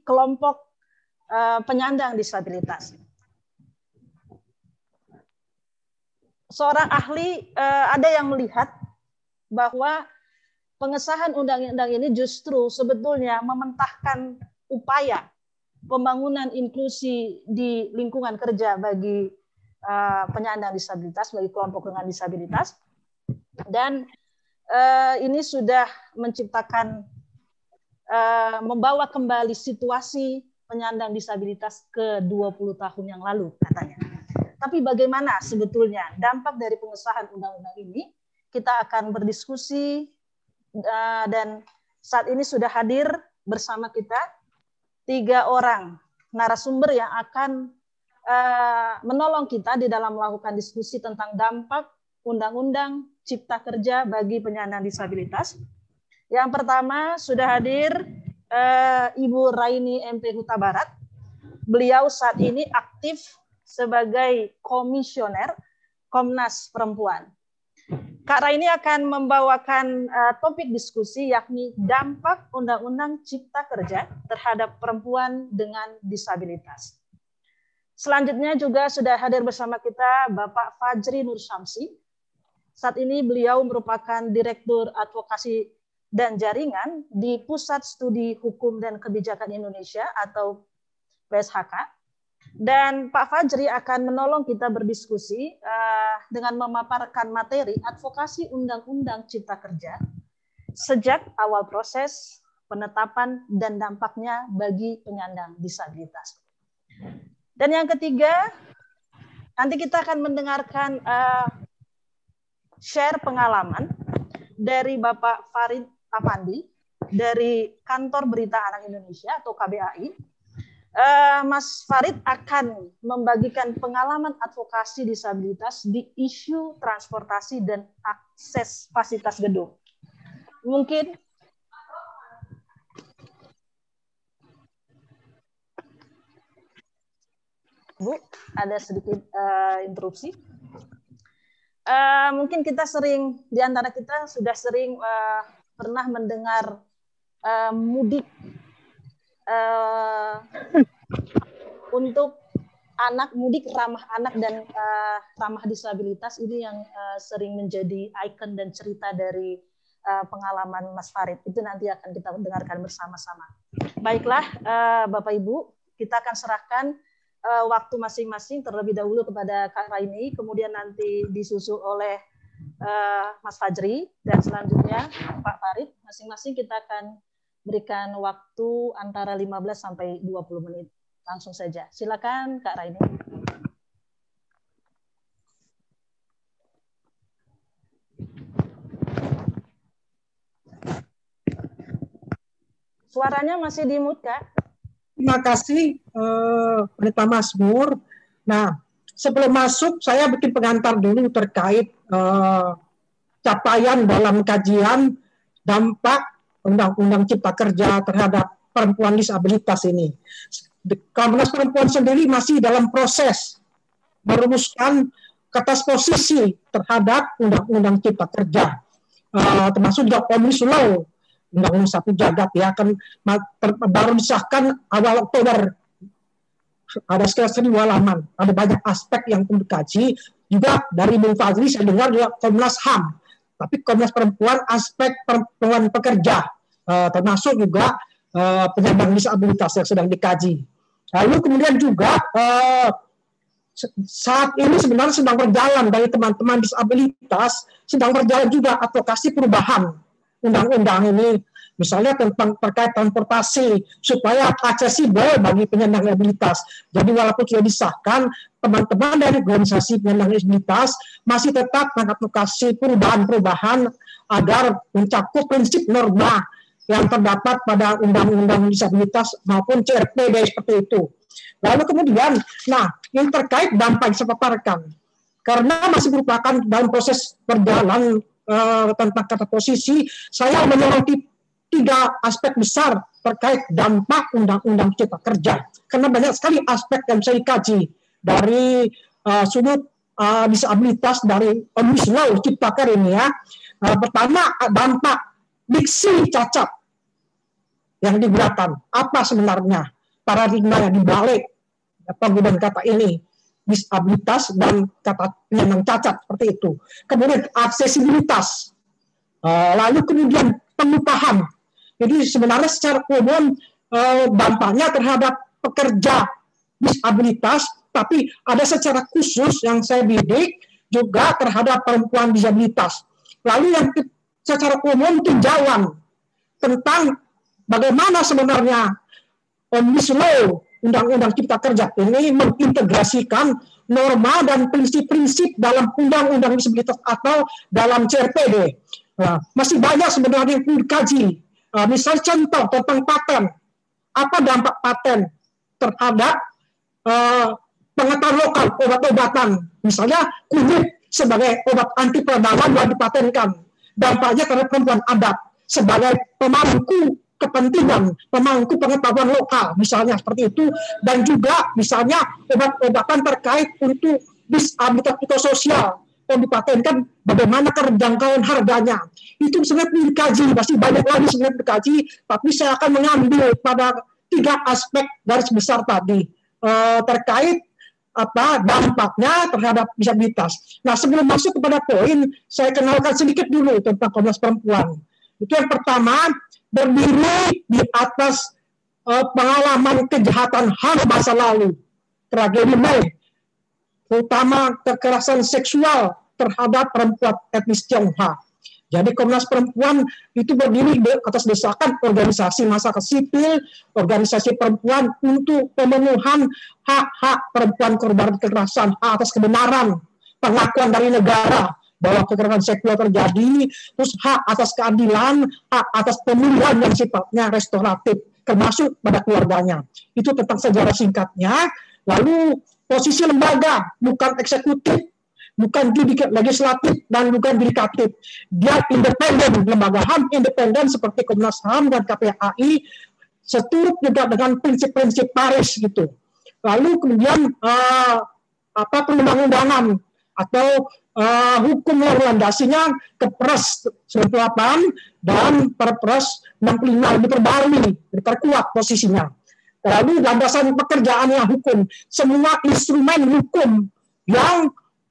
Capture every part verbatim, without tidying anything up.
kelompok uh, penyandang disabilitas. Seorang ahli uh, ada yang melihat bahwa pengesahan undang-undang ini justru sebetulnya mementahkan upaya pembangunan inklusi di lingkungan kerja bagi uh, penyandang disabilitas, bagi kelompok dengan disabilitas, dan uh, ini sudah menciptakan, uh, membawa kembali situasi penyandang disabilitas ke dua puluh tahun yang lalu katanya. Tapi bagaimana sebetulnya dampak dari pengesahan undang-undang ini? Kita akan berdiskusi uh, dan saat ini sudah hadir bersama kita tiga orang narasumber yang akan uh, menolong kita di dalam melakukan diskusi tentang dampak Undang-Undang Cipta Kerja bagi penyandang disabilitas. Yang pertama sudah hadir uh, Ibu Raini M P Huta Barat. Beliau saat ini aktif sebagai komisioner Komnas Perempuan. Kak Raini akan membawakan uh, topik diskusi yakni dampak Undang-Undang Cipta Kerja terhadap perempuan dengan disabilitas. Selanjutnya juga sudah hadir bersama kita Bapak Fajri Nur Syamsi. Saat ini beliau merupakan Direktur Advokasi dan Jaringan di Pusat Studi Hukum dan Kebijakan Indonesia atau P S H K. Dan Pak Fajri akan menolong kita berdiskusi uh, dengan memaparkan materi advokasi Undang-Undang Cipta Kerja sejak awal proses penetapan dan dampaknya bagi penyandang disabilitas. Dan yang ketiga, nanti kita akan mendengarkan uh, share pengalaman dari Bapak Farid Afandi dari Kantor Berita Anak Indonesia atau K B A I. Uh, Mas Farid akan membagikan pengalaman advokasi disabilitas di isu transportasi dan akses fasilitas gedung. Mungkin Bu, ada sedikit uh, interupsi. Uh, mungkin kita sering, di antara kita sudah sering uh, pernah mendengar uh, mudik Uh, untuk anak mudik ramah anak dan uh, ramah disabilitas ini yang uh, sering menjadi ikon dan cerita dari uh, pengalaman Mas Farid. Itu nanti akan kita dengarkan bersama-sama. Baiklah, uh, Bapak Ibu, kita akan serahkan uh, waktu masing-masing terlebih dahulu kepada Kak Raini, kemudian nanti disusul oleh uh, Mas Fajri, dan selanjutnya Pak Farid. Masing-masing kita akan berikan waktu antara lima belas sampai dua puluh menit. Langsung saja. Silakan Kak Raini. Suaranya masih di mute, Kak. Terima kasih, uh, Pendeta Mazmur. Nah, sebelum masuk, saya bikin pengantar dulu terkait uh, capaian dalam kajian dampak Undang-Undang Cipta Kerja terhadap perempuan disabilitas ini. Komnas Perempuan sendiri masih dalam proses merumuskan atas posisi terhadap Undang-Undang Cipta Kerja, uh, termasuk juga Omnibus Law, Undang-Undang Satu Jagat ya, akan baru disahkan awal Oktober. Ada sekitar seribu halaman, ada banyak aspek yang perlu dikaji. Juga dari Bung Fajri saya dengar juga Komnas H A M. Tapi Komnas Perempuan aspek perempuan pekerja, uh, termasuk juga uh, penyandang disabilitas yang sedang dikaji. Lalu kemudian juga uh, saat ini sebenarnya sedang berjalan dari teman-teman disabilitas, sedang berjalan juga advokasi perubahan undang-undang ini, misalnya tentang terkait transportasi supaya aksesibel bagi penyandang disabilitas. Jadi walaupun sudah disahkan, teman-teman dari organisasi penyandang disabilitas masih tetap mengadvokasi perubahan-perubahan agar mencakup prinsip norma yang terdapat pada Undang-Undang Disabilitas maupun C R P D seperti itu. Lalu kemudian, nah yang terkait dampak yang saya paparkan, karena masih merupakan dalam proses berjalan uh, tentang kata posisi, saya menyoroti tiga aspek besar terkait dampak Undang-Undang Cipta Kerja. Karena banyak sekali aspek yang bisa dikaji dari uh, sudut uh, disabilitas dari Omnibus Law Cipta Kerja ini ya. Uh, pertama, dampak diksi cacat. yang digunakan. Apa sebenarnya paradigma yang dibalik penggunaan kata ini, disabilitas dan kata penyandang cacat seperti itu. Kemudian aksesibilitas, uh, lalu kemudian pengupahan. Jadi sebenarnya secara umum uh, dampaknya terhadap pekerja disabilitas, tapi ada secara khusus yang saya bidik juga terhadap perempuan disabilitas. Lalu yang secara umum tinjauan tentang bagaimana sebenarnya Omnibus Law, Undang-Undang Cipta Kerja ini mengintegrasikan norma dan prinsip-prinsip dalam Undang-Undang Disabilitas atau dalam C R P D. Nah, masih banyak sebenarnya yang perlu dikaji. Uh, misalnya contoh tentang paten. Apa dampak paten terhadap uh, pengetahuan lokal obat-obatan? Misalnya kunyit sebagai obat anti peradangan yang dipatenkan. Dampaknya terhadap perempuan adat sebagai pemangku kepentingan, pemangku pengetahuan lokal, misalnya seperti itu. Dan juga misalnya obat-obatan terkait untuk disabilitas psikososial yang dipatenkan, bagaimana kerjangkauan harganya. Itu sebenarnya perlu dikaji, masih banyak lagi sebenarnya dikaji, tapi saya akan mengambil pada tiga aspek garis besar tadi uh, terkait apa dampaknya terhadap disabilitas. Nah, sebelum masuk kepada poin, saya kenalkan sedikit dulu tentang Komnas Perempuan. Itu yang pertama, berdiri di atas uh, pengalaman kejahatan H A M masa lalu, tragedi Mei, terutama kekerasan seksual terhadap perempuan etnis Tionghoa. Jadi Komnas Perempuan itu berdiri di atas desakan organisasi masyarakat sipil, organisasi perempuan untuk pemenuhan hak-hak perempuan korban kekerasan, hak atas kebenaran, pengakuan dari negara bahwa kekerasan seksual terjadi, terus hak atas keadilan, hak atas pemilihan yang sifatnya restoratif, termasuk pada keluarganya. Itu tentang sejarah singkatnya. Lalu posisi lembaga, bukan eksekutif, bukan judikatif, legislatif, dan bukan yudikatif. Dia independen, lembaga H A M independen seperti Komnas H A M dan K P A I, seturut juga dengan prinsip-prinsip Paris gitu. Lalu kemudian uh, apa perundang-undangan atau uh, hukum landasinya Kepres sembilan puluh delapan dan Perpres enam puluh lima diperbarui, diperkuat posisinya. Lalu landasan pekerjaannya hukum, semua instrumen hukum yang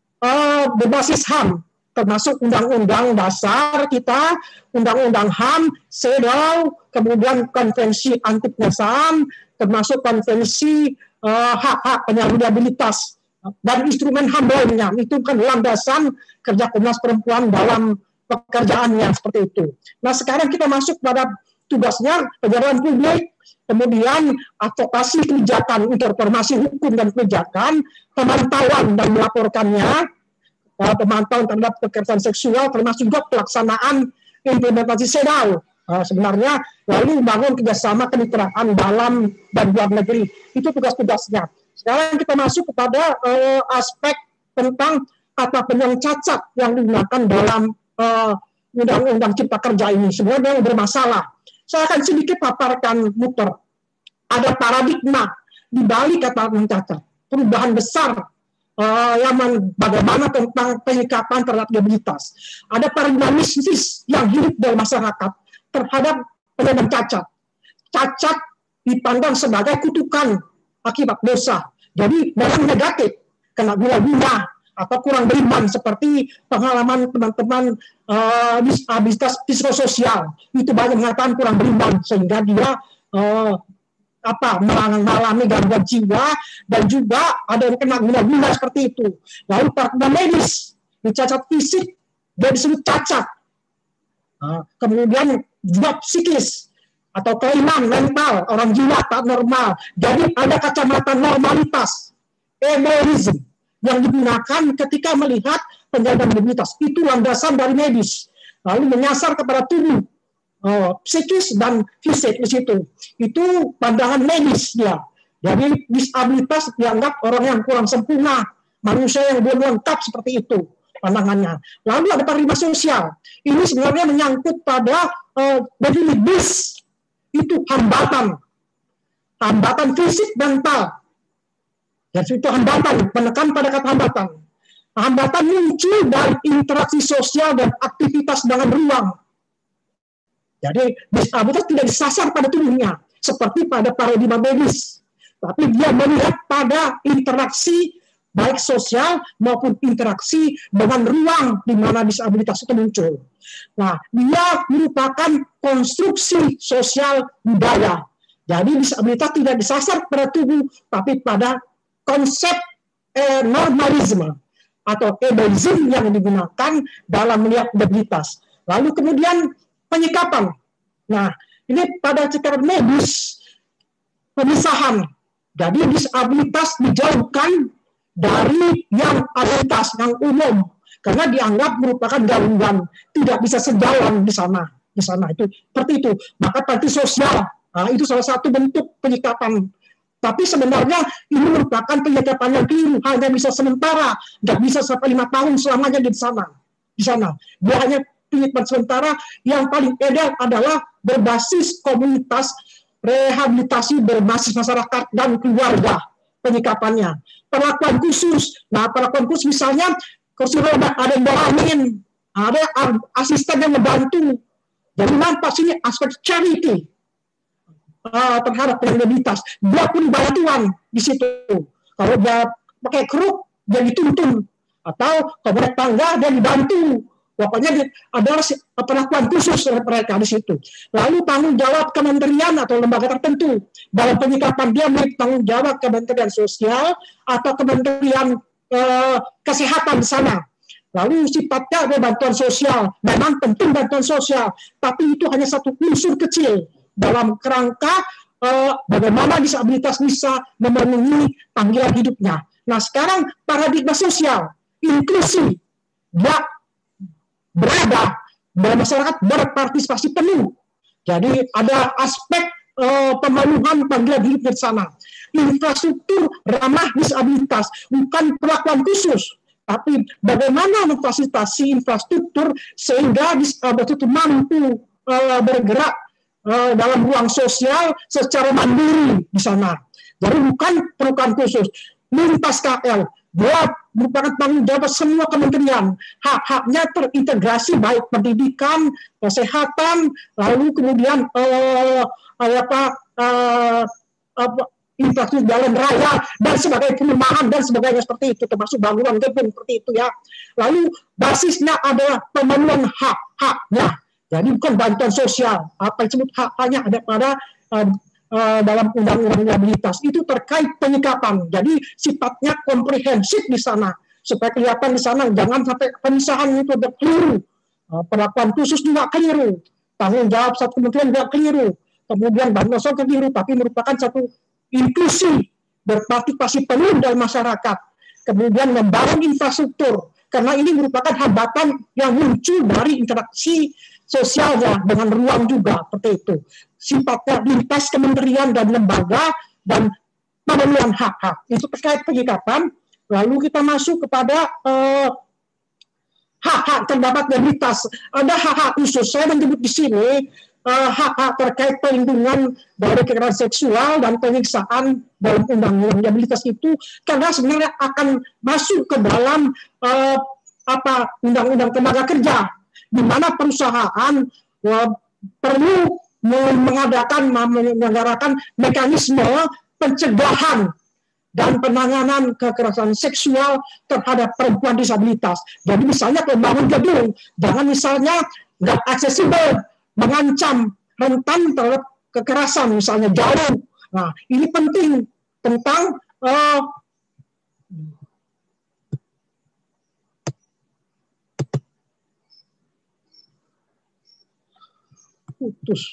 uh, berbasis H A M, termasuk Undang-Undang Dasar kita, Undang-Undang H A M, CEDAW, kemudian Konvensi Anti Penyiksaan, termasuk Konvensi uh, hak-hak penyandang disabilitas, dan instrumen H A M lainnya. Itu kan landasan kerja Komnas Perempuan dalam pekerjaannya seperti itu. Nah, sekarang kita masuk pada tugasnya penyadaran publik, kemudian advokasi kebijakan, informasi hukum dan kebijakan, pemantauan dan melaporkannya, pemantauan terhadap kekerasan seksual, termasuk juga pelaksanaan implementasi CEDAW. Uh, sebenarnya lalu membangun kerjasama kemitraan dalam dan luar negeri. Itu tugas-tugasnya. Sekarang kita masuk kepada uh, aspek tentang kata penyandang cacat yang digunakan dalam uh, Undang-Undang Cipta Kerja ini. Sebenarnya yang bermasalah. Saya akan sedikit paparkan muter. Ada paradigma di balik kata penyandang cacat. Perubahan besar uh, yang bagaimana tentang penyikapan terhadap disabilitas. Ada paradigma mistis yang hidup dalam masyarakat terhadap penyandang cacat. Cacat dipandang sebagai kutukan akibat dosa. Jadi memang negatif, kena gula-gula atau kurang beriman, seperti pengalaman teman-teman uh, disabilitas psikososial. Itu banyak mengatakan kurang beriman sehingga dia uh, apa mengalami gangguan jiwa, dan juga ada yang kena gula-gula seperti itu. Lalu para medis dicacat fisik dia disebut cacat. Uh, kemudian juga psikis atau kelainan mental, orang gila tak normal. Jadi ada kacamata normalitas, egoisme yang digunakan ketika melihat penyandang disabilitas. Itu landasan dari medis. Lalu menyasar kepada tubuh, uh, psikis dan fisik di situ. Itu pandangan medis dia. Jadi disabilitas dianggap orang yang kurang sempurna, manusia yang belum lengkap seperti itu pandangannya. Lalu ada paradigma sosial. Ini sebenarnya menyangkut pada uh, bis. Itu hambatan, hambatan fisik mental. Ya, itu hambatan, menekan pada kata hambatan. Hambatan muncul dari interaksi sosial dan aktivitas dengan ruang. Jadi disabilitas tidak disasar pada tubuhnya seperti pada paradigma medis, tapi dia melihat pada interaksi baik sosial maupun interaksi dengan ruang di mana disabilitas itu muncul. Nah, dia merupakan konstruksi sosial budaya. Jadi disabilitas tidak disasar pada tubuh, tapi pada konsep eh, normalisme atau edaism yang digunakan dalam melihat disabilitas. Lalu kemudian penyikapan. Nah, ini pada cekaran medis, pemisahan. Jadi disabilitas dijauhkan dari yang abilitas, yang umum, karena dianggap merupakan gangguan, tidak bisa sejalan di sana. Di sana itu seperti itu. Maka panti sosial, nah, itu salah satu bentuk penyikapan. Tapi sebenarnya ini merupakan penyikapan yang keliru, hanya bisa sementara, nggak bisa sampai lima tahun selamanya di sana. Di sana, dia hanya penyikapan sementara. Yang paling ideal adalah berbasis komunitas, rehabilitasi berbasis masyarakat dan keluarga penyikapannya. Perlakuan khusus, nah perlakuan khusus misalnya kursi roda ada yang dorongin, ada asisten yang membantu. Jadi nampak sini aspek charity uh, terhadap disabilitas. Dia pun bantuan di situ. Kalau dia pakai keruk, dia dituntun. Atau kalau naik tangga, dia dibantu. Pokoknya ada perlakuan khusus oleh mereka di situ. Lalu tanggung jawab kementerian atau lembaga tertentu. Dalam penyikapan dia milik tanggung jawab Kementerian Sosial atau Kementerian eh, Kesehatan di sana. Lalu sifatnya ada bantuan sosial. Memang penting bantuan sosial, tapi itu hanya satu unsur kecil dalam kerangka eh, bagaimana disabilitas bisa memenuhi panggilan hidupnya. Nah sekarang paradigma sosial, inklusi, dia berada dalam masyarakat berpartisipasi penuh. Jadi ada aspek uh, pemenuhan panggilan hidup di sana. Infrastruktur ramah disabilitas, bukan perlakuan khusus, tapi bagaimana memfasilitasi infrastruktur sehingga disabilitas itu mampu uh, bergerak uh, dalam ruang sosial secara mandiri di sana. Jadi bukan perlakuan khusus. Lintas K L, dia merupakan tanggung jawab semua kementerian. Hak-haknya terintegrasi baik pendidikan, kesehatan, lalu kemudian eh, apa, eh, apa infrastruktur jalan raya dan sebagainya, perumahan dan sebagainya seperti itu, termasuk bangunan gedung seperti itu ya. Lalu basisnya adalah pemenuhan hak-haknya. Jadi bukan bantuan sosial. Apa yang disebut hak-haknya ada pada eh, Uh, dalam undang-undang disabilitas itu terkait penyikapan. Jadi sifatnya komprehensif di sana supaya kelihatan di sana jangan sampai pemisahan itu ada keliru. Uh, perlakuan khusus juga keliru. Tanggung jawab satu kementerian juga keliru. Kemudian bantuan sosial keliru, tapi merupakan satu inklusi berpartisipasi penuh dalam masyarakat. Kemudian membangun infrastruktur karena ini merupakan hambatan yang muncul dari interaksi sosialnya dengan ruang juga seperti itu. Sifatnya lintas kementerian dan lembaga dan pemenuhan hak-hak. Itu terkait penyikapan. Lalu kita masuk kepada eh, hak-hak terdapat disabilitas. Ada hak-hak khusus. Saya menyebut di sini eh, hak-hak terkait perlindungan dari kekerasan seksual dan penyiksaan dalam undang-undang disabilitas itu karena sebenarnya akan masuk ke dalam eh, apa undang-undang tenaga kerja di mana perusahaan eh, perlu mengadakan, menyelenggarakan mekanisme pencegahan dan penanganan kekerasan seksual terhadap perempuan disabilitas. Jadi misalnya pembangun gedung, jangan misalnya nggak aksesibel, mengancam rentan terhadap kekerasan, misalnya jauh. Nah, ini penting tentang uh, putus.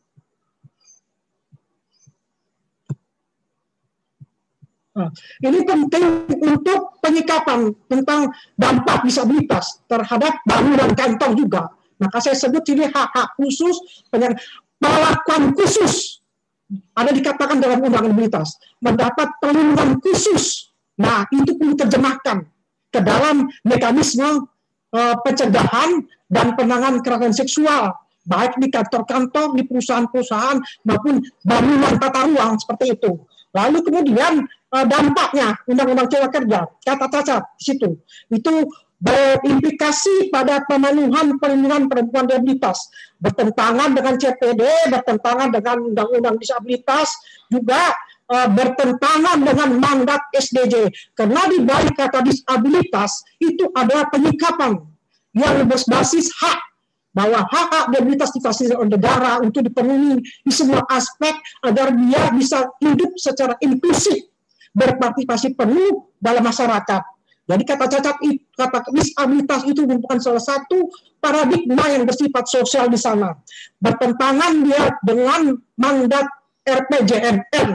Nah, ini penting untuk penyikapan tentang dampak disabilitas terhadap bangunan kantor juga. Maka saya sebut ini hak-hak khusus, perlakuan khusus. Ada dikatakan dalam undang-undang disabilitas, mendapat perlindungan khusus. Nah, itu perlu terjemahkan ke dalam mekanisme uh, pencegahan dan penanganan kekerasan seksual, baik di kantor-kantor, di perusahaan-perusahaan, maupun bangunan tata ruang seperti itu. Lalu kemudian dampaknya undang-undang cipta kerja, kata cacat di situ itu berimplikasi pada pemenuhan perlindungan perempuan disabilitas, bertentangan dengan C P D, bertentangan dengan Undang-Undang Disabilitas, juga uh, bertentangan dengan mandat S D J. Karena di balik kata disabilitas itu adalah penyikapan yang berbasis hak, bahwa hak-hak disabilitas difasilitasi oleh negara untuk dipenuhi di semua aspek agar dia bisa hidup secara inklusif, berpartisipasi penuh dalam masyarakat. Jadi kata cacat, kata disabilitas itu merupakan salah satu paradigma yang bersifat sosial di sana. Bertentangan dia dengan mandat R P J M N,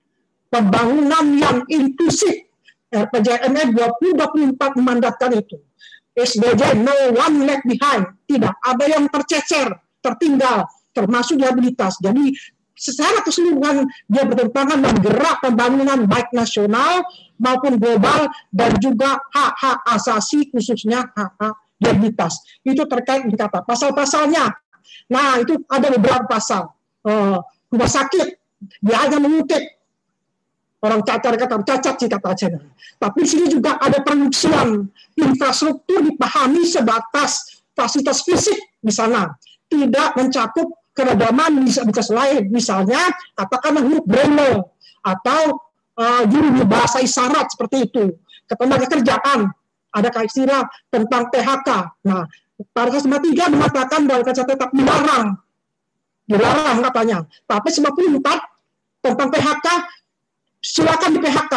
pembangunan yang inklusif. R P J M N dua ribu dua puluh empat memandatkan itu. S D J, no one left behind, tidak ada yang tercecer, tertinggal, termasuk disabilitas. Jadi secara keseluruhan dia bertentangan dengan gerak pembangunan baik nasional maupun global dan juga hak-hak asasi khususnya hak-hak disabilitas. Itu terkait dengan kata pasal-pasalnya. Nah, itu ada beberapa pasal. Uh, rumah sakit dia hanya mengutip orang cacat kata cacat sih kata aja. Tapi di sini juga ada penyusunan infrastruktur dipahami sebatas fasilitas fisik di sana, tidak mencakup keragaman disabilitas lain, misalnya katakanlah huruf braille atau uh, juru bahasa isyarat seperti itu. Ketenaga kerjaan ada istilah tentang P H K. Nah, paragraf sembilan puluh tiga mengatakan bahwa kata tetap dilarang, dilarang katanya. Tapi sembilan puluh empat tentang P H K silakan di P H K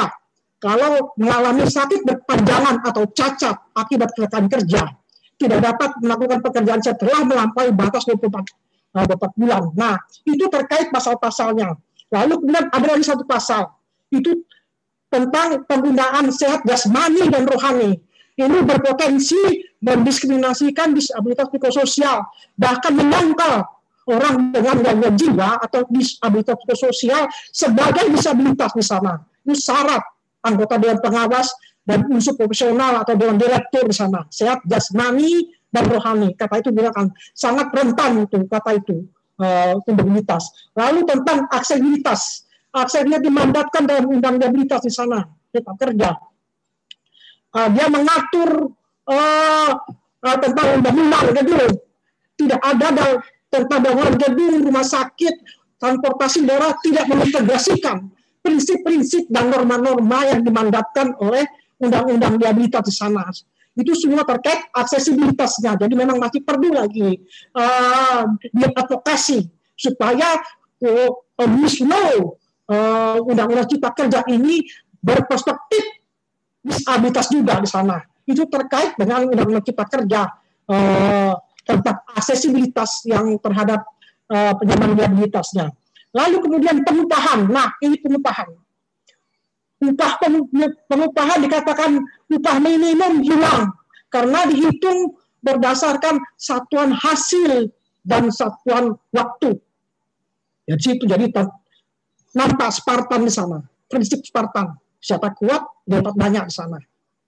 kalau mengalami sakit berkepanjangan atau cacat akibat kecelakaan kerja, tidak dapat melakukan pekerjaan setelah melampaui batas dua puluh empat bulan. Nah, itu terkait pasal-pasalnya. Lalu kemudian ada lagi satu pasal, itu tentang penggunaan sehat jasmani dan rohani. Ini berpotensi mendiskriminasikan disabilitas psikososial, bahkan menyangkal orang dengan gangguan jiwa atau disabilitas psikososial sebagai disabilitas di sana. Itu syarat anggota dewan pengawas dan unsur profesional atau dewan direktur di sana. Sehat jasmani dan rohani. Kata itu bilang sangat rentan itu kata itu uh, disabilitas. Lalu tentang aksesibilitas. Aksesnya dimandatkan dalam undang disabilitas di sana. Kita kerja. Uh, dia mengatur uh, uh, tentang undang-undang gedung. Tidak ada dalam tentang bangunan gedung, rumah sakit, transportasi daerah tidak mengintegrasikan prinsip-prinsip dan norma-norma yang dimandatkan oleh undang-undang disabilitas di sana. Itu semua terkait aksesibilitasnya. Jadi memang masih perlu lagi uh, diadvokasi supaya uh, Omnibus uh, undang-undang Cipta Kerja ini berperspektif disabilitas juga di sana. Itu terkait dengan undang-undang Cipta Kerja uh, tentang aksesibilitas yang terhadap uh, penyandang disabilitasnya. Lalu kemudian pengupahan. Nah, ini pengupahan. Upah pengupahan dikatakan upah minimum hilang karena dihitung berdasarkan satuan hasil dan satuan waktu. Jadi situ jadi nampak Spartan di sana, prinsip Spartan. Siapa kuat dapat banyak di sana.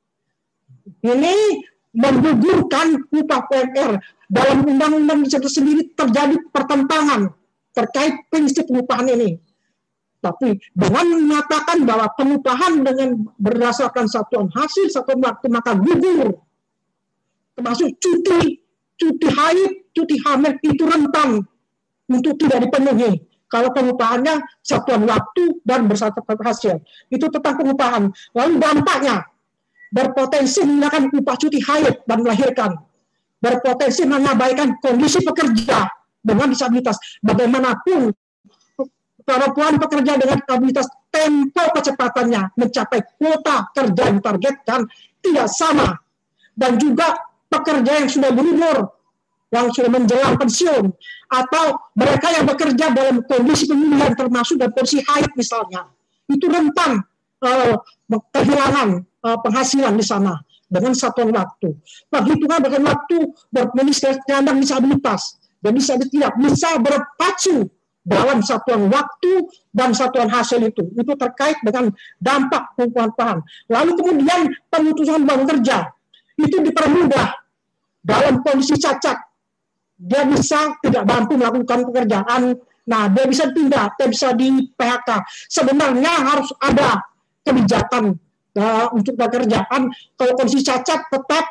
Ini menggugurkan upah P M R dalam undang-undang itu sendiri terjadi pertentangan terkait prinsip pengupahan ini. Tapi dengan mengatakan bahwa pengupahan dengan berdasarkan satuan hasil, satuan waktu, maka gugur. Termasuk cuti, cuti haid, cuti hamil itu rentan untuk tidak dipenuhi. Kalau pengupahannya satuan waktu dan berdasarkan hasil. Itu tentang pengupahan. Lalu dampaknya, berpotensi menggunakan upah cuti haid dan melahirkan. Berpotensi mengabaikan kondisi pekerja dengan disabilitas. Bagaimanapun, perempuan pekerja dengan disabilitas tempo kecepatannya mencapai kuota kerja yang ditargetkan tidak sama. Dan juga pekerja yang sudah berumur, yang sudah menjelang pensiun, atau mereka yang bekerja dalam kondisi pemulihan termasuk dalam kondisi haid misalnya, itu rentan uh, kehilangan uh, penghasilan di sana dengan satuan waktu. Perhitungan dengan waktu bermediasi penyandang disabilitas, dan bisa tidak bisa berpacu dalam satuan waktu dan satuan hasil itu. Itu terkait dengan dampak pengupahan. Lalu kemudian pemutusan hubungan kerja itu dipermudah dalam kondisi cacat. Dia bisa tidak mampu melakukan pekerjaan, nah dia bisa pindah, dia bisa di P H K. Sebenarnya harus ada kebijakan uh, untuk pekerjaan. Kalau kondisi cacat tetap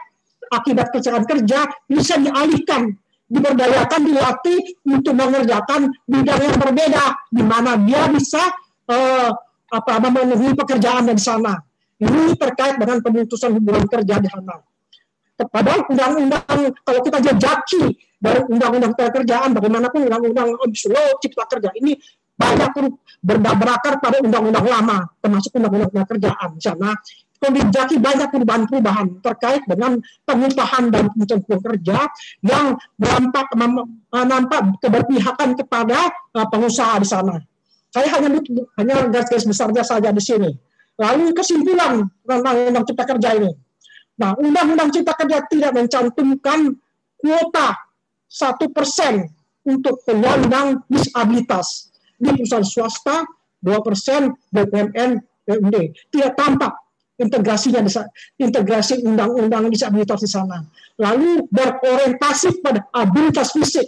akibat kecelakaan kerja bisa dialihkan, diberdayakan, dilatih untuk mengerjakan bidang yang berbeda, di mana dia bisa uh, apa memenuhi pekerjaan di sana. Ini terkait dengan pemutusan hubungan kerja di sana. Padahal undang-undang, kalau kita jejaki dari undang-undang pekerjaan, bagaimanapun undang-undang Omnibus Law Cipta Kerja ini banyak berakar pada undang-undang lama, termasuk undang-undang pekerjaan. Di sana dijaki banyak perubahan-perubahan terkait dengan pengupahan dan pemutusan hubungan kerja yang berdampak menampak keberpihakan kepada uh, pengusaha di sana. Saya hanya hanya garis-garis besarnya saja di sini. Lalu kesimpulan tentang undang Cipta Kerja ini. Nah, Undang-Undang Cipta Kerja tidak mencantumkan kuota satu persen untuk penyandang disabilitas. Di perusahaan swasta, dua persen, B U M N, B U M D. Tidak tampak integrasinya, integrasi undang-undang disabilitas di sana. Lalu berorientasi pada abilitas fisik.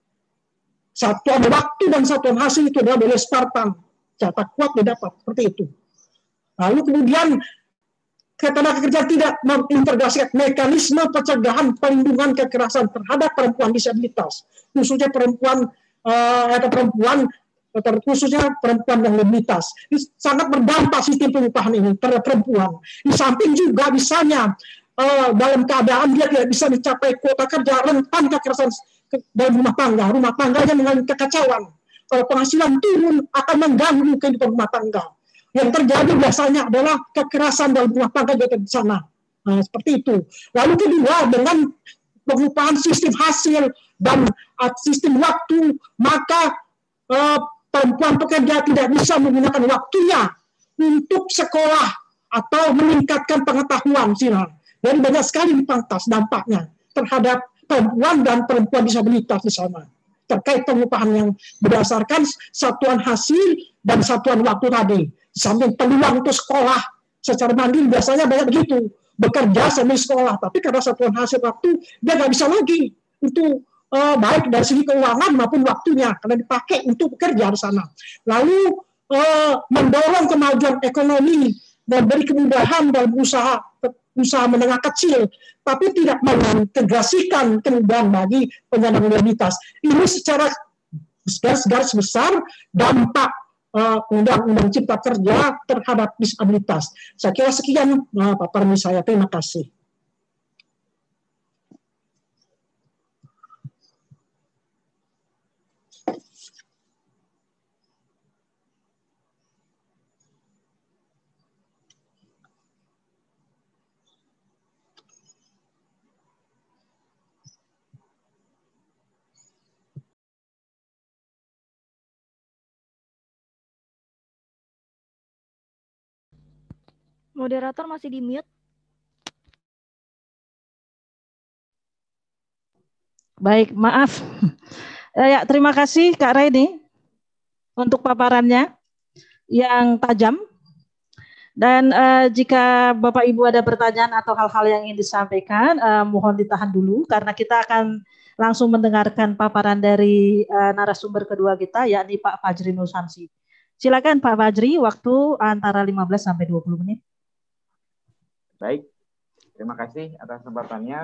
Satuan waktu dan satuan hasil itu adalah dari Spartan. Catat kuat didapat, seperti itu. Lalu kemudian ketenaga kerja tidak mengintegrasikan mekanisme pencegahan perlindungan kekerasan terhadap perempuan disabilitas, khususnya perempuan uh, atau perempuan khususnya perempuan yang disabilitas. Sangat berdampak sistem pengupahan ini terhadap perempuan. Di samping juga misalnya uh, dalam keadaan dia tidak bisa mencapai kuota kerja, rentan kekerasan dalam rumah tangga, rumah tangganya mengalami kekacauan. Kalau penghasilan turun akan mengganggu kehidupan rumah tangga. Yang terjadi biasanya adalah kekerasan dalam rumah tangga juga di sana. Nah, seperti itu. Lalu kedua, dengan pengupahan sistem hasil dan uh, sistem waktu, maka uh, perempuan pekerja tidak bisa menggunakan waktunya untuk sekolah atau meningkatkan pengetahuan. Jadi banyak sekali dipangkas dampaknya terhadap perempuan dan perempuan disabilitas di sana. Terkait pengupahan yang berdasarkan satuan hasil dan satuan waktu tadi. Sambil peluang untuk sekolah secara mandiri biasanya banyak begitu, bekerja sambil sekolah, tapi karena satuan hasil waktu dia nggak bisa lagi untuk uh, baik dari segi keuangan maupun waktunya karena dipakai untuk bekerja di sana. Lalu uh, mendorong kemajuan ekonomi dan beri kemudahan dalam usaha usaha menengah kecil, tapi tidak mengintegrasikan kemudahan bagi penyandang disabilitas. Ini secara garis-garis besar dampak Uh, Undang-Undang Cipta Kerja terhadap disabilitas. Saya kira sekian uh, paparan saya. Terima kasih. Moderator masih di mute. Baik, maaf. Ya, terima kasih Kak Raini untuk paparannya yang tajam. Dan uh, jika Bapak Ibu ada pertanyaan atau hal-hal yang ingin disampaikan, uh, mohon ditahan dulu karena kita akan langsung mendengarkan paparan dari uh, narasumber kedua kita, yakni Pak Fajri Nursansi. Silakan Pak Fajri, waktu antara lima belas sampai dua puluh menit. Baik, terima kasih atas kesempatannya.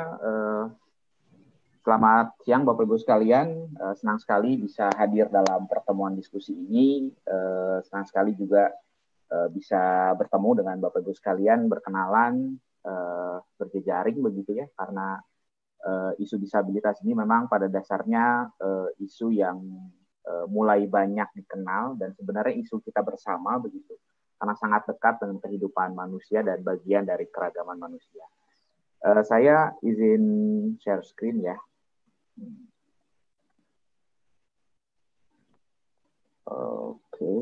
Selamat siang Bapak Ibu sekalian, senang sekali bisa hadir dalam pertemuan diskusi ini. Senang sekali juga bisa bertemu dengan Bapak Ibu sekalian, berkenalan, berjejaring begitu ya, karena isu disabilitas ini memang pada dasarnya isu yang mulai banyak dikenal dan sebenarnya isu kita bersama begitu. Karena sangat dekat dengan kehidupan manusia dan bagian dari keragaman manusia. Uh, saya izin share screen ya. Oke. Okay.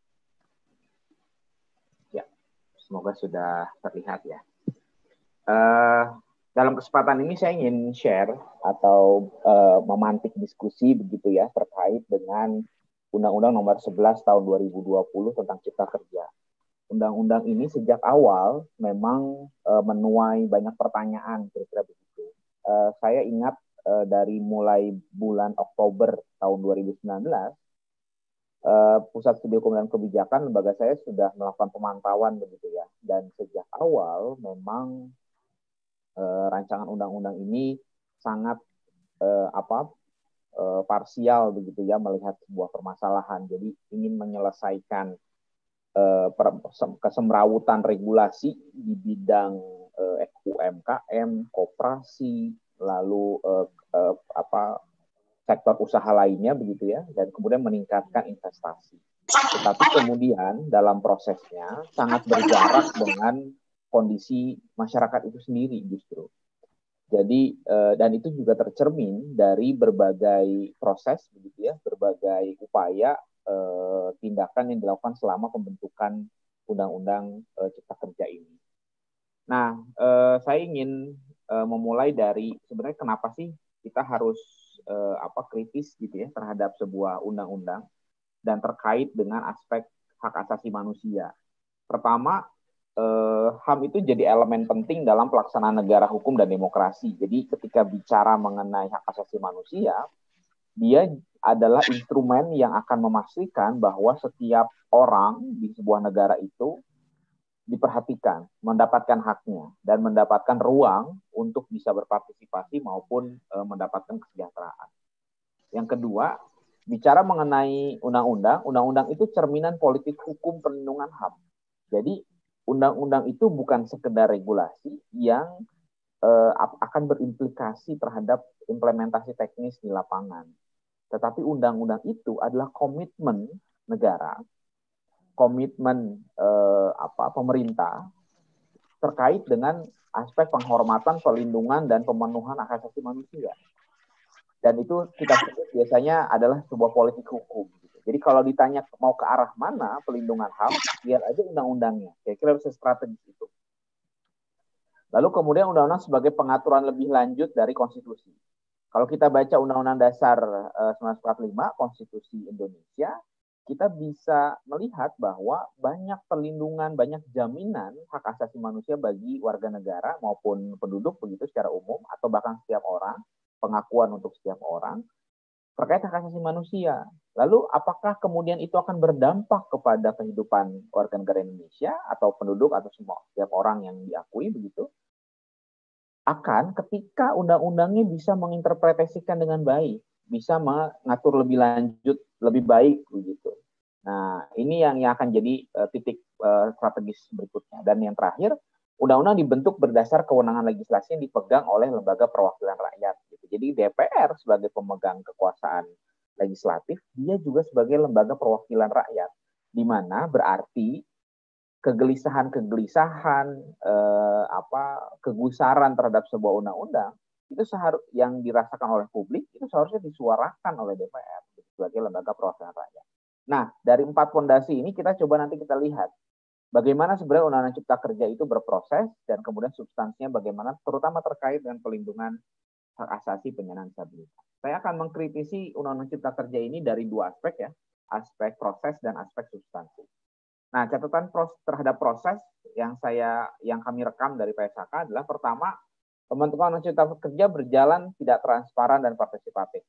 Ya, semoga sudah terlihat ya. Uh, dalam kesempatan ini saya ingin share atau uh, memantik diskusi begitu ya terkait dengan Undang-Undang Nomor sebelas Tahun dua ribu dua puluh tentang Cipta Kerja. Undang-undang ini sejak awal memang uh, menuai banyak pertanyaan kira-kira begitu. Uh, saya ingat uh, dari mulai bulan Oktober tahun dua ribu sembilan belas, uh, Pusat Studi Hukum dan Kebijakan lembaga saya sudah melakukan pemantauan begitu ya. Dan sejak awal memang eh, rancangan undang-undang ini sangat eh, apa eh, parsial begitu ya melihat sebuah permasalahan. Jadi ingin menyelesaikan eh, kesemrawutan regulasi di bidang eh, U M K M, koperasi, lalu eh, eh, apa sektor usaha lainnya begitu ya, dan kemudian meningkatkan investasi. Tetapi kemudian dalam prosesnya sangat berjarak dengan kondisi masyarakat itu sendiri justru. Jadi eh, dan itu juga tercermin dari berbagai proses begitu ya, berbagai upaya eh, tindakan yang dilakukan selama pembentukan undang-undang eh, Cipta Kerja ini. Nah, eh, saya ingin eh, memulai dari sebenarnya kenapa sih kita harus eh, apa kritis gitu ya terhadap sebuah undang-undang dan terkait dengan aspek hak asasi manusia. Pertama, eh, H A M itu jadi elemen penting dalam pelaksanaan negara hukum dan demokrasi. Jadi ketika bicara mengenai hak asasi manusia, dia adalah instrumen yang akan memastikan bahwa setiap orang di sebuah negara itu diperhatikan, mendapatkan haknya, dan mendapatkan ruang untuk bisa berpartisipasi maupun e, mendapatkan kesejahteraan. Yang kedua, bicara mengenai undang-undang, undang-undang itu cerminan politik hukum perlindungan H A M. Jadi, undang-undang itu bukan sekedar regulasi yang e, akan berimplikasi terhadap implementasi teknis di lapangan. Tetapi undang-undang itu adalah komitmen negara, komitmen eh, apa pemerintah terkait dengan aspek penghormatan, perlindungan dan pemenuhan hak asasi manusia. Dan itu kita sebut biasanya adalah sebuah politik hukum. Gitu. Jadi kalau ditanya mau ke arah mana pelindungan H A M, lihat aja undang-undangnya. Kira-kira bisa strategis itu. Lalu kemudian undang-undang sebagai pengaturan lebih lanjut dari konstitusi. Kalau kita baca Undang-Undang Dasar eh, seribu sembilan ratus empat puluh lima, Konstitusi Indonesia, kita bisa melihat bahwa banyak perlindungan, banyak jaminan hak asasi manusia bagi warga negara maupun penduduk begitu secara umum atau bahkan setiap orang, pengakuan untuk setiap orang terkait hak asasi manusia. Lalu apakah kemudian itu akan berdampak kepada kehidupan warga negara Indonesia atau penduduk atau semua setiap orang yang diakui begitu? Akan ketika undang-undangnya bisa menginterpretasikan dengan baik, bisa mengatur lebih lanjut, lebih baik begitu. Nah, ini yang, yang akan jadi uh, titik uh, strategis berikutnya. Dan yang terakhir, undang-undang dibentuk berdasar kewenangan legislasi yang dipegang oleh lembaga perwakilan rakyat. Gitu. Jadi D P R sebagai pemegang kekuasaan legislatif, dia juga sebagai lembaga perwakilan rakyat, di mana berarti kegelisahan-kegelisahan, eh, apa kegusaran terhadap sebuah undang-undang itu seharus yang dirasakan oleh publik itu seharusnya disuarakan oleh D P R sebagai lembaga perwakilan rakyat. Nah, dari empat fondasi ini kita coba nanti kita lihat bagaimana sebenarnya Undang-Undang Cipta Kerja itu berproses dan kemudian substansinya bagaimana, terutama terkait dengan pelindungan hak asasi penyandang disabilitas. Saya akan mengkritisi Undang-Undang Cipta Kerja ini dari dua aspek ya, aspek proses dan aspek substansi. Nah, catatan pros, terhadap proses yang saya yang kami rekam dari P S H K adalah pertama, pembentukan Undang-Undang Cipta Kerja berjalan tidak transparan dan partisipatif.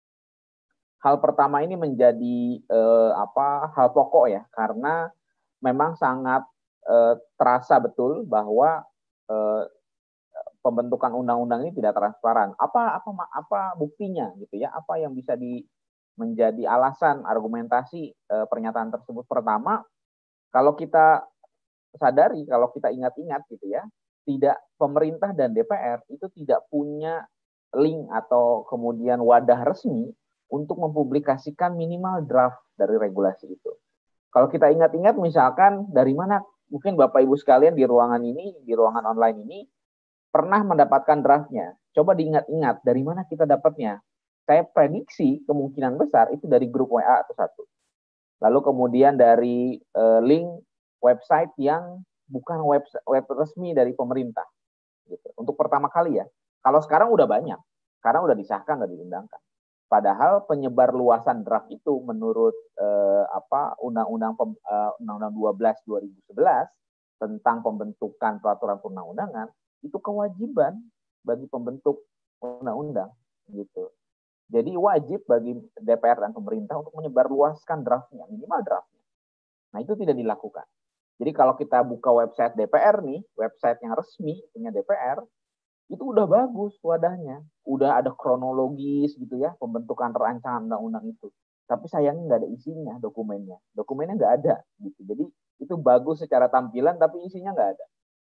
Hal pertama ini menjadi eh, apa hal pokok ya, karena memang sangat eh, terasa betul bahwa eh, pembentukan undang-undang ini tidak transparan. Apa apa apa buktinya gitu ya? Apa yang bisa di menjadi alasan argumentasi eh, pernyataan tersebut? Pertama, kalau kita sadari, kalau kita ingat-ingat gitu ya, tidak pemerintah dan D P R itu tidak punya link atau kemudian wadah resmi untuk mempublikasikan minimal draft dari regulasi itu. Kalau kita ingat-ingat misalkan dari mana mungkin Bapak Ibu sekalian di ruangan ini, di ruangan online ini pernah mendapatkan draftnya. Coba diingat-ingat dari mana kita dapatnya. Saya prediksi kemungkinan besar itu dari grup W A atau satu. Lalu kemudian dari uh, link website yang bukan web, web resmi dari pemerintah. Gitu. Untuk pertama kali ya. Kalau sekarang udah banyak. Sekarang udah disahkan, udah diundangkan. Padahal penyebar luasan draft itu menurut uh, apa Undang-Undang uh, Undang-Undang dua belas dua ribu sebelas tentang pembentukan peraturan perundang-undangan itu kewajiban bagi pembentuk undang-undang gitu. Jadi wajib bagi D P R dan pemerintah untuk menyebarluaskan draftnya, minimal draftnya. Nah, itu tidak dilakukan. Jadi kalau kita buka website D P R nih, website yang resmi punya D P R, itu udah bagus wadahnya, udah ada kronologis gitu ya pembentukan rancangan undang-undang itu. Tapi sayangnya nggak ada isinya dokumennya, dokumennya nggak ada gitu. Jadi itu bagus secara tampilan tapi isinya nggak ada.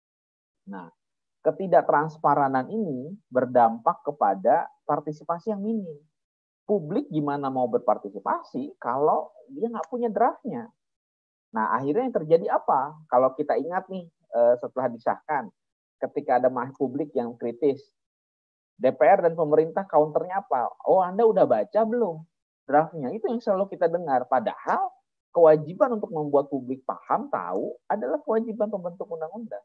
Nah, ketidaktransparanan ini berdampak kepada partisipasi yang minim. Publik gimana mau berpartisipasi kalau dia nggak punya draftnya? Nah, akhirnya yang terjadi apa? Kalau kita ingat nih setelah disahkan, ketika ada publik yang kritis, D P R dan pemerintah counternya apa? Oh, Anda udah baca belum draftnya? Itu yang selalu kita dengar. Padahal kewajiban untuk membuat publik paham, tahu, adalah kewajiban pembentuk undang-undang.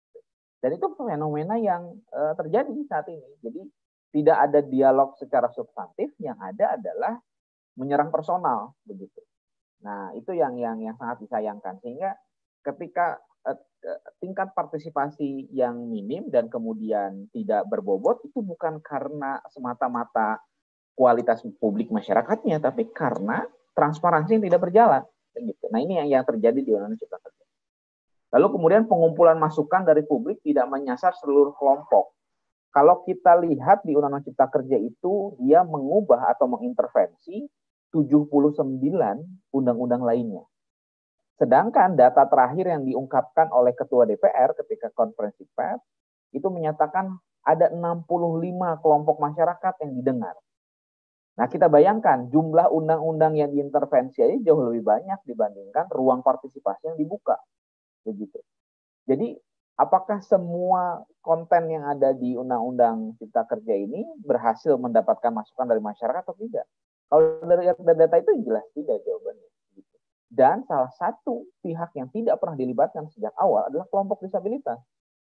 Dan itu fenomena yang uh, terjadi saat ini. Jadi tidak ada dialog secara substantif, yang ada adalah menyerang personal begitu. Nah, itu yang yang yang sangat disayangkan. Sehingga ketika uh, tingkat partisipasi yang minim dan kemudian tidak berbobot, itu bukan karena semata-mata kualitas publik masyarakatnya, tapi karena transparansi yang tidak berjalan. Begitu. Nah, ini yang yang terjadi di Undang-Undang Cipta Kerja. Lalu kemudian pengumpulan masukan dari publik tidak menyasar seluruh kelompok. Kalau kita lihat di Undang-Undang Cipta Kerja itu, dia mengubah atau mengintervensi tujuh puluh sembilan undang-undang lainnya. Sedangkan data terakhir yang diungkapkan oleh Ketua D P R ketika konferensi pers, itu menyatakan ada enam puluh lima kelompok masyarakat yang didengar. Nah, kita bayangkan jumlah undang-undang yang diintervensi aja jauh lebih banyak dibandingkan ruang partisipasi yang dibuka. Begitu. Jadi, apakah semua konten yang ada di Undang-Undang Cipta Kerja ini berhasil mendapatkan masukan dari masyarakat atau tidak? Kalau dari data itu jelas tidak jawabannya. Dan salah satu pihak yang tidak pernah dilibatkan sejak awal adalah kelompok disabilitas.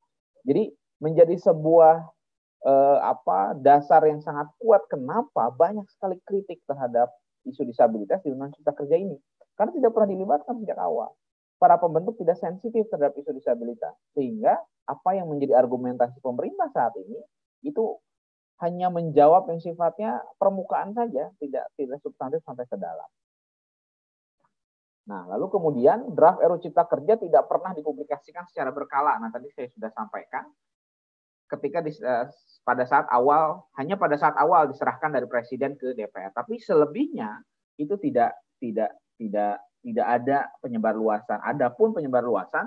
Jadi menjadi sebuah eh, apa dasar yang sangat kuat kenapa banyak sekali kritik terhadap isu disabilitas di Undang-Undang Cipta Kerja ini. Karena tidak pernah dilibatkan sejak awal. Para pembentuk tidak sensitif terhadap isu disabilitas. Sehingga apa yang menjadi argumentasi pemerintah saat ini itu hanya menjawab yang sifatnya permukaan saja, tidak tidak substantif sampai ke dalam. Nah, lalu kemudian draft R U U Cipta Kerja tidak pernah dipublikasikan secara berkala. Nah, tadi saya sudah sampaikan ketika di, eh, pada saat awal, hanya pada saat awal diserahkan dari Presiden ke D P R. Tapi selebihnya itu tidak tidak tidak tidak ada penyebarluasan. Adapun penyebarluasan,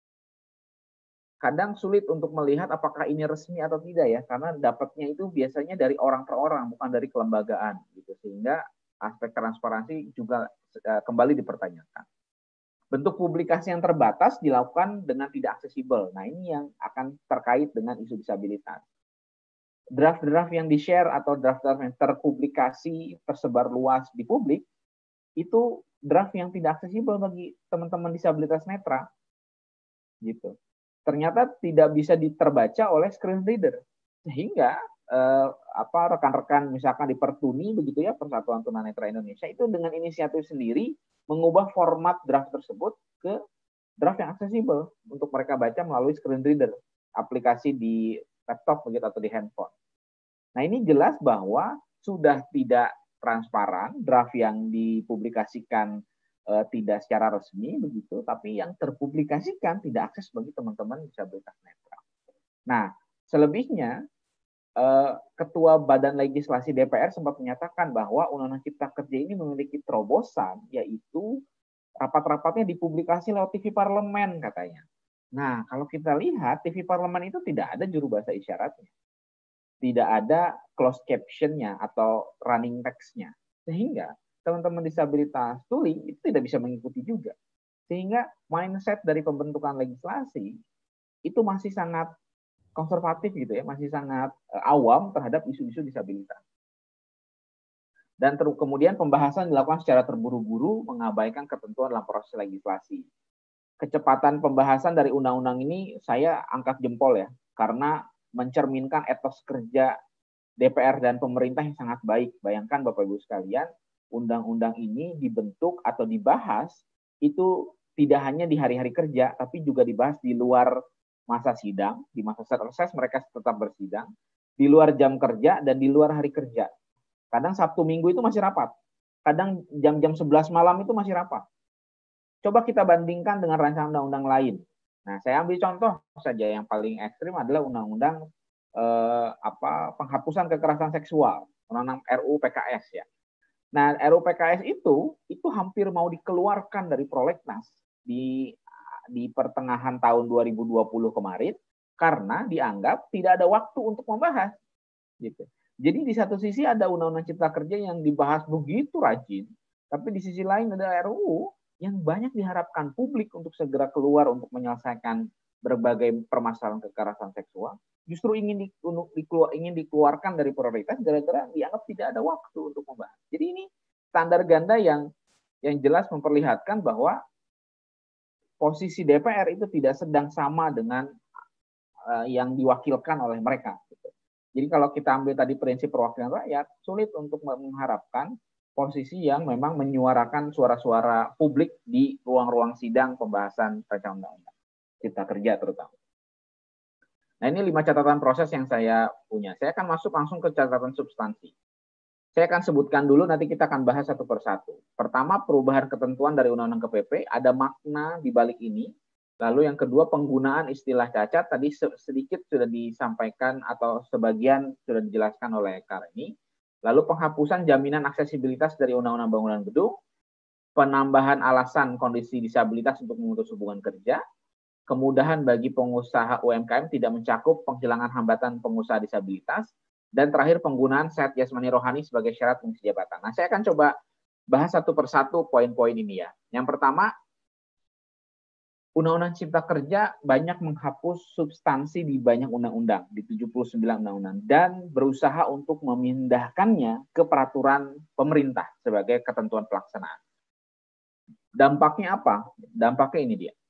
kadang sulit untuk melihat apakah ini resmi atau tidak ya, karena dapatnya itu biasanya dari orang per orang, bukan dari kelembagaan, gitu. Sehingga aspek transparansi juga uh, kembali dipertanyakan. Bentuk publikasi yang terbatas dilakukan dengan tidak aksesibel. Nah, ini yang akan terkait dengan isu disabilitas. Draft-draft yang di-share atau draft-draft yang terpublikasi, tersebar luas di publik, itu draft yang tidak aksesibel bagi teman-teman disabilitas netra, gitu. Ternyata tidak bisa diterbaca oleh screen reader, sehingga eh, apa rekan-rekan misalkan di Pertuni begitu ya, Persatuan Tunanetra Indonesia, itu dengan inisiatif sendiri mengubah format draft tersebut ke draft yang aksesibel untuk mereka baca melalui screen reader, aplikasi di laptop begitu atau di handphone. Nah, ini jelas bahwa sudah tidak transparan, draft yang dipublikasikan eh, tidak secara resmi begitu, tapi yang terpublikasikan tidak akses bagi teman-teman disabilitas netra. Nah, selebihnya eh, Ketua Badan Legislasi D P R sempat menyatakan bahwa Undang-Undang Cipta Kerja ini memiliki terobosan, yaitu rapat-rapatnya dipublikasi lewat T V Parlemen katanya. Nah, kalau kita lihat T V Parlemen itu tidak ada juru bahasa isyaratnya. Tidak ada closed caption-nya atau running text-nya. Sehingga teman-teman disabilitas tuli itu tidak bisa mengikuti juga. Sehingga mindset dari pembentukan legislasi itu masih sangat konservatif gitu ya, masih sangat uh, awam terhadap isu-isu disabilitas. Dan ter- kemudian pembahasan dilakukan secara terburu-buru, mengabaikan ketentuan dalam proses legislasi. Kecepatan pembahasan dari undang-undang ini saya angkat jempol ya, karena mencerminkan etos kerja D P R dan pemerintah yang sangat baik. Bayangkan Bapak Ibu sekalian, undang-undang ini dibentuk atau dibahas itu tidak hanya di hari-hari kerja, tapi juga dibahas di luar masa sidang, di masa reses mereka tetap bersidang, di luar jam kerja dan di luar hari kerja. Kadang Sabtu Minggu itu masih rapat, kadang jam-jam sebelas malam itu masih rapat. Coba kita bandingkan dengan rancangan undang-undang lain. Nah, saya ambil contoh saja yang paling ekstrim adalah undang-undang eh, apa penghapusan kekerasan seksual, Undang-Undang R U P K S ya. Nah, R U P K S itu itu hampir mau dikeluarkan dari prolegnas di di pertengahan tahun dua ribu dua puluh kemarin karena dianggap tidak ada waktu untuk membahas gitu. Jadi di satu sisi ada Undang-Undang Cipta Kerja yang dibahas begitu rajin, tapi di sisi lain ada R U U yang banyak diharapkan publik untuk segera keluar untuk menyelesaikan berbagai permasalahan kekerasan seksual, justru ingin di, dikeluar, ingin dikeluarkan dari prioritas gara-gara dianggap tidak ada waktu untuk membahas. Jadi ini standar ganda yang yang jelas memperlihatkan bahwa posisi D P R itu tidak sedang sama dengan uh, yang diwakilkan oleh mereka. Gitu. Jadi kalau kita ambil tadi prinsip perwakilan rakyat, sulit untuk mengharapkan posisi yang memang menyuarakan suara-suara publik di ruang-ruang sidang pembahasan rancangan undang-undang Cipta Kerja terutama. Nah, ini lima catatan proses yang saya punya. Saya akan masuk langsung ke catatan substansi. Saya akan sebutkan dulu, nanti kita akan bahas satu persatu. Pertama, perubahan ketentuan dari Undang-Undang K P P, ada makna di balik ini. Lalu yang kedua, penggunaan istilah cacat, tadi sedikit sudah disampaikan atau sebagian sudah dijelaskan oleh Kareni. Lalu penghapusan jaminan aksesibilitas dari Undang-Undang Bangunan Gedung, penambahan alasan kondisi disabilitas untuk memutus hubungan kerja, kemudahan bagi pengusaha U M K M tidak mencakup penghilangan hambatan pengusaha disabilitas, dan terakhir penggunaan sehat jasmani rohani sebagai syarat fungsi jabatan. Nah, saya akan coba bahas satu persatu poin-poin ini ya. Yang pertama, Undang-Undang Cipta Kerja banyak menghapus substansi di banyak undang-undang, di tujuh puluh sembilan undang-undang, dan berusaha untuk memindahkannya ke peraturan pemerintah sebagai ketentuan pelaksanaan. Dampaknya apa? Dampaknya ini dia.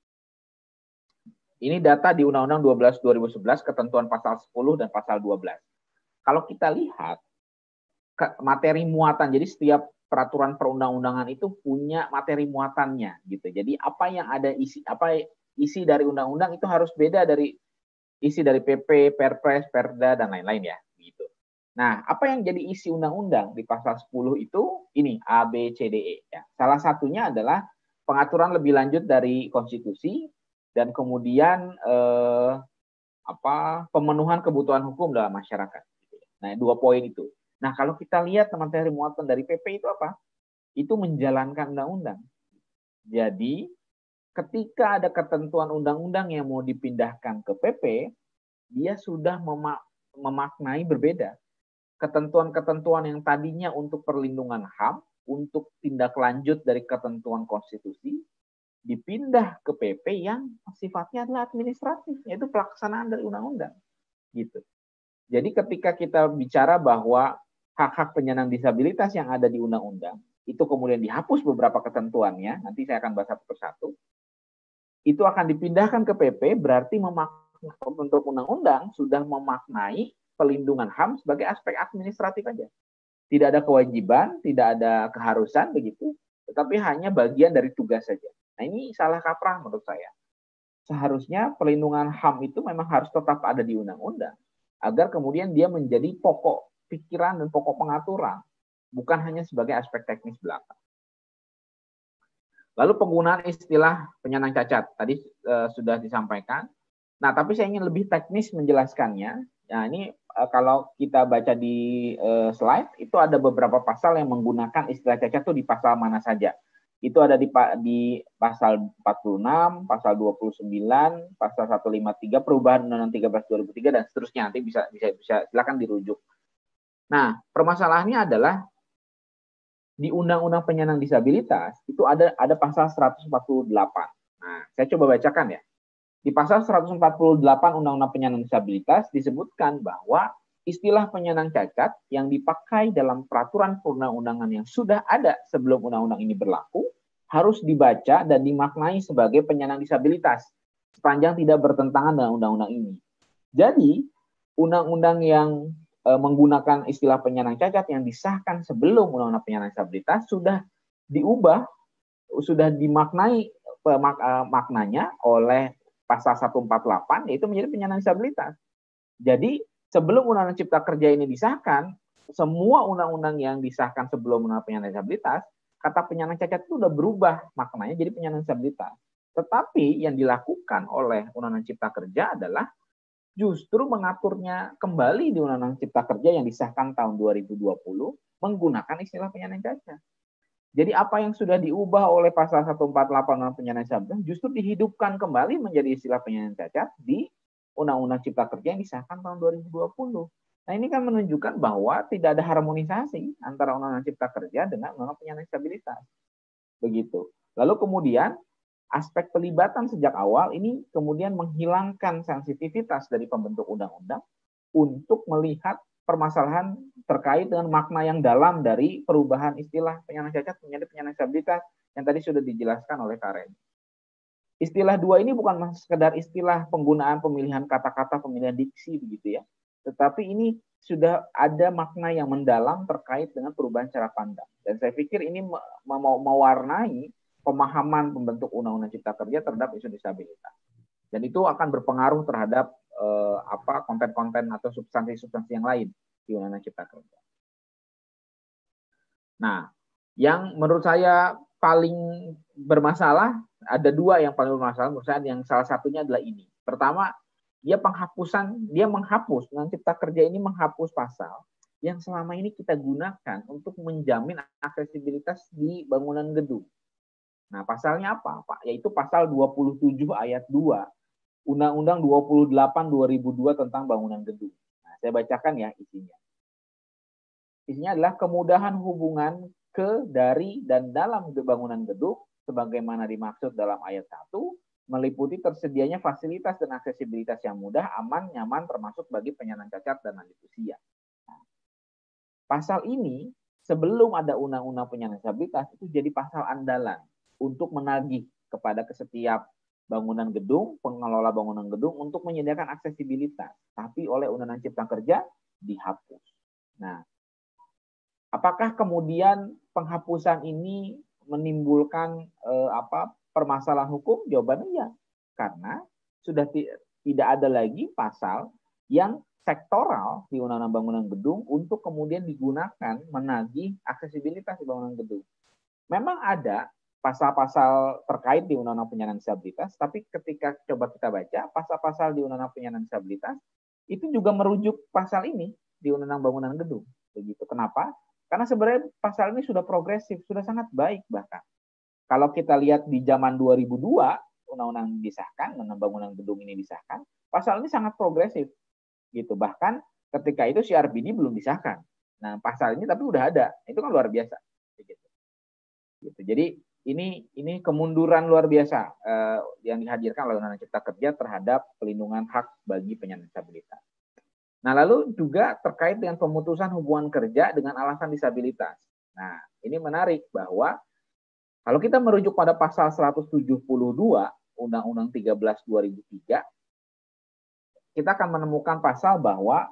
Ini data di Undang-Undang dua belas dua ribu sebelas, ketentuan pasal sepuluh dan pasal dua belas. Kalau kita lihat materi muatan, jadi setiap peraturan perundang-undangan itu punya materi muatannya gitu. Jadi apa yang ada isi apa isi dari undang-undang itu harus beda dari isi dari P P, Perpres, Perda dan lain-lain ya gitu. Nah, apa yang jadi isi undang-undang di pasal sepuluh itu ini A B C D E ya. Salah satunya adalah pengaturan lebih lanjut dari konstitusi dan kemudian eh, apa pemenuhan kebutuhan hukum dalam masyarakat. Nah, dua poin itu. Nah, kalau kita lihat materi muatan dari P P itu apa? Itu menjalankan undang-undang. Jadi, ketika ada ketentuan undang-undang yang mau dipindahkan ke P P, dia sudah memak memaknai berbeda. Ketentuan-ketentuan yang tadinya untuk perlindungan H A M, untuk tindak lanjut dari ketentuan konstitusi, dipindah ke P P yang sifatnya adalah administratif, yaitu pelaksanaan dari undang-undang. Gitu. Jadi ketika kita bicara bahwa hak-hak penyandang disabilitas yang ada di undang-undang, itu kemudian dihapus beberapa ketentuannya, nanti saya akan bahas satu persatu, itu akan dipindahkan ke P P, berarti untuk undang-undang sudah memaknai pelindungan H A M sebagai aspek administratif aja. Tidak ada kewajiban, tidak ada keharusan begitu, tetapi hanya bagian dari tugas saja. Nah, ini salah kaprah menurut saya. Seharusnya pelindungan H A M itu memang harus tetap ada di undang-undang, agar kemudian dia menjadi pokok pikiran dan pokok pengaturan, bukan hanya sebagai aspek teknis belaka. Lalu penggunaan istilah penyandang cacat, tadi uh, sudah disampaikan. Nah, tapi saya ingin lebih teknis menjelaskannya. Nah, ini uh, kalau kita baca di uh, slide, itu ada beberapa pasal yang menggunakan istilah cacat itu di pasal mana saja. Itu ada di, di pasal empat puluh enam, pasal dua puluh sembilan, pasal seratus lima puluh tiga, perubahan Undang-Undang tiga belas dua ribu tiga, dan seterusnya. Nanti bisa, bisa, bisa silakan dirujuk. Nah, permasalahannya adalah di Undang-Undang Penyandang Disabilitas, itu ada ada pasal seratus empat puluh delapan. Nah, saya coba bacakan ya. Di pasal seratus empat puluh delapan Undang-Undang Penyandang Disabilitas disebutkan bahwa istilah penyandang cacat yang dipakai dalam peraturan perundang-undangan yang sudah ada sebelum undang-undang ini berlaku harus dibaca dan dimaknai sebagai penyandang disabilitas sepanjang tidak bertentangan dengan undang-undang ini. Jadi, undang-undang yang e, menggunakan istilah penyandang cacat yang disahkan sebelum undang-undang penyandang disabilitas sudah diubah, sudah dimaknai pemak, e, maknanya oleh pasal seratus empat puluh delapan, yaitu menjadi penyandang disabilitas. Jadi, sebelum Undang-Undang Cipta Kerja ini disahkan, semua undang-undang yang disahkan sebelum Undang-Undang Penyandang Disabilitas, kata penyandang cacat itu sudah berubah maknanya jadi penyandang disabilitas. Tetapi yang dilakukan oleh Undang-Undang Cipta Kerja adalah justru mengaturnya kembali di Undang-Undang Cipta Kerja yang disahkan tahun dua ribu dua puluh menggunakan istilah penyandang cacat. Jadi apa yang sudah diubah oleh pasal seratus empat puluh delapan Undang-Undang Penyandang Disabilitas justru dihidupkan kembali menjadi istilah penyandang cacat di Undang-Undang Cipta Kerja yang disahkan tahun dua ribu dua puluh. Nah, ini kan menunjukkan bahwa tidak ada harmonisasi antara Undang-Undang Cipta Kerja dengan Undang-Undang Penyandang Disabilitas. Begitu. Lalu kemudian aspek pelibatan sejak awal ini kemudian menghilangkan sensitivitas dari pembentuk undang-undang untuk melihat permasalahan terkait dengan makna yang dalam dari perubahan istilah penyandang cacat menjadi penyandang disabilitas yang tadi sudah dijelaskan oleh Karen. Istilah dua ini bukan sekedar istilah penggunaan pemilihan kata-kata, pemilihan diksi begitu ya, tetapi ini sudah ada makna yang mendalam terkait dengan perubahan cara pandang. Dan saya pikir ini mewarnai pemahaman pembentuk Undang-Undang Cipta Kerja terhadap isu disabilitas. Dan itu akan berpengaruh terhadap eh, apa konten-konten atau substansi-substansi yang lain di Undang-Undang Cipta Kerja. Nah, yang menurut saya paling bermasalah, ada dua yang paling bermasalah menurut saya, yang salah satunya adalah ini. Pertama, dia penghapusan, dia menghapus, Undang-Undang Cipta Kerja ini menghapus pasal yang selama ini kita gunakan untuk menjamin aksesibilitas di bangunan gedung. Nah, pasalnya apa, Pak? Yaitu pasal dua puluh tujuh ayat dua Undang-Undang dua puluh delapan dua ribu dua tentang bangunan gedung. Nah, saya bacakan ya isinya. Isinya adalah kemudahan hubungan ke, dari, dan dalam bangunan gedung sebagaimana dimaksud dalam ayat satu, meliputi tersedianya fasilitas dan aksesibilitas yang mudah, aman, nyaman, termasuk bagi penyandang cacat dan lanjut usia. Nah, pasal ini sebelum ada Undang-Undang Penyandang Disabilitas itu jadi pasal andalan untuk menagih kepada setiap bangunan gedung, pengelola bangunan gedung untuk menyediakan aksesibilitas. Tapi oleh Undang-Undang Cipta Kerja dihapus. Nah, apakah kemudian penghapusan ini menimbulkan eh, apa permasalahan hukum? Jawabannya ya, karena sudah tidak ada lagi pasal yang sektoral di Undang-Undang Bangunan Gedung untuk kemudian digunakan menagih aksesibilitas di bangunan gedung. Memang ada pasal-pasal terkait di Undang-Undang Penyandang Disabilitas, tapi ketika coba kita baca pasal-pasal di Undang-Undang Penyandang Disabilitas itu juga merujuk pasal ini di Undang-Undang Bangunan Gedung. Begitu. Kenapa? Karena sebenarnya pasal ini sudah progresif, sudah sangat baik bahkan. Kalau kita lihat di zaman dua ribu dua, Undang-Undang disahkan, Undang-Undang Bangunan Gedung ini disahkan, pasal ini sangat progresif. Gitu. Bahkan ketika itu C R B D belum disahkan. Nah, pasal ini tapi udah ada. Itu kan luar biasa. Gitu. Gitu. Jadi ini ini kemunduran luar biasa eh, yang dihadirkan oleh Undang-Undang Cipta Kerja terhadap pelindungan hak bagi penyandang disabilitas. Nah, lalu juga terkait dengan pemutusan hubungan kerja dengan alasan disabilitas. Nah, ini menarik bahwa kalau kita merujuk pada pasal seratus tujuh puluh dua Undang-Undang tiga belas dua ribu tiga, kita akan menemukan pasal bahwa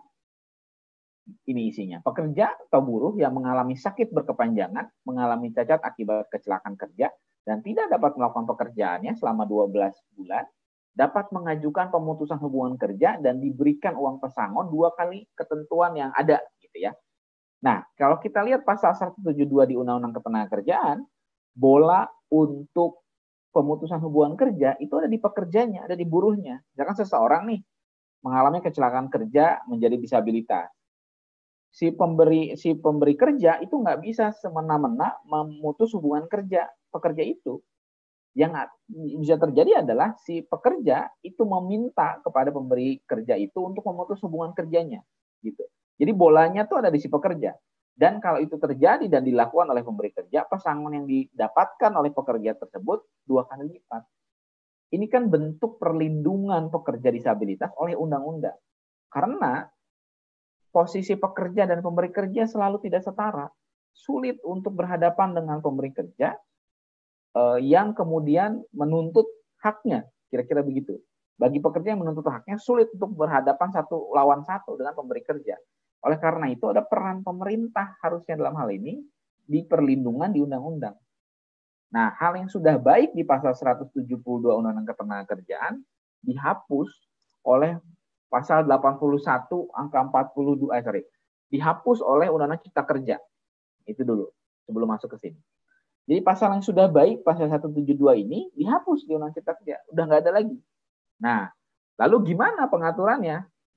ini isinya. Pekerja atau buruh yang mengalami sakit berkepanjangan, mengalami cacat akibat kecelakaan kerja, dan tidak dapat melakukan pekerjaannya selama dua belas bulan, dapat mengajukan pemutusan hubungan kerja dan diberikan uang pesangon dua kali ketentuan yang ada. Gitu ya. Nah, kalau kita lihat pasal seratus tujuh puluh dua di Undang-Undang Ketenagakerjaan, bola untuk pemutusan hubungan kerja itu ada di pekerjanya, ada di buruhnya. Misalkan seseorang nih mengalami kecelakaan kerja menjadi disabilitas. Si pemberi si pemberi kerja itu nggak bisa semena-mena memutus hubungan kerja pekerja itu. Yang bisa terjadi adalah si pekerja itu meminta kepada pemberi kerja itu untuk memutus hubungan kerjanya, gitu. Jadi bolanya tuh ada di si pekerja. Dan kalau itu terjadi dan dilakukan oleh pemberi kerja, pesangon yang didapatkan oleh pekerja tersebut dua kali lipat. Ini kan bentuk perlindungan pekerja disabilitas oleh undang-undang. Karena posisi pekerja dan pemberi kerja selalu tidak setara. Sulit untuk berhadapan dengan pemberi kerja eh, yang kemudian menuntut haknya. Kira-kira begitu. Bagi pekerja yang menuntut haknya, sulit untuk berhadapan satu lawan satu dengan pemberi kerja. Oleh karena itu, ada peran pemerintah harusnya dalam hal ini di perlindungan di undang-undang. Nah, hal yang sudah baik di pasal seratus tujuh puluh dua Undang-Undang Ketenagakerjaan dihapus oleh pasal delapan puluh satu angka empat puluh dua, eh, sorry, dihapus oleh Undang-Undang Cipta Kerja. Itu dulu, sebelum masuk ke sini. Jadi pasal yang sudah baik, pasal seratus tujuh puluh dua ini dihapus di Undang-Undang Cipta Kerja. Udah nggak ada lagi. Nah, lalu gimana pengaturannya?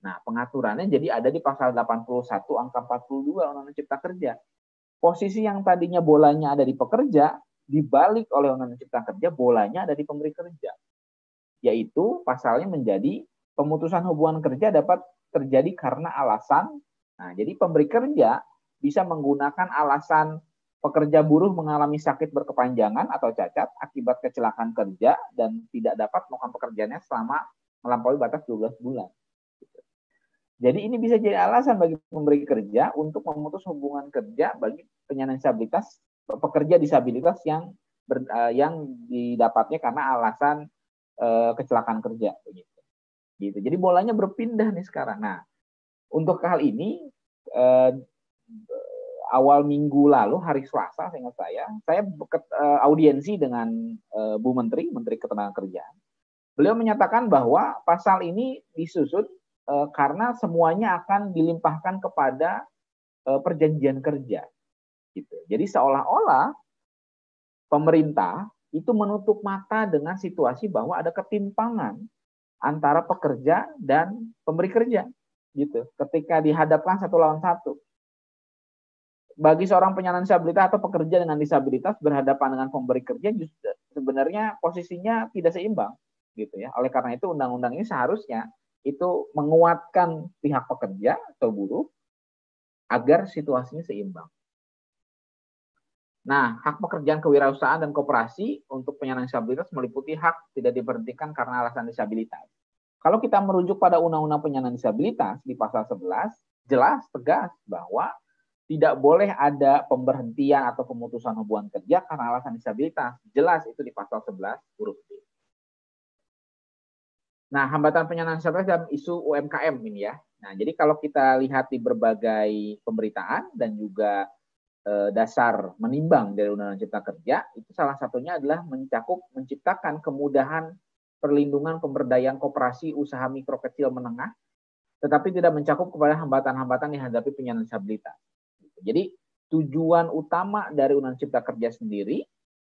Nah, pengaturannya jadi ada di pasal delapan puluh satu angka empat puluh dua Undang-Undang Cipta Kerja. Posisi yang tadinya bolanya ada di pekerja, dibalik oleh Undang-Undang Cipta Kerja, bolanya ada di pemberi kerja. Yaitu pasalnya menjadi pemutusan hubungan kerja dapat terjadi karena alasan. Nah, jadi pemberi kerja bisa menggunakan alasan pekerja buruh mengalami sakit berkepanjangan atau cacat akibat kecelakaan kerja dan tidak dapat melakukan pekerjaannya selama melampaui batas dua belas bulan. Jadi ini bisa jadi alasan bagi pemberi kerja untuk memutus hubungan kerja bagi penyandang disabilitas, pekerja disabilitas yang ber, uh, yang didapatnya karena alasan uh, kecelakaan kerja. Begitu. Gitu. Jadi bolanya berpindah nih sekarang. Nah, untuk hal ini uh, awal minggu lalu hari Selasa, seingat saya, saya beket, uh, audiensi dengan uh, Bu Menteri, Menteri Ketenagakerjaan. Beliau menyatakan bahwa pasal ini disusut karena semuanya akan dilimpahkan kepada uh, perjanjian kerja, gitu. Jadi seolah-olah pemerintah itu menutup mata dengan situasi bahwa ada ketimpangan antara pekerja dan pemberi kerja, gitu. Ketika dihadapkan satu lawan satu, bagi seorang penyandang disabilitas atau pekerja dengan disabilitas berhadapan dengan pemberi kerja, justru sebenarnya posisinya tidak seimbang, gitu ya. Oleh karena itu undang-undang ini seharusnya itu menguatkan pihak pekerja atau buruh agar situasinya seimbang. Nah, hak pekerjaan kewirausahaan dan koperasi untuk penyandang disabilitas meliputi hak tidak diberhentikan karena alasan disabilitas. Kalau kita merujuk pada Undang-Undang Penyandang Disabilitas di pasal sebelas, jelas tegas bahwa tidak boleh ada pemberhentian atau pemutusan hubungan kerja karena alasan disabilitas. Jelas itu di pasal sebelas huruf D. Nah, hambatan penyandang disabilitas dalam isu U M K M ini ya. Nah, jadi kalau kita lihat di berbagai pemberitaan dan juga eh, dasar menimbang dari Undang-Undang Cipta Kerja, itu salah satunya adalah mencakup menciptakan kemudahan perlindungan pemberdayaan koperasi usaha mikro kecil menengah, tetapi tidak mencakup kepada hambatan-hambatan yang dihadapi penyandang disabilitas. Jadi tujuan utama dari Undang-Undang Cipta Kerja sendiri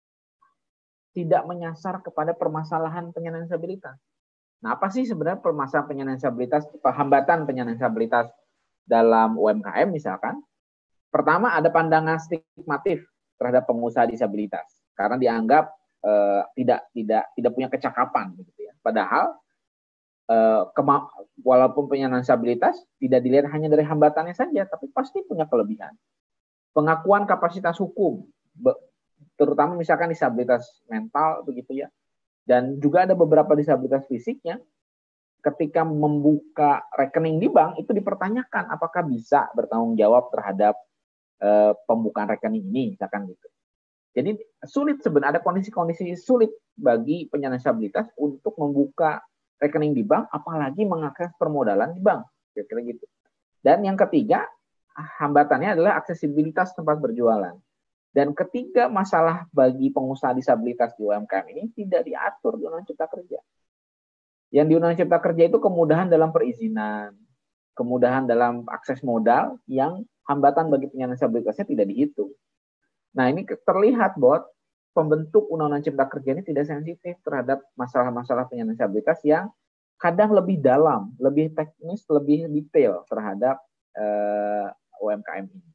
tidak menyasar kepada permasalahan penyandang disabilitas. Nah, apa sih sebenarnya permasalahan penyandang disabilitas, hambatan penyandang disabilitas dalam U M K M misalkan? Pertama, ada pandangan stigmatif terhadap pengusaha disabilitas karena dianggap eh, tidak tidak tidak punya kecakapan, gitu ya. Padahal eh, walaupun penyandang disabilitas tidak dilihat hanya dari hambatannya saja, tapi pasti punya kelebihan. Pengakuan kapasitas hukum, terutama misalkan disabilitas mental, begitu ya. Dan juga ada beberapa disabilitas fisiknya, ketika membuka rekening di bank, itu dipertanyakan apakah bisa bertanggung jawab terhadap e, pembukaan rekening ini, misalkan gitu. Jadi sulit sebenarnya, ada kondisi-kondisi sulit bagi penyandang disabilitas untuk membuka rekening di bank, apalagi mengakses permodalan di bank, kira-kira gitu. Dan yang ketiga, hambatannya adalah aksesibilitas tempat berjualan. Dan ketiga masalah bagi pengusaha disabilitas di U M K M ini tidak diatur di Undang-Undang Cipta Kerja. Yang di Undang-Undang Cipta Kerja itu kemudahan dalam perizinan, kemudahan dalam akses modal yang hambatan bagi penyandang disabilitasnya tidak dihitung. Nah, ini terlihat bahwa pembentuk Undang-Undang Cipta Kerja ini tidak sensitif terhadap masalah-masalah penyandang disabilitas yang kadang lebih dalam, lebih teknis, lebih detail terhadap uh, U M K M ini.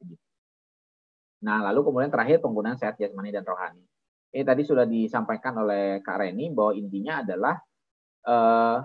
Nah, lalu kemudian terakhir penggunaan sehat jasmani dan rohani. Ini tadi sudah disampaikan oleh Kak Reni bahwa intinya adalah eh,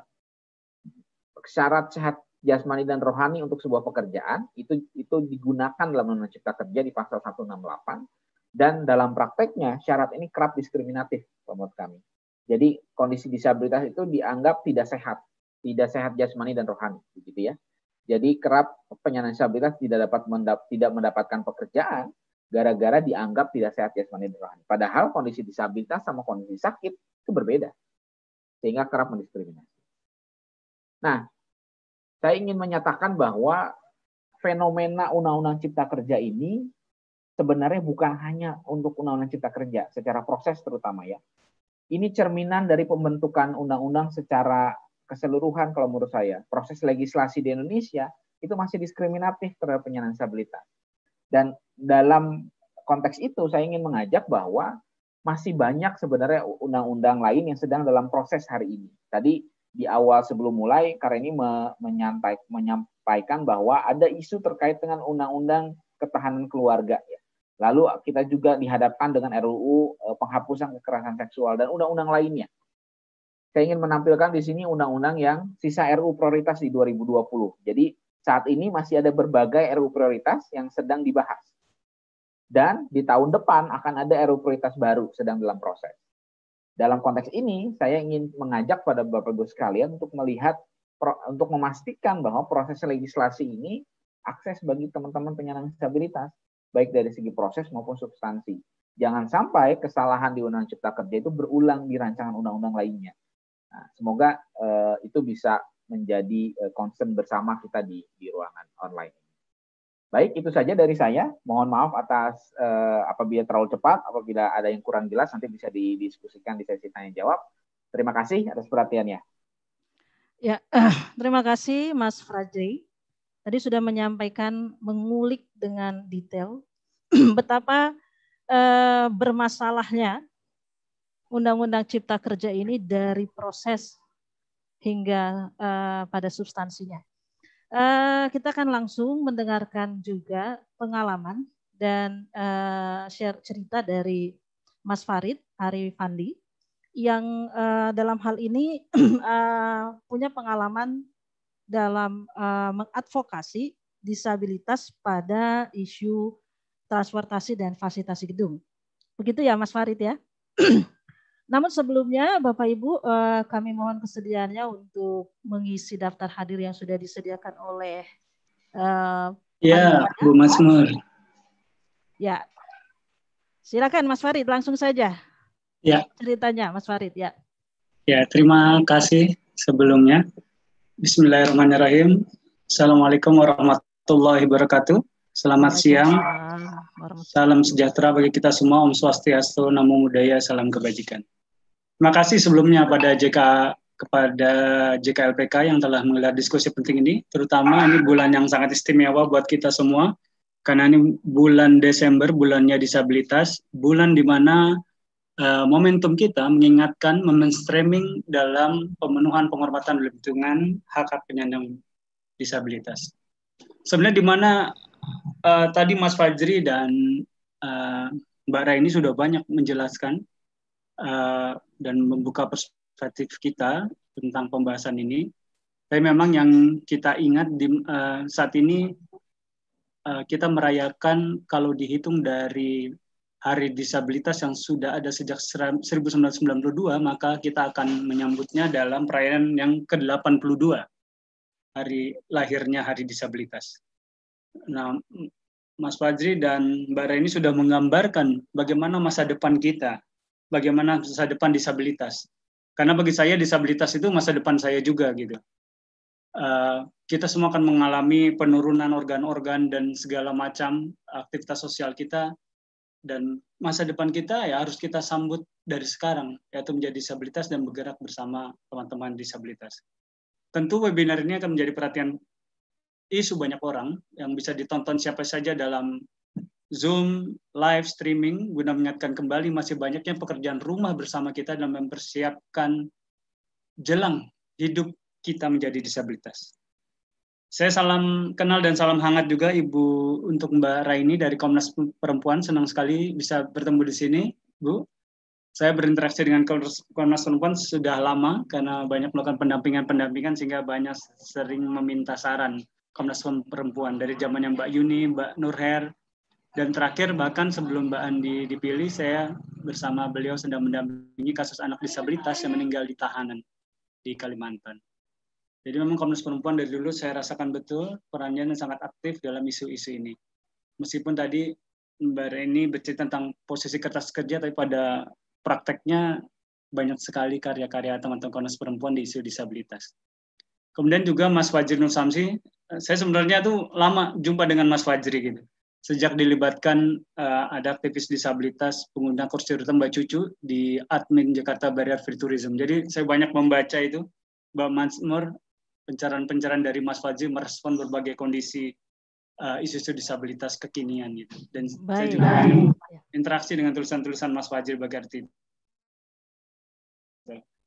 syarat sehat jasmani dan rohani untuk sebuah pekerjaan itu itu digunakan dalam Undang-Undang Cipta Kerja di pasal seratus enam puluh delapan, dan dalam prakteknya syarat ini kerap diskriminatif menurut kami. Jadi kondisi disabilitas itu dianggap tidak sehat, tidak sehat jasmani dan rohani, begitu ya. Jadi kerap penyandang disabilitas tidak dapat mendap, tidak mendapatkan pekerjaan gara-gara dianggap tidak sehat jasmani dan rohani. Padahal kondisi disabilitas sama kondisi sakit itu berbeda, sehingga kerap mendiskriminasi. Nah, saya ingin menyatakan bahwa fenomena Undang-Undang Cipta Kerja ini sebenarnya bukan hanya untuk Undang-Undang Cipta Kerja, secara proses terutama ya. Ini cerminan dari pembentukan undang-undang secara keseluruhan kalau menurut saya. Proses legislasi di Indonesia itu masih diskriminatif terhadap penyandang disabilitas. Dan dalam konteks itu saya ingin mengajak bahwa masih banyak sebenarnya undang-undang lain yang sedang dalam proses hari ini. Tadi di awal sebelum mulai, Kareni me, menyampaikan, menyampaikan bahwa ada isu terkait dengan undang-undang ketahanan keluarga. Ya. Lalu kita juga dihadapkan dengan R U U eh, penghapusan kekerasan seksual dan undang-undang lainnya. Saya ingin menampilkan di sini undang-undang yang sisa R U U prioritas di dua ribu dua puluh. Jadi saat ini masih ada berbagai R U U prioritas yang sedang dibahas. Dan di tahun depan akan ada R U U prioritas baru sedang dalam proses. Dalam konteks ini, saya ingin mengajak pada Bapak Ibu sekalian untuk melihat, untuk memastikan bahwa proses legislasi ini akses bagi teman-teman penyandang disabilitas, baik dari segi proses maupun substansi. Jangan sampai kesalahan di Undang-Undang Cipta Kerja itu berulang di rancangan undang-undang lainnya. Nah, semoga eh, itu bisa menjadi eh, concern bersama kita di, di ruangan online. Baik, itu saja dari saya. Mohon maaf atas eh, apabila terlalu cepat, apabila ada yang kurang jelas, nanti bisa didiskusikan di sesi tanya-jawab. Terima kasih atas perhatiannya. Ya, uh, terima kasih Mas Fajri. Tadi sudah menyampaikan, mengulik dengan detail betapa eh, bermasalahnya Undang-Undang Cipta Kerja ini dari proses hingga eh, pada substansinya. Uh, kita akan langsung mendengarkan juga pengalaman dan uh, share cerita dari Mas Farid Arifandi yang uh, dalam hal ini uh, punya pengalaman dalam uh, mengadvokasi disabilitas pada isu transportasi dan fasilitasi gedung. Begitu ya Mas Farid ya. Namun sebelumnya Bapak Ibu eh, kami mohon kesediaannya untuk mengisi daftar hadir yang sudah disediakan oleh eh, ya Bu Masmur. Ya, silakan Mas Farid langsung saja. Ya. Ceritanya Mas Farid ya. Ya, terima kasih sebelumnya. Bismillahirrahmanirrahim. Assalamualaikum warahmatullahi wabarakatuh. Selamat siang. Salam sejahtera bagi kita semua. Om Swastiastu, Namo Buddhaya, salam kebajikan. Terima kasih sebelumnya pada J K kepada J K L P K yang telah menggelar diskusi penting ini, terutama ini bulan yang sangat istimewa buat kita semua, karena ini bulan Desember, bulannya disabilitas, bulan di mana uh, momentum kita mengingatkan mainstreaming dalam pemenuhan penghormatan lingkungan hak-hak penyandang disabilitas. Sebenarnya di mana uh, tadi Mas Fajri dan uh, Mbak Raini sudah banyak menjelaskan Uh, dan membuka perspektif kita tentang pembahasan ini. Tapi memang yang kita ingat di, uh, saat ini uh, kita merayakan kalau dihitung dari Hari Disabilitas yang sudah ada sejak seribu sembilan ratus sembilan puluh dua, maka kita akan menyambutnya dalam perayaan yang ke delapan puluh dua, hari lahirnya Hari Disabilitas. Nah, Mas Fajri dan Mbak Raini sudah menggambarkan bagaimana masa depan kita, bagaimana masa depan disabilitas. Karena bagi saya disabilitas itu masa depan saya juga gitu. Uh, kita semua akan mengalami penurunan organ-organ dan segala macam aktivitas sosial kita, dan masa depan kita ya harus kita sambut dari sekarang, yaitu menjadi disabilitas dan bergerak bersama teman-teman disabilitas. Tentu webinar ini akan menjadi perhatian isu banyak orang yang bisa ditonton siapa saja dalam Zoom, live streaming, guna mengingatkan kembali masih banyaknya pekerjaan rumah bersama kita dalam mempersiapkan jelang hidup kita menjadi disabilitas. Saya salam kenal dan salam hangat juga Ibu untuk Mbak Raini dari Komnas Perempuan. Senang sekali bisa bertemu di sini, Bu. Saya berinteraksi dengan Komnas Perempuan sudah lama karena banyak melakukan pendampingan-pendampingan sehingga banyak sering meminta saran Komnas Perempuan dari zamannya Mbak Yuni, Mbak Nurher. Dan terakhir, bahkan sebelum Mbak Andi dipilih, saya bersama beliau sedang mendampingi kasus anak disabilitas yang meninggal di tahanan di Kalimantan. Jadi memang Komnas Perempuan dari dulu saya rasakan betul perannya yang sangat aktif dalam isu-isu ini. Meskipun tadi Mbak Reni bercerita tentang posisi kertas kerja, tapi pada prakteknya banyak sekali karya-karya teman-teman Komnas Perempuan di isu disabilitas. Kemudian juga Mas Fajri Nur Samsi, saya sebenarnya tuh lama jumpa dengan Mas Fajri gitu. Sejak dilibatkan uh, ada aktivis disabilitas pengguna kursi roda Mbak Cucu di admin Jakarta Barrier Free Tourism. Jadi saya banyak membaca itu, Mbak Masmur, pencerahan-pencerahan dari Mas Fajri merespon berbagai kondisi uh, isu-isu disabilitas kekinian gitu. Dan Baik. Saya juga interaksi dengan tulisan-tulisan Mas Fajri bagi arti.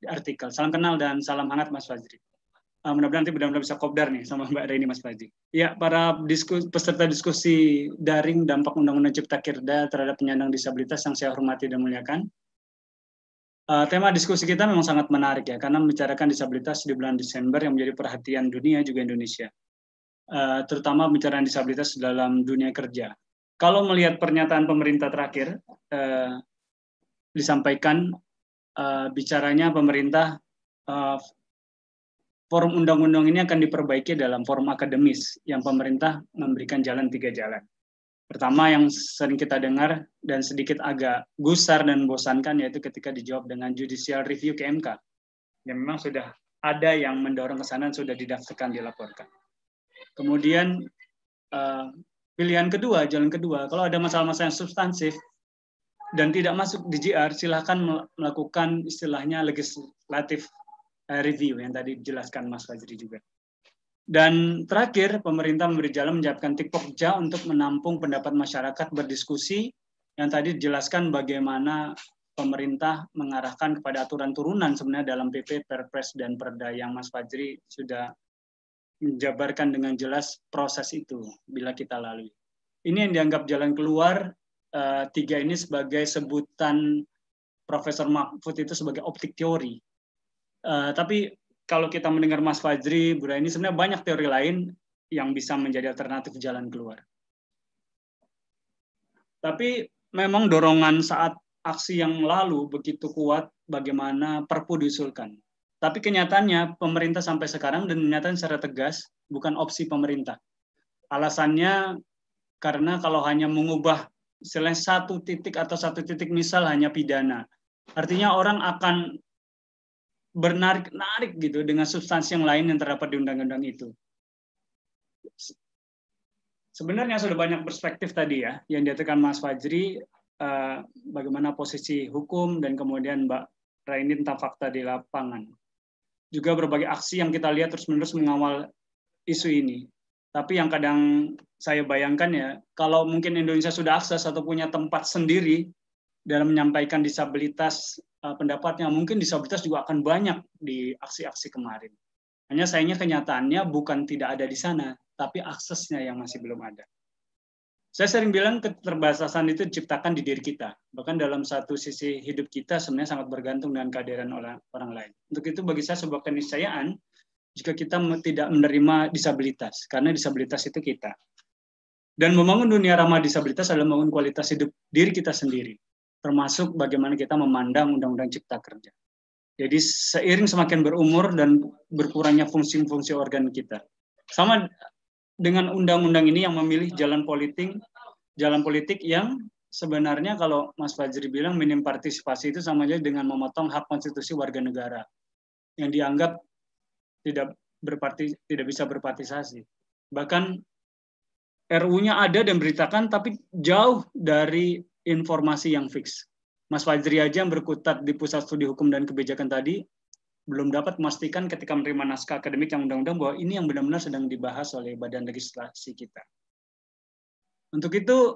artikel. Salam kenal dan salam hangat Mas Fajri. Uh, mudah-mudahan nanti benar-benar bisa kopdar nih sama Mbak Reni, Mas Fajri. Ya, para diskus, peserta diskusi daring dampak Undang-Undang Cipta Kerja terhadap penyandang disabilitas yang saya hormati dan muliakan. Uh, tema diskusi kita memang sangat menarik ya, karena membicarakan disabilitas di bulan Desember yang menjadi perhatian dunia juga Indonesia. Uh, terutama pembicaraan disabilitas dalam dunia kerja. Kalau melihat pernyataan pemerintah terakhir, uh, disampaikan uh, bicaranya pemerintah uh, forum undang-undang ini akan diperbaiki dalam forum akademis yang pemerintah memberikan jalan tiga jalan. Pertama yang sering kita dengar dan sedikit agak gusar dan membosankan yaitu ketika dijawab dengan judicial review ke M K. Yang memang sudah ada yang mendorong ke sana sudah didaftarkan, dilaporkan. Kemudian uh, pilihan kedua, jalan kedua, kalau ada masalah-masalah yang substansif dan tidak masuk di J R, silahkan melakukan istilahnya legislatif review yang tadi dijelaskan Mas Fajri juga. Dan terakhir, pemerintah memberi jalan menyiapkan Tikpokja untuk menampung pendapat masyarakat berdiskusi yang tadi dijelaskan bagaimana pemerintah mengarahkan kepada aturan turunan sebenarnya dalam P P, Perpres, dan Perda yang Mas Fajri sudah menjabarkan dengan jelas proses itu bila kita lalui. Ini yang dianggap jalan keluar, uh, tiga ini sebagai sebutan Profesor Mahfud itu sebagai optik teori. Uh, tapi kalau kita mendengar Mas Fajri, Bu Raini, sebenarnya banyak teori lain yang bisa menjadi alternatif jalan keluar. Tapi memang dorongan saat aksi yang lalu begitu kuat bagaimana Perpu diusulkan. Tapi kenyataannya pemerintah sampai sekarang dan menyatakan secara tegas bukan opsi pemerintah. Alasannya karena kalau hanya mengubah selain satu titik atau satu titik misal hanya pidana. Artinya orang akan bernarik-narik gitu dengan substansi yang lain yang terdapat di undang-undang itu. Sebenarnya sudah banyak perspektif tadi ya yang dikatakan Mas Fajri, eh, bagaimana posisi hukum dan kemudian Mbak Raini tentang fakta di lapangan. Juga berbagai aksi yang kita lihat terus-menerus mengawal isu ini. Tapi yang kadang saya bayangkan ya, kalau mungkin Indonesia sudah akses atau punya tempat sendiri dalam menyampaikan disabilitas uh, pendapatnya, mungkin disabilitas juga akan banyak di aksi-aksi kemarin. Hanya sayangnya kenyataannya bukan tidak ada di sana, tapi aksesnya yang masih belum ada. Saya sering bilang keterbatasan itu diciptakan di diri kita. Bahkan dalam satu sisi hidup kita sebenarnya sangat bergantung dengan kehadiran orang, orang lain. Untuk itu bagi saya sebuah keniscayaan jika kita tidak menerima disabilitas, karena disabilitas itu kita. Dan membangun dunia ramah disabilitas adalah membangun kualitas hidup diri kita sendiri. Termasuk bagaimana kita memandang Undang-Undang Cipta Kerja. Jadi seiring semakin berumur dan berkurangnya fungsi-fungsi organ kita. Sama dengan undang-undang ini yang memilih jalan politik, jalan politik yang sebenarnya kalau Mas Fajri bilang minim partisipasi itu sama aja dengan memotong hak konstitusi warga negara yang dianggap tidak berparti, tidak bisa berpartisipasi. Bahkan R U-nya ada dan beritakan, tapi jauh dari informasi yang fix. Mas Fajri aja yang berkutat di Pusat Studi Hukum dan Kebijakan tadi, belum dapat memastikan ketika menerima naskah akademik yang undang-undang bahwa ini yang benar-benar sedang dibahas oleh badan legislasi kita. Untuk itu,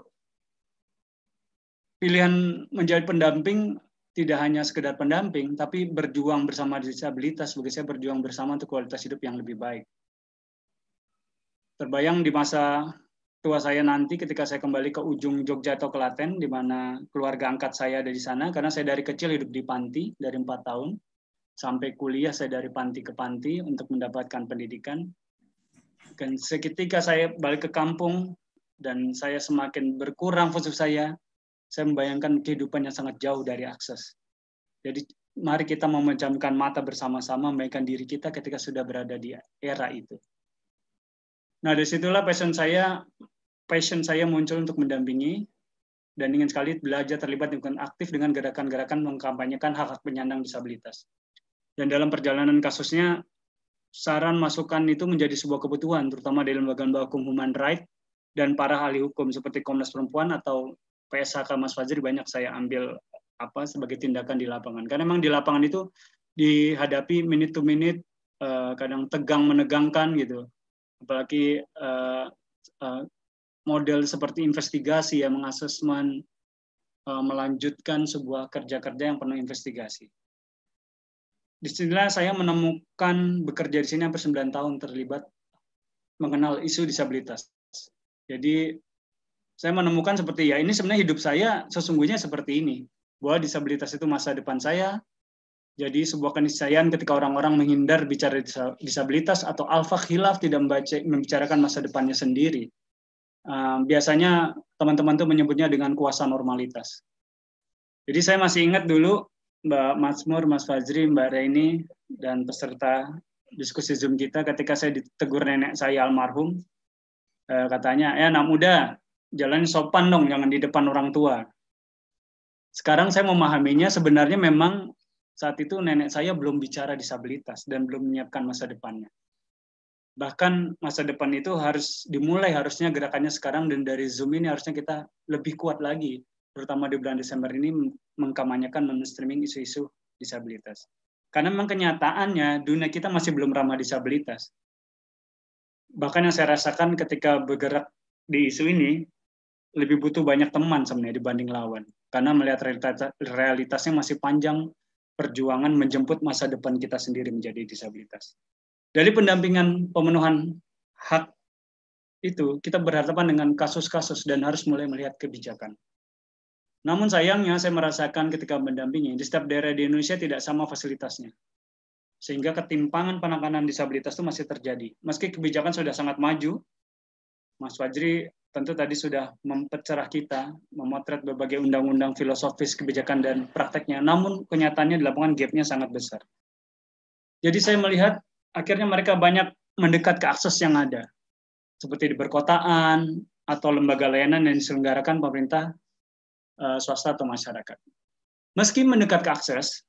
pilihan menjadi pendamping tidak hanya sekedar pendamping, tapi berjuang bersama disabilitas, bagi saya berjuang bersama untuk kualitas hidup yang lebih baik. Terbayang di masa tua saya nanti ketika saya kembali ke ujung Jogja atau Klaten, di mana keluarga angkat saya ada di sana, karena saya dari kecil hidup di panti, dari empat tahun, sampai kuliah saya dari panti ke panti untuk mendapatkan pendidikan. Dan seketika saya balik ke kampung, dan saya semakin berkurang fungsi saya, saya membayangkan kehidupan yang sangat jauh dari akses. Jadi mari kita memejamkan mata bersama-sama, membayangkan diri kita ketika sudah berada di era itu. Nah, disitulah passion saya, passion saya muncul untuk mendampingi dan ingin sekali belajar terlibat dengan aktif dengan gerakan-gerakan mengkampanyekan hak-hak penyandang disabilitas. Dan dalam perjalanan kasusnya, saran masukan itu menjadi sebuah kebutuhan, terutama dari lembaga-lembaga hukum human right dan para ahli hukum seperti Komnas Perempuan atau P S H K Mas Fajri banyak saya ambil apa sebagai tindakan di lapangan. Karena memang di lapangan itu dihadapi minute to minute, uh, kadang tegang menegangkan gitu. Apalagi uh, uh, model seperti investigasi ya, mengasesmen, uh, melanjutkan sebuah kerja-kerja yang penuh investigasi. disinilah saya menemukan bekerja di sini hampir sembilan tahun terlibat mengenal isu disabilitas. Jadi saya menemukan seperti ya ini sebenarnya hidup saya sesungguhnya seperti ini, bahwa disabilitas itu masa depan saya. Jadi sebuah keniscayaan ketika orang-orang menghindar bicara disabilitas atau al-faq khilaf tidak membaca, membicarakan masa depannya sendiri. Uh, biasanya teman-teman tuh menyebutnya dengan kuasa normalitas. Jadi saya masih ingat dulu Mbak Mazmur, Mas Fajri, Mbak Raini, dan peserta diskusi Zoom kita ketika saya ditegur nenek saya almarhum, uh, katanya, ya anak muda, jalan sopan dong, jangan di depan orang tua. Sekarang saya memahaminya sebenarnya memang saat itu nenek saya belum bicara disabilitas dan belum menyiapkan masa depannya. Bahkan masa depan itu harus dimulai, harusnya gerakannya sekarang, dan dari Zoom ini harusnya kita lebih kuat lagi, terutama di bulan Desember ini mengkampanyekan, men-streaming isu-isu disabilitas. Karena memang kenyataannya dunia kita masih belum ramah disabilitas. Bahkan yang saya rasakan ketika bergerak di isu ini, lebih butuh banyak teman sebenarnya dibanding lawan. Karena melihat realitas, realitasnya masih panjang, perjuangan menjemput masa depan kita sendiri menjadi disabilitas. Dari pendampingan pemenuhan hak itu, kita berhadapan dengan kasus-kasus dan harus mulai melihat kebijakan. Namun sayangnya saya merasakan ketika mendampingi, di setiap daerah di Indonesia tidak sama fasilitasnya. Sehingga ketimpangan penanganan disabilitas itu masih terjadi. Meski kebijakan sudah sangat maju, Mas Fajri tentu tadi sudah mempercerah kita, memotret berbagai undang-undang filosofis, kebijakan, dan prakteknya. Namun kenyataannya di lapangan gap-nya sangat besar. Jadi saya melihat akhirnya mereka banyak mendekat ke akses yang ada. Seperti di perkotaan, atau lembaga layanan yang diselenggarakan pemerintah, swasta, atau masyarakat. Meski mendekat ke akses,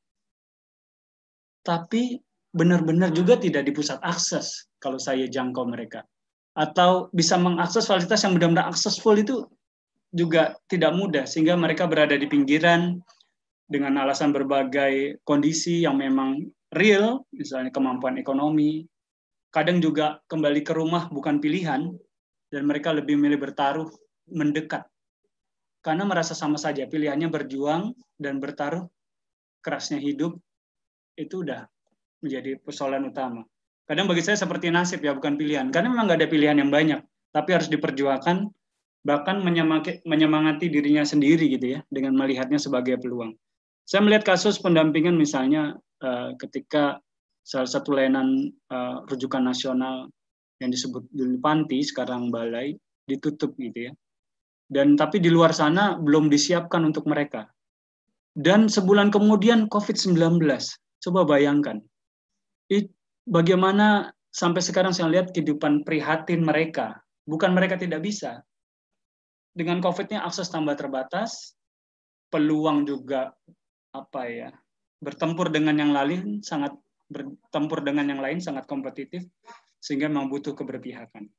tapi benar-benar juga tidak di pusat akses kalau saya jangkau mereka. Atau bisa mengakses fasilitas yang benar-benar aksesful itu juga tidak mudah, sehingga mereka berada di pinggiran dengan alasan berbagai kondisi yang memang real, misalnya kemampuan ekonomi, kadang juga kembali ke rumah bukan pilihan, dan mereka lebih memilih bertaruh mendekat, karena merasa sama saja pilihannya berjuang dan bertaruh, kerasnya hidup, itu udah menjadi persoalan utama. Kadang bagi saya seperti nasib ya, bukan pilihan. Karena memang nggak ada pilihan yang banyak, tapi harus diperjuangkan, bahkan menyemangati, menyemangati dirinya sendiri gitu ya, dengan melihatnya sebagai peluang. Saya melihat kasus pendampingan misalnya uh, ketika salah satu layanan uh, rujukan nasional yang disebut dulu Panti, sekarang Balai, ditutup gitu ya. Dan tapi di luar sana belum disiapkan untuk mereka. Dan sebulan kemudian covid sembilan belas. Coba bayangkan. It, Bagaimana sampai sekarang saya lihat kehidupan prihatin mereka. Bukan mereka tidak bisa. Dengan COVID-nya akses tambah terbatas, peluang juga apa ya, bertempur dengan yang lain sangat bertempur dengan yang lain sangat kompetitif, sehingga memang butuh keberpihakan.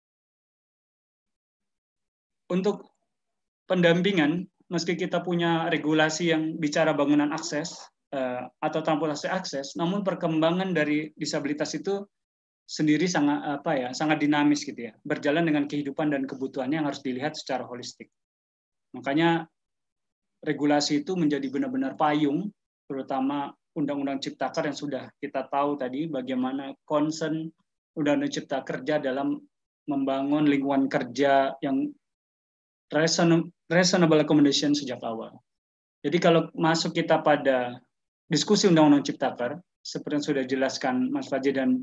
Untuk pendampingan, meski kita punya regulasi yang bicara bangunan akses, atau transportasi akses, namun perkembangan dari disabilitas itu sendiri sangat apa ya, sangat dinamis gitu ya, berjalan dengan kehidupan dan kebutuhannya yang harus dilihat secara holistik. Makanya regulasi itu menjadi benar-benar payung, terutama Undang-Undang Ciptaker yang sudah kita tahu tadi bagaimana concern Undang-Undang Cipta Kerja dalam membangun lingkungan kerja yang reasonable accommodation sejak awal. Jadi kalau masuk kita pada diskusi Undang-Undang Ciptaker, seperti yang sudah dijelaskan Mas Fajri dan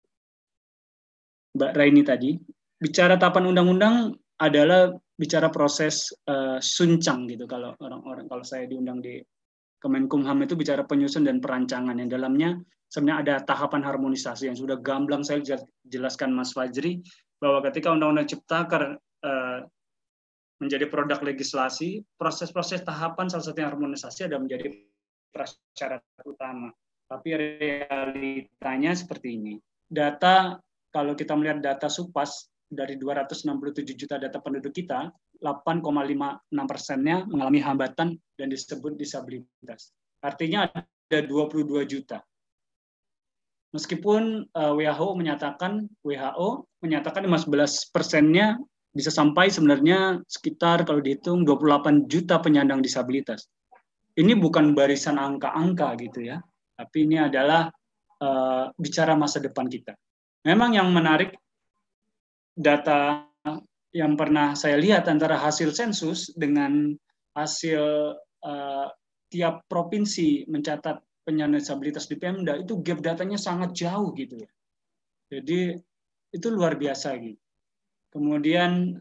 Mbak Raini tadi, bicara tahapan undang-undang adalah bicara proses uh, suncang gitu. Kalau orang-orang, kalau saya diundang di Kemenkumham itu bicara penyusun dan perancangan yang dalamnya sebenarnya ada tahapan harmonisasi yang sudah gamblang saya jelaskan Mas Fajri, bahwa ketika Undang-Undang Ciptaker uh, menjadi produk legislasi, proses-proses tahapan salah satunya harmonisasi ada menjadi prasyarat utama. Tapi realitanya seperti ini. Data, kalau kita melihat data SUPAS, dari dua ratus enam puluh tujuh juta data penduduk kita, delapan koma lima enam persennya mengalami hambatan dan disebut disabilitas. Artinya ada dua puluh dua juta. Meskipun uh, W H O menyatakan, W H O menyatakan lima belas persennya bisa sampai sebenarnya sekitar kalau dihitung dua puluh delapan juta penyandang disabilitas. Ini bukan barisan angka-angka gitu ya. tapi ini adalah uh, bicara masa depan kita. Memang yang menarik, data yang pernah saya lihat antara hasil sensus dengan hasil uh, tiap provinsi mencatat penyandang disabilitas di Pemda, itu gap datanya sangat jauh gitu ya. Jadi itu luar biasa gitu. Kemudian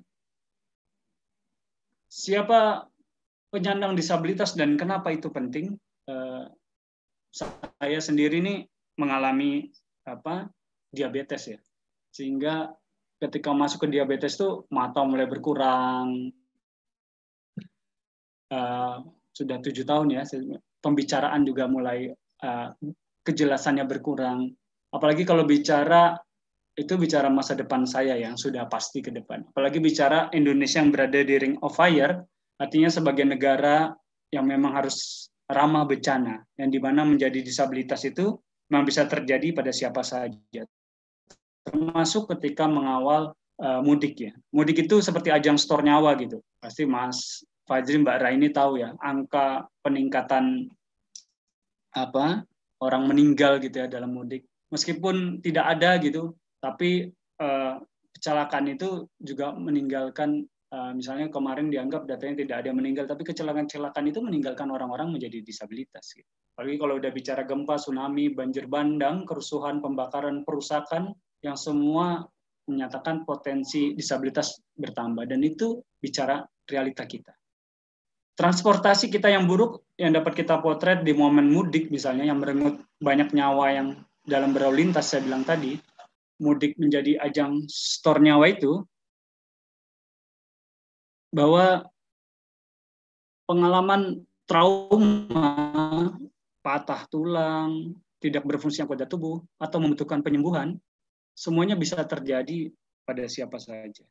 siapa penyandang disabilitas dan kenapa itu penting? Uh, saya sendiri ini mengalami apa diabetes ya, sehingga ketika masuk ke diabetes tuh mata mulai berkurang, uh, sudah tujuh tahun ya, pembicaraan juga mulai uh, kejelasannya berkurang, apalagi kalau bicara itu bicara masa depan saya yang sudah pasti ke depan, apalagi bicara Indonesia yang berada di ring of fire, artinya sebagai negara yang memang harus ramah bencana, yang dimana menjadi disabilitas itu memang bisa terjadi pada siapa saja, termasuk ketika mengawal uh, mudik ya. Mudik itu seperti ajang stor nyawa gitu. Pasti Mas Fajri, Mbak Raini tahu ya, angka peningkatan apa orang meninggal gitu ya dalam mudik. Meskipun tidak ada gitu, tapi uh, kecelakaan itu juga meninggalkan. Uh, misalnya kemarin dianggap datanya tidak ada yang meninggal, tapi kecelakaan-kecelakaan itu meninggalkan orang-orang menjadi disabilitas. Gitu. Apalagi kalau udah bicara gempa, tsunami, banjir bandang, kerusuhan, pembakaran, perusakan, yang semua menyatakan potensi disabilitas bertambah. Dan itu bicara realita kita. Transportasi kita yang buruk, yang dapat kita potret di momen mudik misalnya, yang merenggut banyak nyawa yang dalam berlalu lintas, saya bilang tadi, mudik menjadi ajang stor nyawa itu, bahwa pengalaman trauma, patah tulang, tidak berfungsi anggota tubuh, atau membutuhkan penyembuhan, semuanya bisa terjadi pada siapa saja.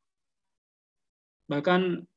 Bahkan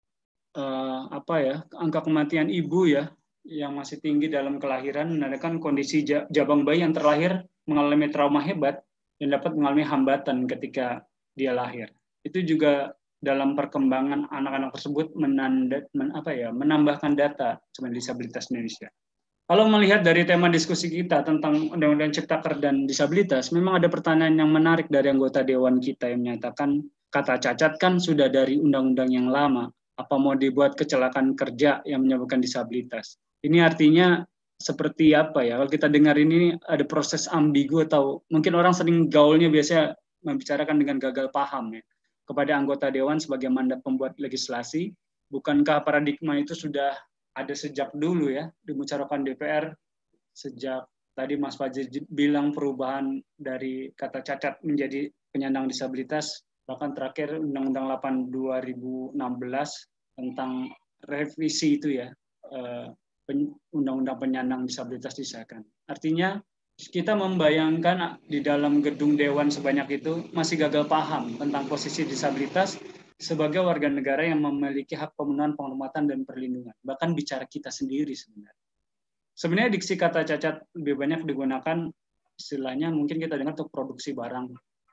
eh, apa ya, angka kematian ibu ya, yang masih tinggi dalam kelahiran, menandakan kondisi jabang bayi yang terlahir mengalami trauma hebat, yang dapat mengalami hambatan ketika dia lahir. Itu juga dalam perkembangan anak-anak tersebut menandat, men, apa ya, menambahkan data tentang disabilitas Indonesia. Kalau melihat dari tema diskusi kita tentang Undang-Undang Ciptaker dan disabilitas, memang ada pertanyaan yang menarik dari anggota Dewan kita yang menyatakan kata cacat kan sudah dari undang-undang yang lama, apa mau dibuat kecelakaan kerja yang menyebabkan disabilitas. Ini artinya seperti apa ya, kalau kita dengar ini ada proses ambigu, atau mungkin orang sering gaulnya biasanya membicarakan dengan gagal paham ya. Kepada anggota Dewan sebagai mandat pembuat legislasi, bukankah paradigma itu sudah ada sejak dulu ya, dimucarakan D P R, sejak tadi Mas Fajri bilang perubahan dari kata cacat menjadi penyandang disabilitas, bahkan terakhir Undang-Undang delapan dua ribu enam belas tentang revisi itu ya, Undang-Undang penyandang disabilitas disahkan. Artinya kita membayangkan di dalam gedung Dewan sebanyak itu masih gagal paham tentang posisi disabilitas sebagai warga negara yang memiliki hak pemenuhan penghormatan dan perlindungan. Bahkan bicara kita sendiri sebenarnya. Sebenarnya diksi kata cacat lebih banyak digunakan istilahnya mungkin kita dengar untuk produksi barang.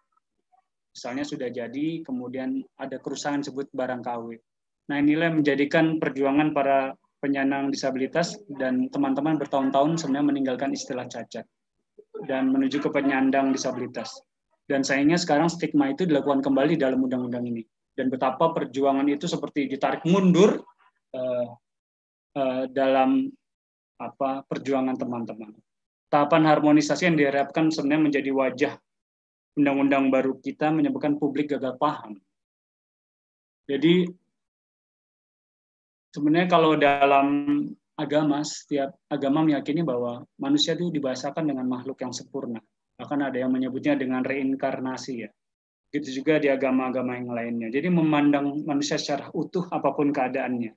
Misalnya sudah jadi, kemudian ada kerusakan sebut barang K W. Nah inilah yang menjadikan perjuangan para penyandang disabilitas dan teman-teman bertahun-tahun sebenarnya meninggalkan istilah cacat dan menuju ke penyandang disabilitas. Dan sayangnya sekarang stigma itu dilakukan kembali dalam undang-undang ini. Dan betapa perjuangan itu seperti ditarik mundur uh, uh, dalam apa perjuangan teman-teman. Tahapan harmonisasi yang diharapkan sebenarnya menjadi wajah undang-undang baru kita menyebabkan publik gagal paham. Jadi sebenarnya kalau dalam agama, setiap agama meyakini bahwa manusia itu dibahasakan dengan makhluk yang sempurna. Bahkan ada yang menyebutnya dengan reinkarnasi ya. Begitu juga di agama-agama yang lainnya. Jadi memandang manusia secara utuh apapun keadaannya.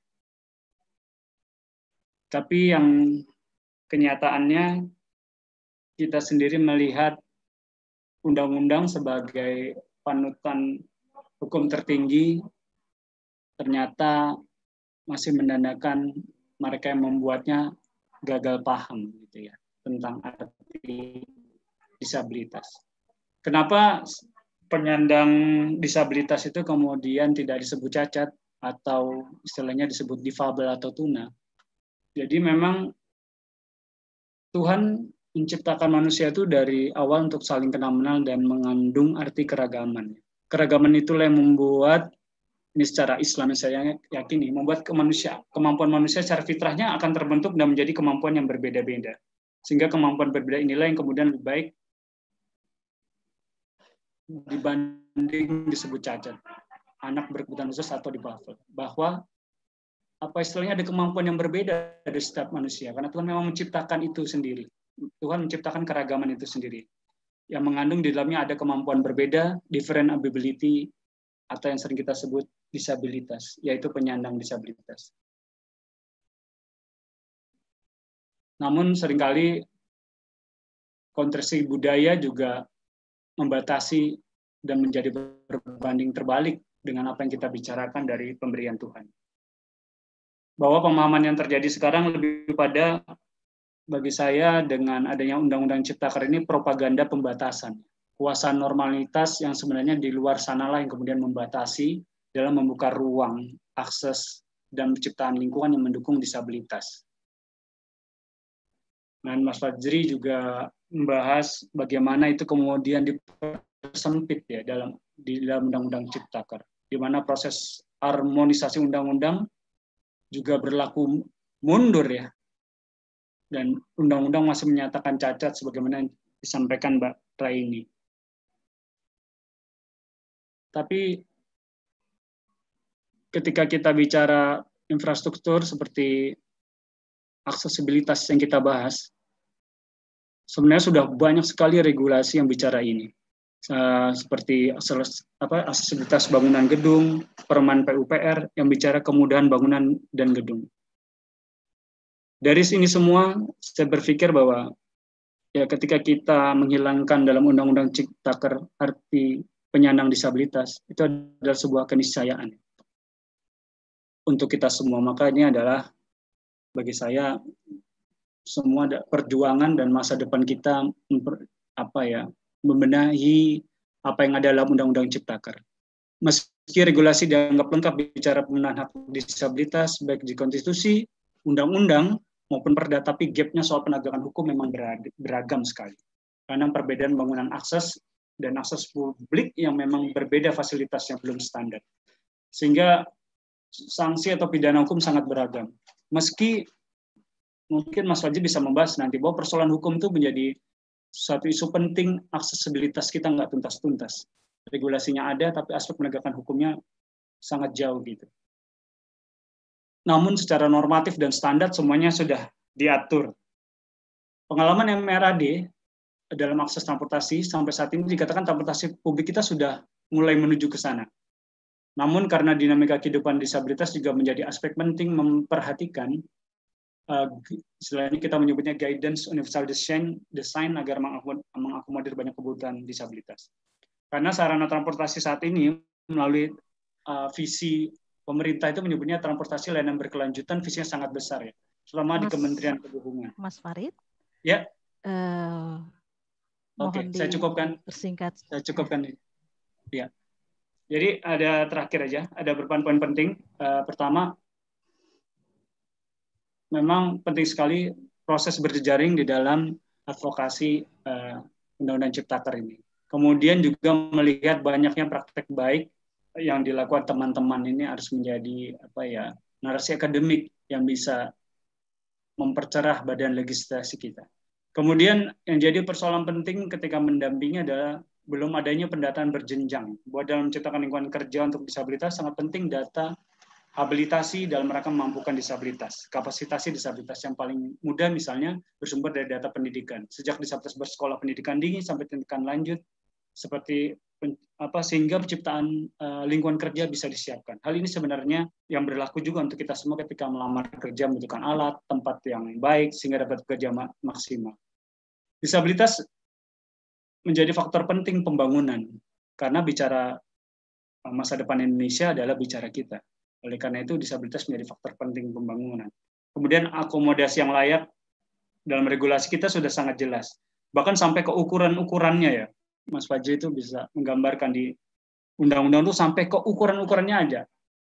Tapi yang kenyataannya kita sendiri melihat undang-undang sebagai panutan hukum tertinggi ternyata masih menandakan mereka yang membuatnya gagal paham gitu ya tentang arti disabilitas. Kenapa penyandang disabilitas itu kemudian tidak disebut cacat atau istilahnya disebut difabel atau tuna? Jadi memang Tuhan menciptakan manusia itu dari awal untuk saling kenal mengenal dan mengandung arti keragaman. Keragaman itulah yang membuat, ini secara Islam yang saya yakini, membuat manusia, kemampuan manusia secara fitrahnya akan terbentuk dan menjadi kemampuan yang berbeda-beda. Sehingga kemampuan berbeda inilah yang kemudian lebih baik dibanding disebut cacat, anak berkebutuhan khusus atau difabel. Bahwa apa istilahnya, ada kemampuan yang berbeda dari setiap manusia, karena Tuhan memang menciptakan itu sendiri. Tuhan menciptakan keragaman itu sendiri, yang mengandung di dalamnya ada kemampuan berbeda, different ability, atau yang sering kita sebut disabilitas, yaitu penyandang disabilitas. Namun seringkali konstruksi budaya juga membatasi dan menjadi berbanding terbalik dengan apa yang kita bicarakan dari pemberian Tuhan. Bahwa pemahaman yang terjadi sekarang lebih pada, bagi saya, dengan adanya Undang-Undang Ciptaker ini propaganda pembatasan. Kuasa normalitas yang sebenarnya di luar sanalah yang kemudian membatasi dalam membuka ruang, akses, dan penciptaan lingkungan yang mendukung disabilitas. Dan Mas Fajri juga membahas bagaimana itu kemudian dipersempit ya dalam di dalam Undang-Undang Ciptaker, di mana proses harmonisasi undang-undang juga berlaku mundur ya, dan undang-undang masih menyatakan cacat sebagaimana yang disampaikan Mbak Raini. Tapi ketika kita bicara infrastruktur seperti aksesibilitas yang kita bahas, sebenarnya sudah banyak sekali regulasi yang bicara ini. Uh, seperti apa, aksesibilitas bangunan gedung, Permen P U P R yang bicara kemudahan bangunan dan gedung. Dari sini semua, saya berpikir bahwa ya ketika kita menghilangkan dalam Undang-Undang Ciptaker arti penyandang disabilitas, itu adalah sebuah keniscayaan untuk kita semua. Maka ini adalah bagi saya semua perjuangan dan masa depan kita memper, apa ya membenahi apa yang ada dalam Undang-Undang Ciptaker. Meski regulasi dianggap lengkap bicara pemenuhan hak disabilitas baik di konstitusi, undang-undang maupun perda, tapi gapnya soal penegakan hukum memang beragam sekali. Karena perbedaan bangunan akses dan akses publik yang memang berbeda fasilitasnya belum standar. Sehingga sanksi atau pidana hukum sangat beragam. Meski mungkin Mas Fajri bisa membahas nanti bahwa persoalan hukum itu menjadi suatu isu penting, aksesibilitas kita nggak tuntas-tuntas. Regulasinya ada, tapi aspek penegakan hukumnya sangat jauh gitu. Namun secara normatif dan standar semuanya sudah diatur. Pengalaman M R A D dalam akses transportasi sampai saat ini dikatakan transportasi publik kita sudah mulai menuju ke sana. Namun karena dinamika kehidupan disabilitas juga menjadi aspek penting memperhatikan, uh, istilahnya kita menyebutnya guidance universal design, design agar mengakomodir banyak kebutuhan disabilitas. Karena sarana transportasi saat ini melalui uh, visi pemerintah itu menyebutnya transportasi layanan berkelanjutan, visinya sangat besar ya, selama Mas, di Kementerian Perhubungan. Mas Farid? Ya. Uh, Oke, okay, saya cukupkan. Persingkat. Saya cukupkan. Ya. Jadi ada terakhir aja, ada beberapa poin penting. Uh, pertama, memang penting sekali proses berjejaring di dalam advokasi uh, Undang-Undang Ciptaker ini. Kemudian juga melihat banyaknya praktek baik yang dilakukan teman-teman ini harus menjadi apa ya narasi akademik yang bisa mempercerah badan legislasi kita. Kemudian yang jadi persoalan penting ketika mendampingi adalah belum adanya pendataan berjenjang. Bahwa dalam menciptakan lingkungan kerja untuk disabilitas sangat penting data habilitasi dalam rangka memampukan disabilitas. Kapasitasi disabilitas yang paling mudah misalnya bersumber dari data pendidikan. Sejak disabilitas bersekolah pendidikan tinggi sampai pendidikan lanjut, seperti apa sehingga penciptaan uh, lingkungan kerja bisa disiapkan. Hal ini sebenarnya yang berlaku juga untuk kita semua ketika melamar kerja, membutuhkan alat, tempat yang baik sehingga dapat bekerja maksimal. Disabilitas menjadi faktor penting pembangunan karena bicara masa depan Indonesia adalah bicara kita. Oleh karena itu disabilitas menjadi faktor penting pembangunan. Kemudian akomodasi yang layak dalam regulasi kita sudah sangat jelas. Bahkan sampai ke ukuran-ukurannya ya. Mas Fajri itu bisa menggambarkan di undang-undang itu sampai ke ukuran-ukurannya aja.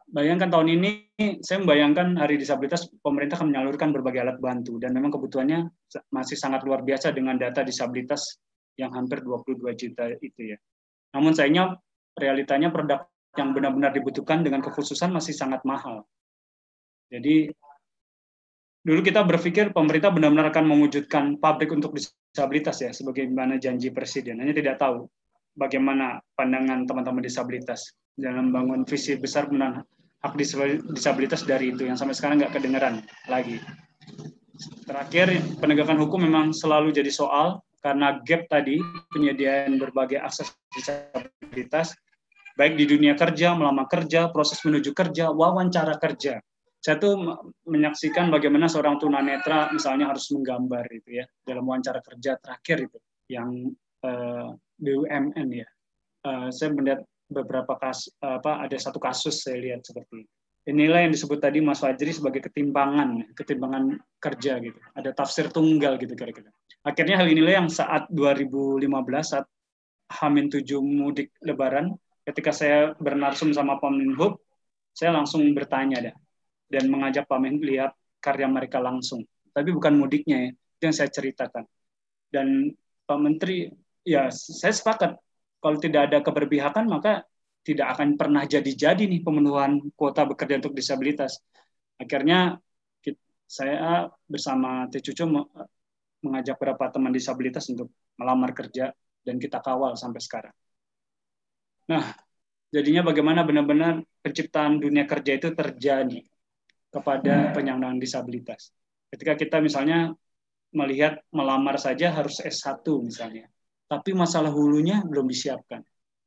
bayangkan tahun ini, saya membayangkan Hari Disabilitas, pemerintah akan menyalurkan berbagai alat bantu, dan memang kebutuhannya masih sangat luar biasa dengan data disabilitas yang hampir dua puluh dua juta itu ya. Namun sayangnya realitanya produk yang benar-benar dibutuhkan dengan kekhususan masih sangat mahal. Jadi dulu kita berpikir pemerintah benar-benar akan mewujudkan pabrik untuk disabilitas ya, sebagaimana janji Presiden. Hanya tidak tahu bagaimana pandangan teman-teman disabilitas dalam membangun visi besar pemenuhan hak disabilitas dari itu yang sampai sekarang nggak kedengeran lagi. Terakhir, penegakan hukum memang selalu jadi soal karena gap tadi penyediaan berbagai akses disabilitas baik di dunia kerja, melamar kerja, proses menuju kerja, wawancara kerja. Saya tuh menyaksikan bagaimana seorang tunanetra misalnya harus menggambar itu ya dalam wawancara kerja terakhir itu yang uh, B U M N ya. Uh, saya melihat beberapa kasus apa ada satu kasus saya lihat seperti itu. Inilah yang disebut tadi Mas Fajri sebagai ketimpangan, ketimpangan kerja gitu. Ada tafsir tunggal gitu kira-kira. Akhirnya hal inilah yang saat dua ribu lima belas saat H tujuh mudik Lebaran, ketika saya bernarsum sama Pak Menhub, saya langsung bertanya dah dan mengajak Pak Menhub lihat karya mereka langsung. Tapi bukan mudiknya ya, itu yang saya ceritakan. Dan Pak Menteri, ya saya sepakat kalau tidak ada keberpihakan maka tidak akan pernah jadi-jadi nih pemenuhan kuota bekerja untuk disabilitas. Akhirnya saya bersama Teh Cucu mengajak beberapa teman disabilitas untuk melamar kerja dan kita kawal sampai sekarang. Nah, jadinya bagaimana benar-benar penciptaan dunia kerja itu terjadi kepada penyandang disabilitas. Ketika kita misalnya melihat melamar saja harus S satu misalnya, tapi masalah hulunya belum disiapkan.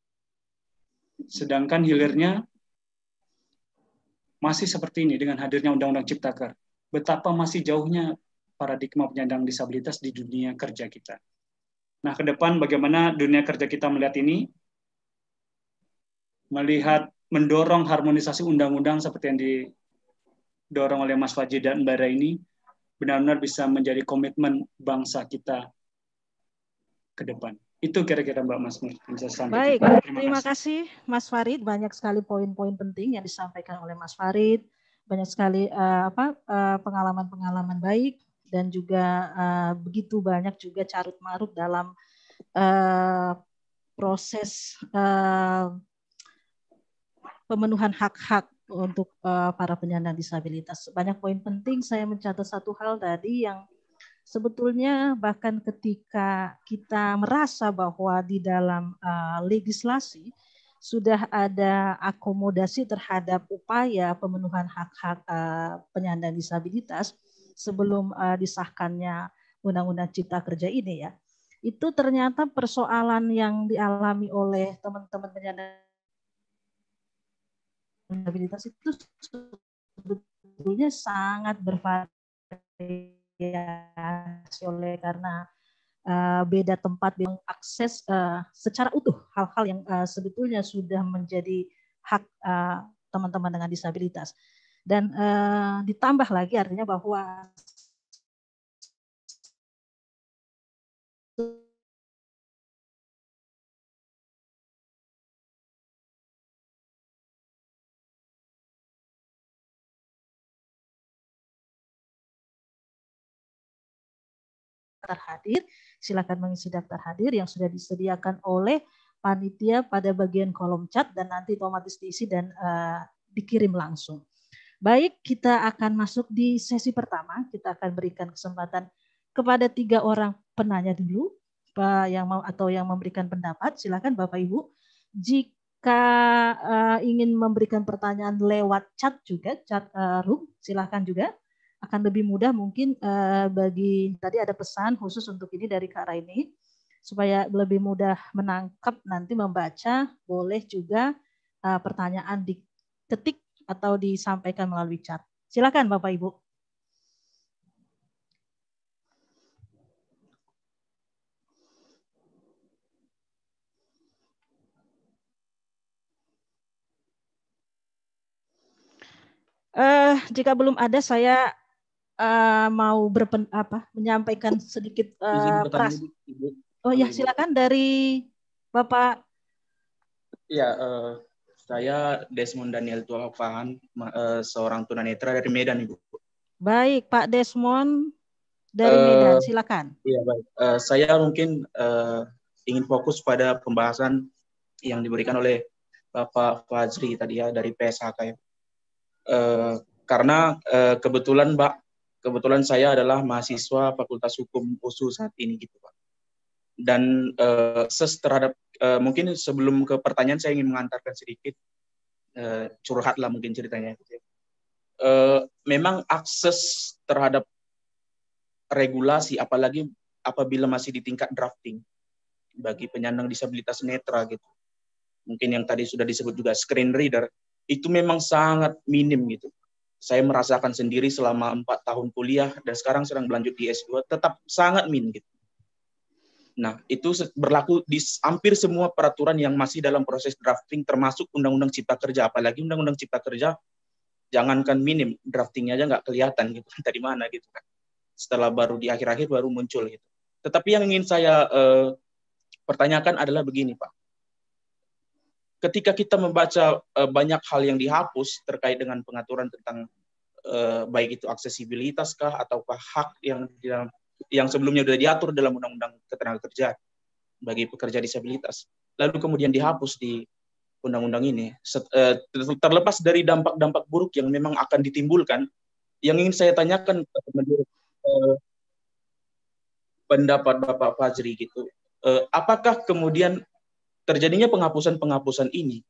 Sedangkan hilirnya masih seperti ini dengan hadirnya Undang-Undang Ciptaker. Betapa masih jauhnya paradigma penyandang disabilitas di dunia kerja kita. Nah, ke depan bagaimana dunia kerja kita melihat ini? Melihat mendorong harmonisasi undang-undang seperti yang didorong oleh Mas Fajri dan Mbak Ra ini, benar-benar bisa menjadi komitmen bangsa kita ke depan. Itu kira-kira Mbak Mas Nur yang bisa sampaikan. Baik, terima, terima kasih. kasih Mas Farid. Banyak sekali poin-poin penting yang disampaikan oleh Mas Farid. Banyak sekali uh, apa uh, pengalaman-pengalaman baik dan juga uh, begitu banyak juga carut marut dalam uh, proses uh, pemenuhan hak-hak untuk uh, para penyandang disabilitas. Banyak poin penting. Saya mencatat satu hal tadi yang sebetulnya bahkan ketika kita merasa bahwa di dalam uh, legislasi sudah ada akomodasi terhadap upaya pemenuhan hak-hak uh, penyandang disabilitas sebelum uh, disahkannya Undang-Undang Cipta Kerja ini ya, itu ternyata persoalan yang dialami oleh teman-teman penyandang disabilitas itu sebetulnya sangat bervariasi oleh karena uh, beda tempat yang akses uh, secara utuh hal-hal yang uh, sebetulnya sudah menjadi hak uh, teman-teman dengan disabilitas dan uh, ditambah lagi artinya bahwa terhadir, silakan mengisi daftar hadir yang sudah disediakan oleh panitia pada bagian kolom chat dan nanti otomatis diisi dan uh, dikirim langsung. Baik, kita akan masuk di sesi pertama. Kita akan berikan kesempatan kepada tiga orang penanya dulu, Pak, yang mau atau yang memberikan pendapat. Silakan Bapak Ibu. Jika uh, ingin memberikan pertanyaan lewat chat juga, chat uh, room, silakan juga. Akan lebih mudah mungkin uh, bagi tadi ada pesan khusus untuk ini dari Kak Raini supaya lebih mudah menangkap nanti membaca, boleh juga uh, pertanyaan diketik atau disampaikan melalui chat. Silakan Bapak Ibu. Uh, jika belum ada saya Uh, mau berpen, apa, menyampaikan sedikit uh, pras. Oh ya, silakan dari Bapak. Iya, uh, Saya Desmond Daniel Tuafahan, seorang tunanetra dari Medan, Ibu. Baik, Pak Desmond dari Medan, silakan. Iya, baik. Uh, saya mungkin uh, ingin fokus pada pembahasan yang diberikan oleh Bapak Fajri tadi ya dari P S H K ya. Uh, karena uh, kebetulan Mbak, kebetulan saya adalah mahasiswa Fakultas Hukum U S U saat ini gitu Pak. Dan uh, ses terhadap uh, mungkin sebelum ke pertanyaan saya ingin mengantarkan sedikit uh, curhat lah mungkin ceritanya. Gitu ya. Uh, memang akses terhadap regulasi, apalagi apabila masih di tingkat drafting bagi penyandang disabilitas netra gitu. Mungkin yang tadi sudah disebut juga screen reader, itu memang sangat minim gitu. Saya merasakan sendiri selama empat tahun kuliah dan sekarang sedang berlanjut di S dua, tetap sangat minim gitu. Nah, itu berlaku di hampir semua peraturan yang masih dalam proses drafting, termasuk Undang-Undang Cipta Kerja. Apalagi Undang-Undang Cipta Kerja, jangankan minim, draftingnya aja nggak kelihatan gitu, dari mana gitu kan. Setelah baru di akhir-akhir baru muncul gitu. Tetapi yang ingin saya uh, pertanyakan adalah begini Pak. Ketika kita membaca uh, banyak hal yang dihapus terkait dengan pengaturan tentang uh, baik itu aksesibilitas kah ataukah hak yang dalam, yang sebelumnya sudah diatur dalam Undang-Undang Ketenagakerjaan bagi pekerja disabilitas, lalu kemudian dihapus di undang-undang ini, Set, uh, terlepas dari dampak-dampak buruk yang memang akan ditimbulkan, yang ingin saya tanyakan menurut Uh, pendapat Bapak Fajri gitu, uh, apakah kemudian terjadinya penghapusan-penghapusan ini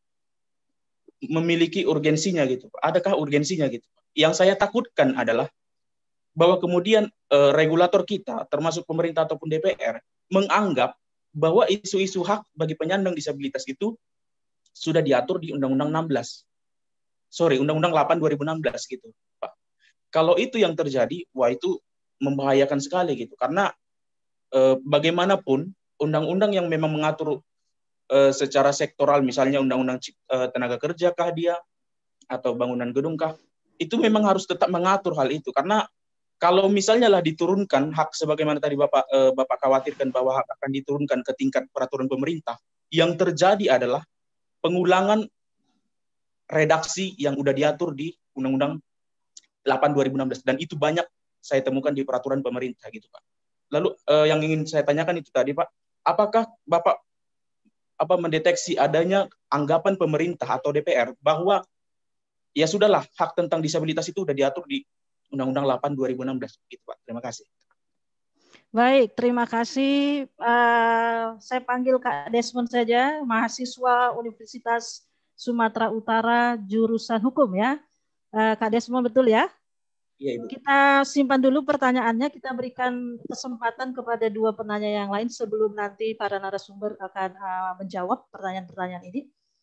memiliki urgensinya gitu? Adakah urgensinya gitu? Yang saya takutkan adalah bahwa kemudian uh, regulator kita, termasuk pemerintah ataupun D P R, menganggap bahwa isu-isu hak bagi penyandang disabilitas itu sudah diatur di Undang-Undang enam belas, sorry Undang-Undang delapan dua ribu enam belas gitu, Pak. Kalau itu yang terjadi, wah itu membahayakan sekali gitu. Karena e, bagaimanapun undang-undang yang memang mengatur e, secara sektoral, misalnya undang-undang e, tenaga kerja kah dia, atau bangunan gedung kah, itu memang harus tetap mengatur hal itu. Karena kalau misalnya lah diturunkan hak, sebagaimana tadi Bapak e, Bapak khawatirkan bahwa hak akan diturunkan ke tingkat peraturan pemerintah, yang terjadi adalah pengulangan redaksi yang sudah diatur di Undang-Undang delapan dua ribu enam belas, dan itu banyak saya temukan di peraturan pemerintah gitu Pak. Lalu eh, yang ingin saya tanyakan itu tadi Pak, apakah Bapak apa mendeteksi adanya anggapan pemerintah atau D P R bahwa ya sudahlah hak tentang disabilitas itu sudah diatur di Undang-Undang delapan dua ribu enam belas gitu Pak. Terima kasih. Baik, terima kasih. Uh, saya panggil Kak Desmond saja, mahasiswa Universitas Sumatera Utara jurusan hukum ya. Uh, Kak Desmond betul ya? Iya, Ibu. Kita simpan dulu pertanyaannya, kita berikan kesempatan kepada dua penanya yang lain sebelum nanti para narasumber akan uh, menjawab pertanyaan-pertanyaan ini.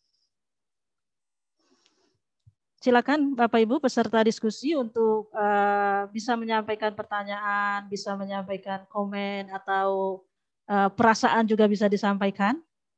Silakan Bapak Ibu peserta diskusi untuk uh, bisa menyampaikan pertanyaan, bisa menyampaikan komen atau uh, perasaan juga bisa disampaikan.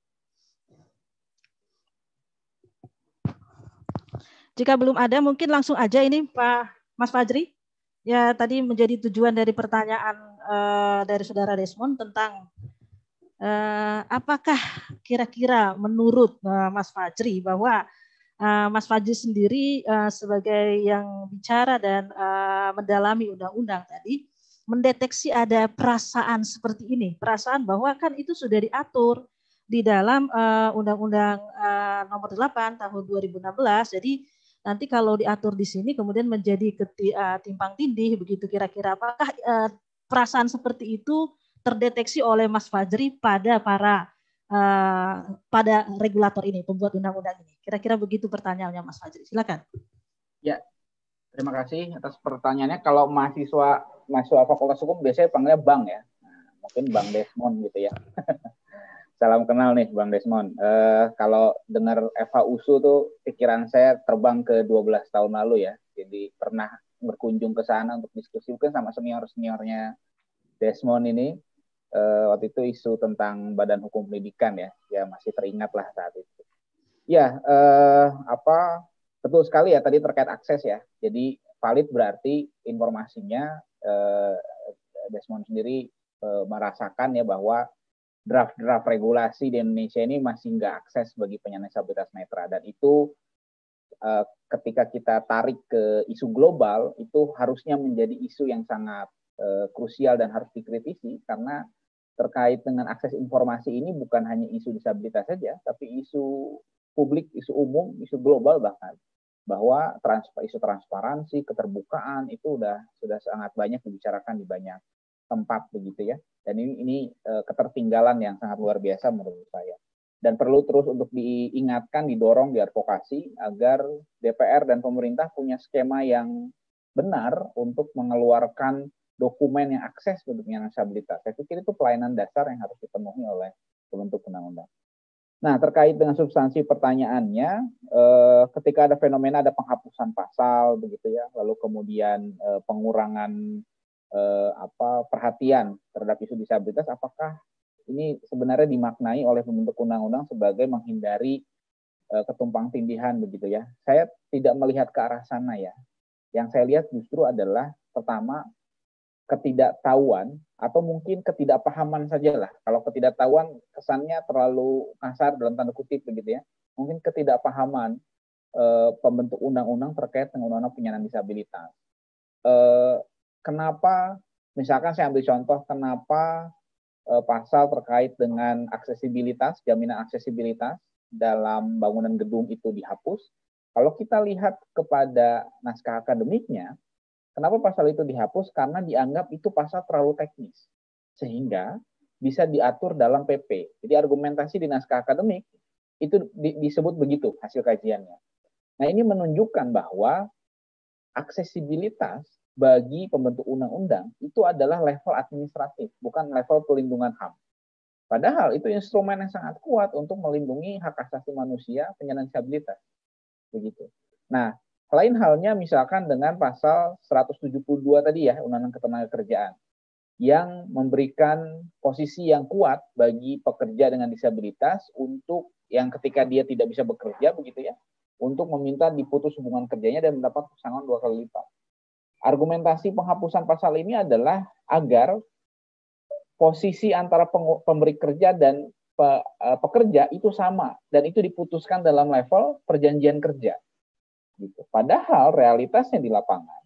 Jika belum ada, mungkin langsung aja ini Pak Mas Fajri. Ya, tadi menjadi tujuan dari pertanyaan uh, dari Saudara Desmond tentang uh, apakah kira-kira menurut uh, Mas Fajri bahwa uh, Mas Fajri sendiri uh, sebagai yang bicara dan uh, mendalami undang-undang tadi, mendeteksi ada perasaan seperti ini, perasaan bahwa kan itu sudah diatur di dalam uh, Undang-Undang uh, nomor delapan tahun dua ribu enam belas, jadi nanti kalau diatur di sini kemudian menjadi keti, uh, timpang tindih begitu kira-kira. Apakah uh, perasaan seperti itu terdeteksi oleh Mas Fajri pada para uh, pada regulator ini, pembuat undang-undang ini? Kira-kira begitu pertanyaannya Mas Fajri. Silakan. Ya, terima kasih atas pertanyaannya. Kalau mahasiswa mahasiswa Fakultas Hukum biasanya panggilnya Bang ya. Nah, mungkin Bang Desmond gitu ya. Salam kenal nih Bang Desmond. Uh, kalau dengar Eva U S U tuh pikiran saya terbang ke dua belas tahun lalu ya. Jadi pernah berkunjung ke sana untuk diskusi mungkin sama senior-seniornya Desmond ini. Uh, waktu itu isu tentang Badan Hukum Pendidikan ya. Ya masih teringat lah saat itu. Ya, uh, apa betul sekali ya tadi terkait akses ya. Jadi valid berarti informasinya uh, Desmond sendiri uh, merasakan ya bahwa draft-draft regulasi di Indonesia ini masih nggak akses bagi penyandang disabilitas netra, dan itu uh, ketika kita tarik ke isu global itu harusnya menjadi isu yang sangat uh, krusial dan harus dikritisi, karena terkait dengan akses informasi ini bukan hanya isu disabilitas saja, tapi isu publik, isu umum, isu global bahkan, bahwa trans, isu transparansi, keterbukaan itu udah sudah sangat banyak dibicarakan di banyak tempat begitu ya. Dan ini ini uh, ketertinggalan yang sangat luar biasa menurut saya. Dan perlu terus untuk diingatkan, didorong, diadvokasi agar D P R dan pemerintah punya skema yang benar untuk mengeluarkan dokumen yang akses untuk penyandang disabilitas. Saya pikir itu pelayanan dasar yang harus dipenuhi oleh pembentuk undang-undang. Nah, terkait dengan substansi pertanyaannya, eh, ketika ada fenomena ada penghapusan pasal begitu ya, lalu kemudian eh, pengurangan eh, apa perhatian terhadap isu disabilitas, apakah ini sebenarnya dimaknai oleh pembentuk undang-undang sebagai menghindari eh, ketumpang tindihan begitu ya? Saya tidak melihat ke arah sana ya. Yang saya lihat justru adalah pertama ketidaktahuan atau mungkin ketidakpahaman sajalah. Kalau ketidaktahuan kesannya terlalu kasar dalam tanda kutip begitu ya. Mungkin ketidakpahaman eh, pembentuk undang-undang terkait dengan undang-undang penyandang disabilitas. Eh, kenapa? Misalkan saya ambil contoh, kenapa eh, pasal terkait dengan aksesibilitas, jaminan aksesibilitas dalam bangunan gedung itu dihapus? Kalau kita lihat kepada naskah akademiknya, kenapa pasal itu dihapus? Karena dianggap itu pasal terlalu teknis, sehingga bisa diatur dalam P P. Jadi argumentasi di naskah akademik itu di, disebut begitu hasil kajiannya. Nah, ini menunjukkan bahwa aksesibilitas bagi pembentuk undang-undang itu adalah level administratif, bukan level pelindungan H A M. Padahal itu instrumen yang sangat kuat untuk melindungi hak asasi manusia penyandang disabilitas. Begitu. Nah, lain halnya misalkan dengan pasal seratus tujuh puluh dua tadi ya, Undang-Undang Ketenagakerjaan, yang memberikan posisi yang kuat bagi pekerja dengan disabilitas untuk yang ketika dia tidak bisa bekerja begitu ya, untuk meminta diputus hubungan kerjanya dan mendapat pesangon dua kali lipat. Argumentasi penghapusan pasal ini adalah agar posisi antara pemberi kerja dan pekerja itu sama, dan itu diputuskan dalam level perjanjian kerja. Gitu. Padahal realitasnya di lapangan,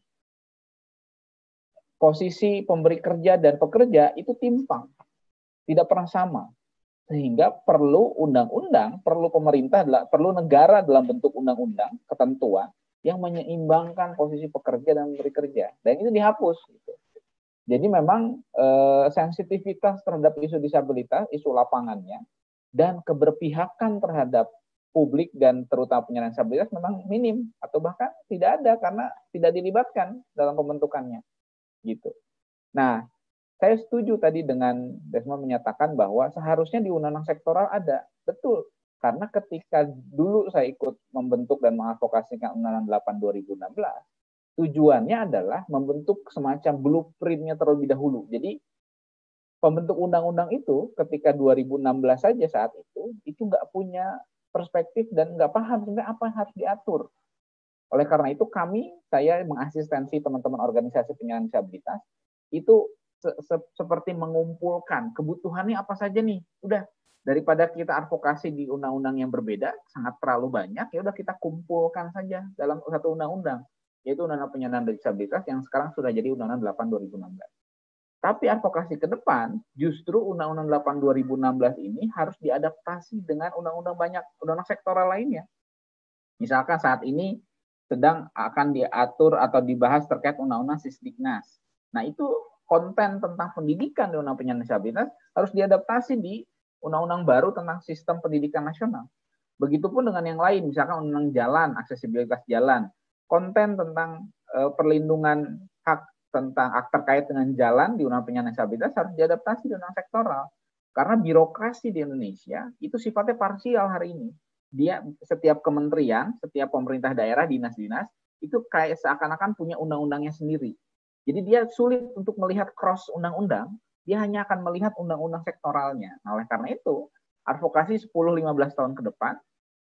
posisi pemberi kerja dan pekerja itu timpang, tidak pernah sama. Sehingga perlu undang-undang, perlu pemerintah, perlu negara dalam bentuk undang-undang, ketentuan yang menyeimbangkan posisi pekerja dan pemberi kerja. Dan itu dihapus. Gitu. Jadi memang eh, sensitivitas terhadap isu disabilitas, isu lapangannya, dan keberpihakan terhadap publik dan terutama penyandang disabilitas memang minim atau bahkan tidak ada karena tidak dilibatkan dalam pembentukannya gitu. Nah, saya setuju tadi dengan Desmond menyatakan bahwa seharusnya di undang-undang sektoral ada, betul, karena ketika dulu saya ikut membentuk dan mengadvokasikan Undang-Undang delapan dua ribu enam belas, tujuannya adalah membentuk semacam blueprint-nya terlebih dahulu. Jadi pembentuk undang-undang itu ketika dua ribu enam belas saja saat itu itu nggak punya perspektif dan nggak paham sebenarnya apa yang harus diatur. Oleh karena itu kami, saya mengasistensi teman-teman organisasi penyandang disabilitas, itu se -se seperti mengumpulkan kebutuhannya apa saja nih. Udah, daripada kita advokasi di undang-undang yang berbeda, sangat terlalu banyak, ya udah kita kumpulkan saja dalam satu undang-undang, yaitu Undang-Undang Penyandang Disabilitas yang sekarang sudah jadi Undang-Undang delapan dua ribu enam belas. Tapi advokasi ke depan, justru Undang-Undang delapan dua ribu enam belas ini harus diadaptasi dengan undang-undang banyak, undang-undang sektoral lainnya. Misalkan saat ini sedang akan diatur atau dibahas terkait Undang-Undang Sisdiknas. Nah, itu konten tentang pendidikan di Undang-Undang Penyandang Disabilitas harus diadaptasi di undang-undang baru tentang sistem pendidikan nasional. Begitupun dengan yang lain, misalkan Undang-Undang Jalan, aksesibilitas jalan, konten tentang uh, perlindungan hak tentang hak terkait dengan jalan di Undang-Undang Penyandang Disabilitas harus diadaptasi di undang sektoral. Karena birokrasi di Indonesia itu sifatnya parsial hari ini. Dia setiap kementerian, setiap pemerintah daerah, dinas-dinas, itu kayak seakan-akan punya undang-undangnya sendiri. Jadi dia sulit untuk melihat cross undang-undang, dia hanya akan melihat undang-undang sektoralnya. Nah, oleh karena itu, advokasi sepuluh sampai lima belas tahun ke depan,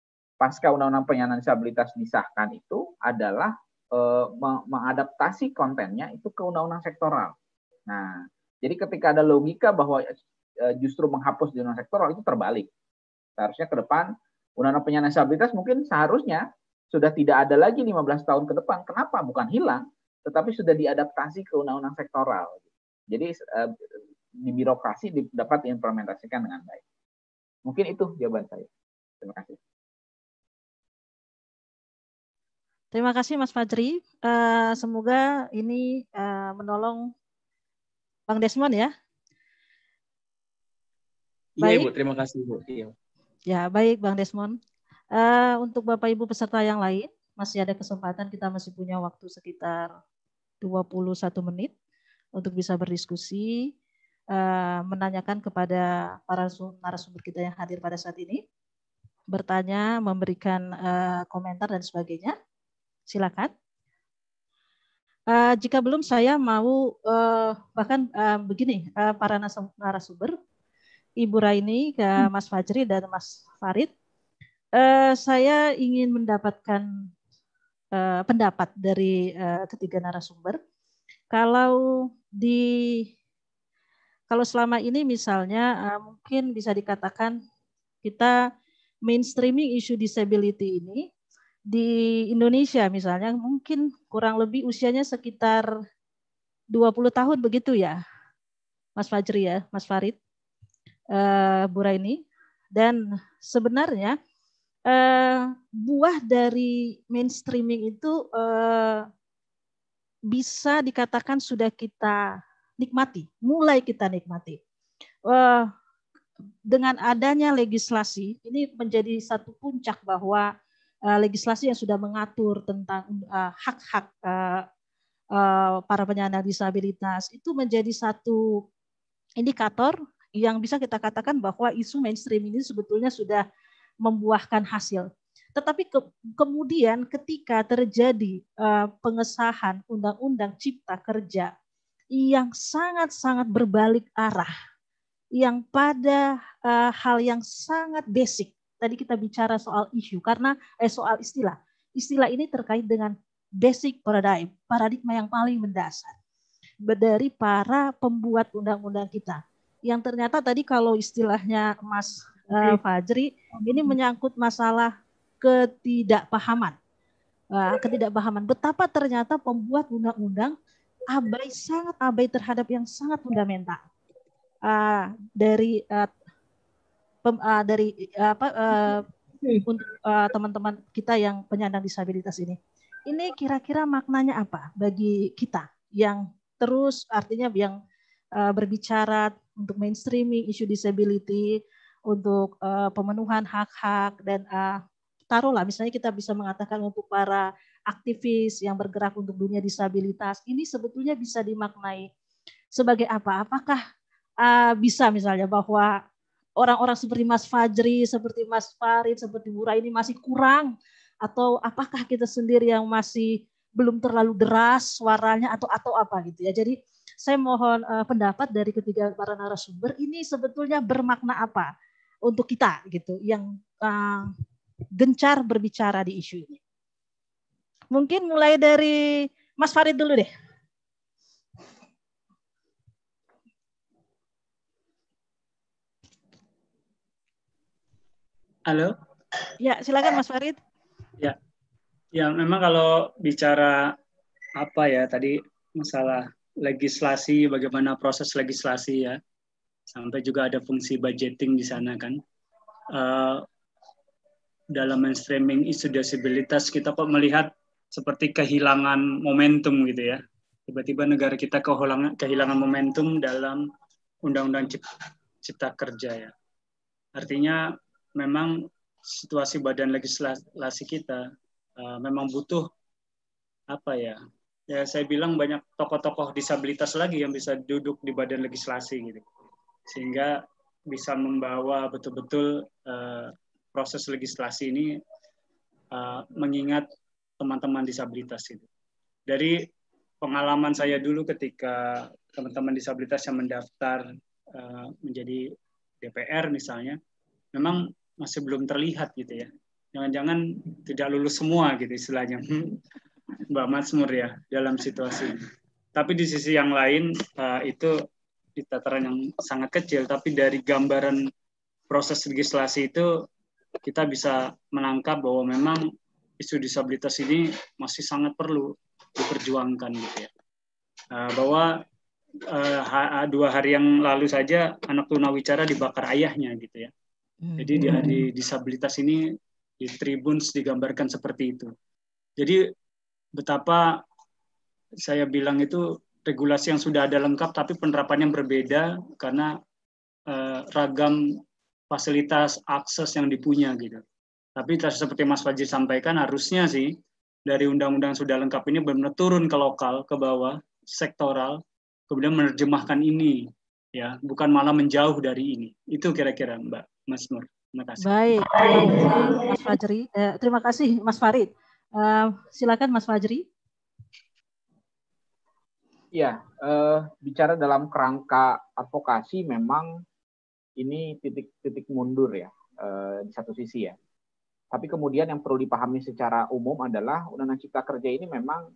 pasca Undang-Undang Penyandang Disabilitas disahkan itu adalah mengadaptasi kontennya itu ke undang-undang sektoral. Nah, jadi ketika ada logika bahwa justru menghapus di undang-undang sektoral, itu terbalik. Seharusnya ke depan undang-undang penyandang disabilitas mungkin seharusnya sudah tidak ada lagi lima belas tahun ke depan. Kenapa? Bukan hilang, tetapi sudah diadaptasi ke undang-undang sektoral. Jadi di birokrasi dapat diimplementasikan dengan baik. Mungkin itu jawaban saya. Terima kasih. Terima kasih Mas Fajri. Uh, semoga ini uh, menolong Bang Desmond ya. Iya Ibu, terima kasih Ibu. Iya. Ya baik Bang Desmond. Uh, untuk Bapak Ibu peserta yang lain, masih ada kesempatan, kita masih punya waktu sekitar dua puluh satu menit untuk bisa berdiskusi, uh, menanyakan kepada para narasumber kita yang hadir pada saat ini, bertanya, memberikan uh, komentar dan sebagainya. Silakan. Uh, jika belum, saya mau uh, bahkan uh, begini, uh, para narasumber, Ibu Raini, uh, Mas Fajri dan Mas Farid, uh, saya ingin mendapatkan uh, pendapat dari uh, ketiga narasumber. Kalau di kalau selama ini misalnya uh, mungkin bisa dikatakan kita mainstreaming isu disability ini di Indonesia misalnya mungkin kurang lebih usianya sekitar dua puluh tahun begitu ya, Mas Fajri ya, Mas Farid, uh, Bu Raini. Dan sebenarnya uh, buah dari mainstreaming itu uh, bisa dikatakan sudah kita nikmati, mulai kita nikmati. Uh, dengan adanya legislasi, ini menjadi satu puncak bahwa Uh, legislasi yang sudah mengatur tentang uh, hak-hak uh, uh, para penyandang disabilitas itu menjadi satu indikator yang bisa kita katakan bahwa isu mainstream ini sebetulnya sudah membuahkan hasil. Tetapi ke, kemudian ketika terjadi uh, pengesahan Undang-Undang Cipta Kerja yang sangat-sangat berbalik arah, yang pada uh, hal yang sangat basic. Tadi kita bicara soal isu karena eh, soal istilah. Istilah ini terkait dengan basic paradigm, paradigma yang paling mendasar dari para pembuat undang-undang kita. Yang ternyata tadi kalau istilahnya Mas uh, Fajri, ini menyangkut masalah ketidakpahaman. Uh, ketidakpahaman. Betapa ternyata pembuat undang-undang abai, sangat abai terhadap yang sangat fundamental. Uh, dari uh, Pem, uh, dari uh, apa uh, untuk uh, teman-teman kita yang penyandang disabilitas ini. Ini kira-kira maknanya apa bagi kita yang terus artinya yang uh, berbicara untuk mainstreaming isu disability, untuk uh, pemenuhan hak-hak dan uh, taruhlah misalnya kita bisa mengatakan untuk para aktivis yang bergerak untuk dunia disabilitas, ini sebetulnya bisa dimaknai sebagai apa? Apakah uh, bisa misalnya bahwa orang-orang seperti Mas Fajri, seperti Mas Farid, seperti Bu Raini masih kurang? Atau apakah kita sendiri yang masih belum terlalu deras suaranya atau atau apa gitu ya. Jadi saya mohon uh, pendapat dari ketiga para narasumber, ini sebetulnya bermakna apa untuk kita gitu yang uh, gencar berbicara di isu ini. Mungkin mulai dari Mas Farid dulu deh. Halo. Ya, silakan Mas Farid. Ya, ya memang kalau bicara apa ya tadi masalah legislasi, bagaimana proses legislasi ya, sampai juga ada fungsi budgeting di sana kan. Uh, dalam mainstreaming isu disabilitas kita kok melihat seperti kehilangan momentum gitu ya. Tiba-tiba negara kita kehilangan, kehilangan momentum dalam Undang-Undang Cipta Kerja ya. Artinya memang situasi badan legislasi kita uh, memang butuh apa ya? Ya saya bilang banyak tokoh-tokoh disabilitas lagi yang bisa duduk di badan legislasi gitu. Sehingga bisa membawa betul-betul uh, proses legislasi ini uh, mengingat teman-teman disabilitas itu. Dari pengalaman saya dulu ketika teman-teman disabilitas yang mendaftar uh, menjadi D P R misalnya, memang masih belum terlihat gitu ya. Jangan-jangan tidak lulus semua gitu istilahnya, Mbak Mazmur ya dalam situasi. Tapi di sisi yang lain uh, itu di tataran yang sangat kecil, tapi dari gambaran proses legislasi itu kita bisa menangkap bahwa memang isu disabilitas ini masih sangat perlu diperjuangkan gitu ya. Uh, bahwa uh, ha, dua hari yang lalu saja anak tunawicara dibakar ayahnya gitu ya. Jadi di hari disabilitas ini di Tribuns digambarkan seperti itu. Jadi betapa saya bilang itu regulasi yang sudah ada lengkap tapi penerapannya berbeda karena uh, ragam fasilitas akses yang dipunya gitu. Tapi seperti Mas Fajri sampaikan harusnya sih dari undang-undang sudah lengkap ini benar-benar turun ke lokal, ke bawah, sektoral, kemudian menerjemahkan ini ya, bukan malah menjauh dari ini. Itu kira-kira Mbak Mas Nur. Terima kasih. Baik, terima kasih Mas Fajri. Eh, terima kasih Mas Farid. Uh, silakan Mas Fajri. Ya, eh, bicara dalam kerangka advokasi memang ini titik-titik mundur ya eh, di satu sisi ya. Tapi kemudian yang perlu dipahami secara umum adalah Undang-Undang Cipta Kerja ini memang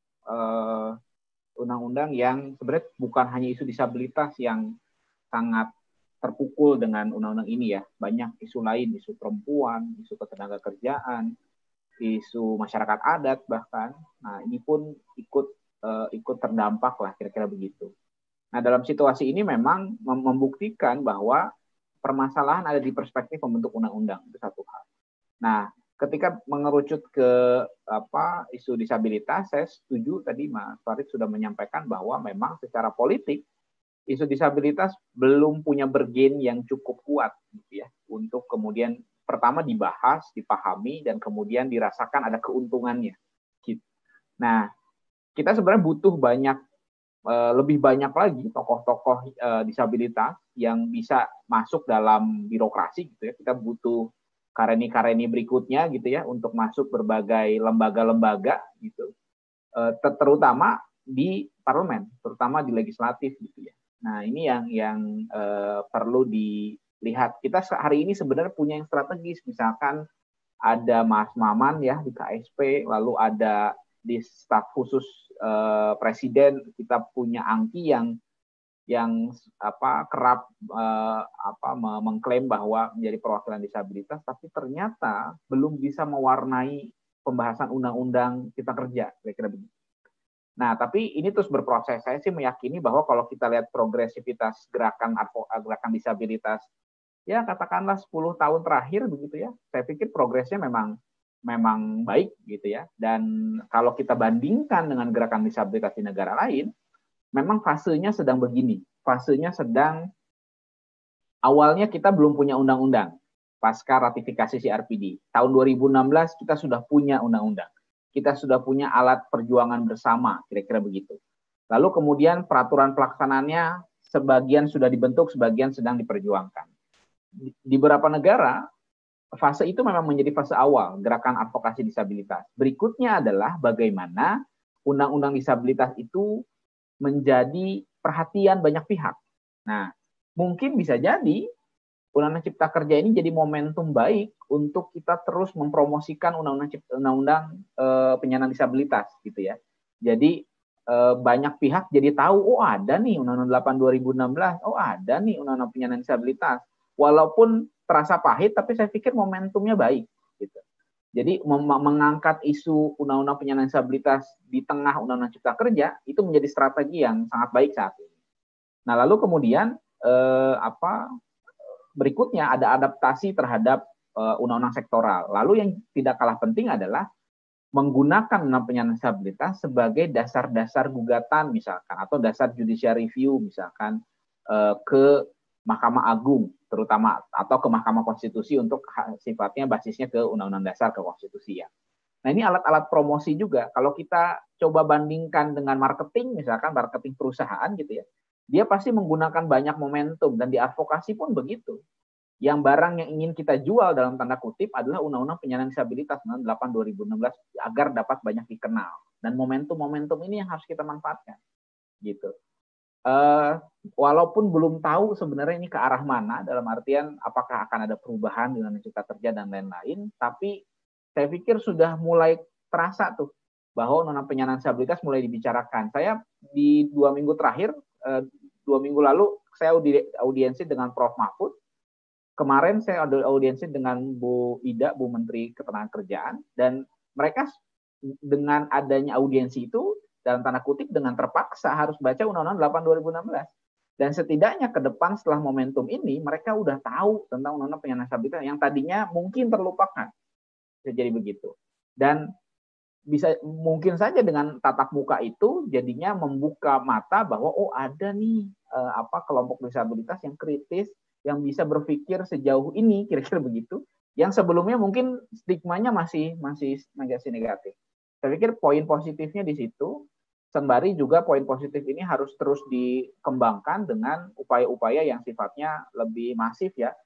eh, undang-undang yang sebenarnya bukan hanya isu disabilitas yang sangat terpukul dengan undang-undang ini ya. Banyak isu lain, isu perempuan, isu ketenaga kerjaan, isu masyarakat adat bahkan. Nah ini pun ikut uh, ikut terdampak lah kira-kira begitu. Nah dalam situasi ini memang membuktikan bahwa permasalahan ada di perspektif pembentuk undang-undang, itu satu hal. Nah ketika mengerucut ke apa isu disabilitas, saya setuju tadi Mas Farid sudah menyampaikan bahwa memang secara politik isu disabilitas belum punya bergen yang cukup kuat gitu ya untuk kemudian pertama dibahas, dipahami dan kemudian dirasakan ada keuntungannya. Gitu. Nah, kita sebenarnya butuh banyak lebih banyak lagi tokoh-tokoh disabilitas yang bisa masuk dalam birokrasi gitu ya. Kita butuh kareni-kareni berikutnya gitu ya untuk masuk berbagai lembaga-lembaga gitu. Terutama di parlemen, terutama di legislatif gitu ya. Nah, ini yang yang uh, perlu dilihat. Kita hari ini sebenarnya punya yang strategis, misalkan ada Mas Maman ya di K S P, lalu ada di staf khusus uh, presiden kita punya Angki yang yang apa kerap uh, apa mengklaim bahwa menjadi perwakilan disabilitas, tapi ternyata belum bisa mewarnai pembahasan undang-undang Cipta Kerja, kira-kira begitu. Nah, tapi ini terus berproses. Saya sih meyakini bahwa kalau kita lihat progresivitas gerakan gerakan disabilitas, ya katakanlah sepuluh tahun terakhir begitu ya, saya pikir progresnya memang memang baik gitu ya. Dan kalau kita bandingkan dengan gerakan disabilitas di negara lain, memang fasenya sedang begini. Fasenya sedang awalnya kita belum punya undang-undang pasca ratifikasi C R P D. Tahun dua ribu enam belas kita sudah punya undang-undang. Kita sudah punya alat perjuangan bersama, kira-kira begitu. Lalu kemudian peraturan pelaksanaannya sebagian sudah dibentuk, sebagian sedang diperjuangkan. Di beberapa negara, fase itu memang menjadi fase awal gerakan advokasi disabilitas. Berikutnya adalah bagaimana undang-undang disabilitas itu menjadi perhatian banyak pihak. Nah, mungkin bisa jadi Undang-Undang Cipta Kerja ini jadi momentum baik untuk kita terus mempromosikan Undang-Undang Undang-Undang e, penyandang disabilitas gitu ya. Jadi e, banyak pihak jadi tahu, oh ada nih Undang-Undang delapan dua ribu enam belas, oh ada nih Undang-Undang penyandang disabilitas. Walaupun terasa pahit, tapi saya pikir momentumnya baik gitu. Jadi mengangkat isu Undang-Undang penyandang disabilitas di tengah Undang-Undang Cipta Kerja itu menjadi strategi yang sangat baik saat ini. Nah lalu kemudian e, apa berikutnya ada adaptasi terhadap uh, undang-undang sektoral. Lalu yang tidak kalah penting adalah menggunakan undang penyandang disabilitas sebagai dasar-dasar gugatan misalkan atau dasar judicial review misalkan uh, ke Mahkamah Agung terutama atau ke Mahkamah Konstitusi untuk sifatnya basisnya ke Undang-Undang Dasar ke Konstitusi ya. Nah ini alat-alat promosi juga. Kalau kita coba bandingkan dengan marketing misalkan marketing perusahaan gitu ya. Dia pasti menggunakan banyak momentum dan di advokasi pun begitu. Yang barang yang ingin kita jual dalam tanda kutip adalah Undang-Undang Penyandang Disabilitas delapan dua ribu enam belas agar dapat banyak dikenal. Dan momentum-momentum ini yang harus kita manfaatkan. Gitu. Uh, walaupun belum tahu sebenarnya ini ke arah mana dalam artian apakah akan ada perubahan dengan Cipta Kerja dan lain-lain, tapi saya pikir sudah mulai terasa tuh bahwa Undang-Undang Penyandang Disabilitas mulai dibicarakan. Saya di dua minggu terakhir dua minggu lalu saya audiensi dengan Profesor Mahfud. Kemarin saya ada audiensi dengan Bu Ida, Bu Menteri Ketenagakerjaan, dan mereka dengan adanya audiensi itu, dalam tanda kutip dengan terpaksa harus baca Undang-Undang delapan dua ribu enam belas. Dan setidaknya ke depan setelah momentum ini, mereka udah tahu tentang Undang-Undang Penyandang Disabilitas yang tadinya mungkin terlupakan. Bisa jadi begitu. Dan bisa mungkin saja dengan tatap muka itu jadinya membuka mata bahwa oh ada nih eh, apa kelompok disabilitas yang kritis, yang bisa berpikir sejauh ini, kira-kira begitu, yang sebelumnya mungkin stigmanya masih masih negatif negatif. Saya pikir poin positifnya di situ, sembari juga poin positif ini harus terus dikembangkan dengan upaya-upaya yang sifatnya lebih masif ya.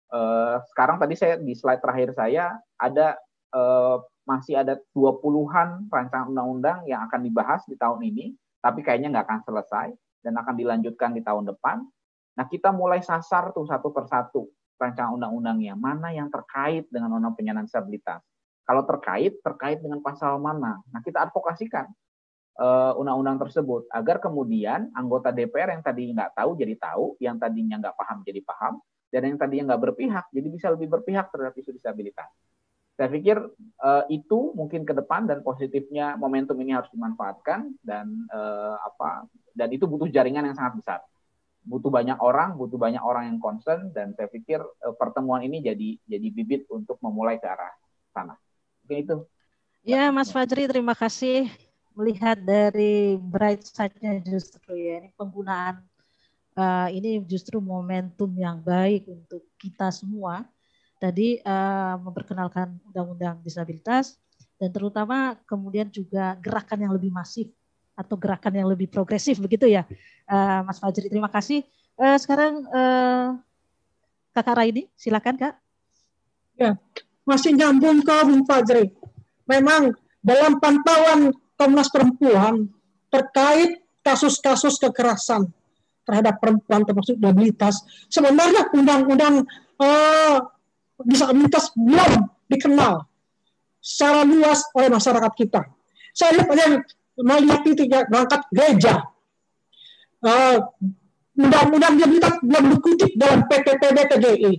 Eh, sekarang tadi saya di slide terakhir saya ada eh, masih ada dua puluhan rancangan undang-undang yang akan dibahas di tahun ini, tapi kayaknya nggak akan selesai dan akan dilanjutkan di tahun depan. Nah, kita mulai sasar tuh satu persatu rancangan undang-undangnya, mana yang terkait dengan undang penyandang disabilitas. Kalau terkait, terkait dengan pasal mana. Nah, kita advokasikan uh, undang-undang tersebut, agar kemudian anggota D P R yang tadi nggak tahu jadi tahu, yang tadinya nggak paham jadi paham, dan yang tadinya nggak berpihak jadi bisa lebih berpihak terhadap isu disabilitas. Saya pikir uh, itu mungkin ke depan, dan positifnya momentum ini harus dimanfaatkan, dan uh, apa dan itu butuh jaringan yang sangat besar. Butuh banyak orang, butuh banyak orang yang concern, dan saya pikir uh, pertemuan ini jadi jadi bibit untuk memulai ke arah sana. Oke, itu. Ya, Mas Fajri, terima kasih. Melihat dari bright side-nya justru ya, ini penggunaan uh, ini justru momentum yang baik untuk kita semua. Tadi uh, memperkenalkan undang-undang disabilitas, dan terutama kemudian juga gerakan yang lebih masif atau gerakan yang lebih progresif begitu ya, uh, Mas Fajri. Terima kasih. Uh, sekarang uh, Kakak Raini, silakan Kak. Ya, masih nyambung ke Bung Fajri. Memang dalam pantauan Komnas Perempuan terkait kasus-kasus kekerasan terhadap perempuan termasuk disabilitas, sebenarnya undang-undang uh, disabilitas belum dikenal secara luas oleh masyarakat kita. Saya lihat yang melihat itu ya, berangkat gereja. Uh, undang-undang disabilitas belum dikutip dalam P P P B T G I.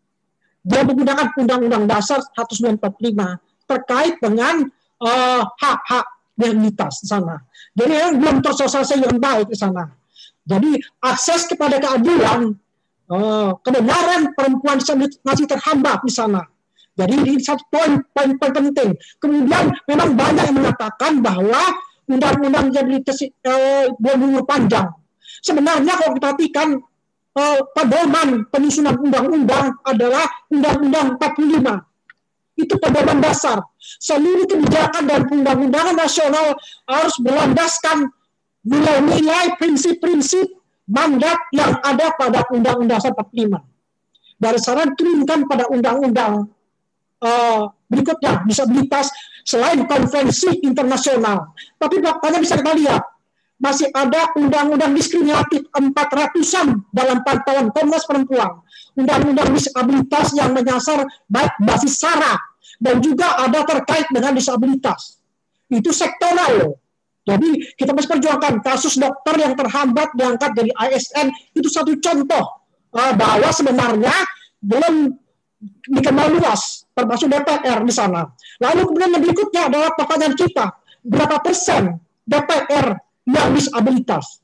Dia menggunakan Undang-Undang Dasar seribu sembilan ratus empat puluh lima terkait dengan uh, hak-hak disabilitas di sana. Jadi yang belum tersosialisasi dengan baik di sana. Jadi akses kepada keadilan, uh, kebenaran perempuan masih terhambat di sana. Jadi ini satu poin poin penting. Kemudian memang banyak yang mengatakan bahwa undang-undang disabilitas uh, berumur panjang. Sebenarnya kalau kita perhatikan, Uh, pedoman penyusunan undang-undang adalah Undang-Undang empat puluh lima. Itu pedoman dasar. Seluruh kebijakan dan undang-undangan nasional harus berlandaskan nilai-nilai, prinsip-prinsip, mandat yang ada pada Undang-Undang empat puluh lima. Dari sana turunkan pada undang-undang uh, berikutnya, disabilitas, selain konvensi internasional. Tapi faktanya bisa kita lihat, masih ada undang-undang diskriminatif empat ratusan dalam pantauan Komnas Perempuan. Undang-undang disabilitas yang menyasar baik basis SARA dan juga ada terkait dengan disabilitas. Itu sektoral loh. Jadi kita masih perjuangkan kasus dokter yang terhambat diangkat dari A S N, itu satu contoh uh, bahwa sebenarnya belum dikenal luas, termasuk D P R di sana. Lalu kemudian yang berikutnya adalah pertanyaan kita, berapa persen D P R yang disabilitas?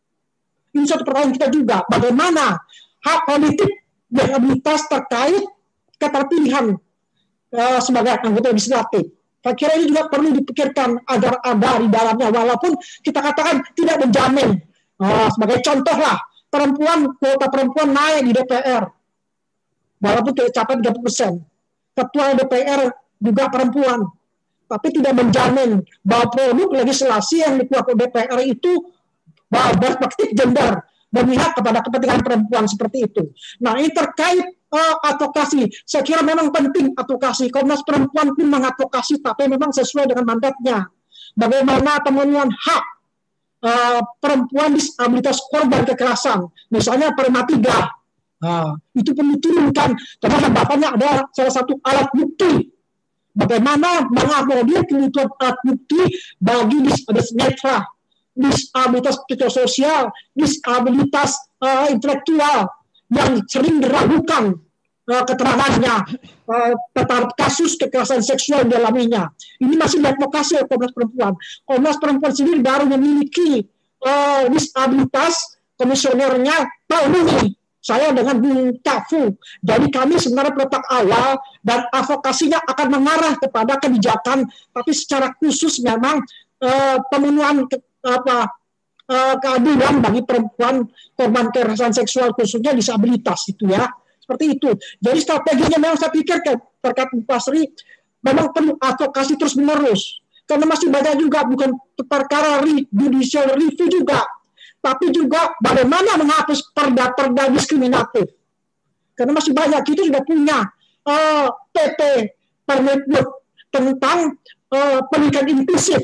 Ini satu pertanyaan kita juga. Bagaimana hak politik disabilitas terkait keterpilihan uh, sebagai anggota legislatif? Saya kira ini juga perlu dipikirkan agar ada di dalamnya, walaupun kita katakan tidak menjamin. Uh, sebagai contoh lah, perempuan, kuota perempuan naik di D P R, walaupun tidak capai tiga puluh persen. Ketua D P R juga perempuan. Tapi tidak menjamin bahwa produk legislasi yang dikeluarkan D P R itu berperspektif gender, memihak kepada kepentingan perempuan seperti itu. Nah, ini terkait uh, advokasi. Saya kira memang penting advokasi. Komnas Perempuan pun mengadvokasi, tapi memang sesuai dengan mandatnya. Bagaimana pemenuhan hak uh, perempuan disabilitas korban kekerasan, misalnya Perma tiga. Nah, itu perlu diturunkan. Karena hambatannya ada salah satu alat bukti. Bagaimana mengakomodir kebutuhan alat bukti bagi disabilitas netra disabilitas psikososial, disabilitas uh, intelektual yang sering diragukan uh, keterangannya uh, terhadap kasus kekerasan seksual yang dialaminya. Ini masih diadvokasi oleh Komnas Perempuan. Komnas Perempuan sendiri baru memiliki uh, disabilitas, komisionernya tahun ini. Saya dengan Bung Cafu. Jadi kami sebenarnya peletak awal dan advokasinya akan mengarah kepada kebijakan, tapi secara khusus memang uh, pemenuhan ke, apa, uh, keadilan bagi perempuan korban kekerasan seksual khususnya disabilitas itu ya. Seperti itu. Jadi strateginya memang saya pikir terkait Bu Pasri memang perlu advokasi terus menerus. Karena masih banyak juga bukan perkara judicial review juga, tapi juga bagaimana menghapus perda-perda diskriminatif. Karena masih banyak, kita sudah punya uh, P P Permendikbud tentang uh, pendidikan inklusif.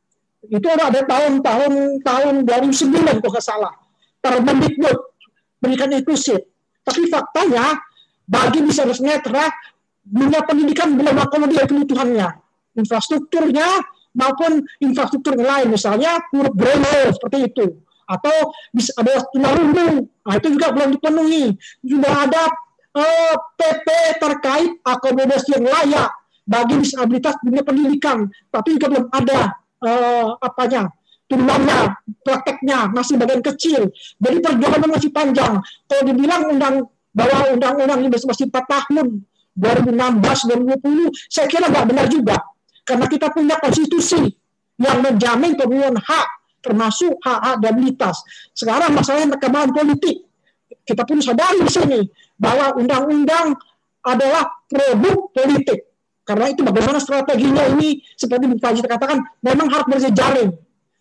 Itu ada tahun-tahun tahun dua ribu sembilan kalau nggak salah. Permendikbud pendidikan inklusif. Tapi faktanya bagi disabilitas netra dunia pendidikan belum akomodir kebutuhannya, infrastrukturnya maupun infrastruktur lain, misalnya huruf braille seperti itu. Atau bisa ada tunarungu, nah itu juga belum dipenuhi. Sudah ada uh, P P terkait akomodasi yang layak bagi disabilitas dunia pendidikan, tapi juga belum ada uh, apanya, turunannya, prakteknya masih bagian kecil. Jadi perjuangan masih panjang. Kalau dibilang undang bahwa undang-undang ini masih empat tahun, dua ribu enam belas dua ribu dua puluh, saya kira nggak benar juga, karena kita punya konstitusi yang menjamin pemenuhan hak, termasuk hak-hak disabilitas. Sekarang masalahnya perkembangan politik. Kita pun sadari di sini bahwa undang-undang adalah produk politik. Karena itu bagaimana strateginya ini, seperti Bu Fajri katakan, memang harus berjejaring.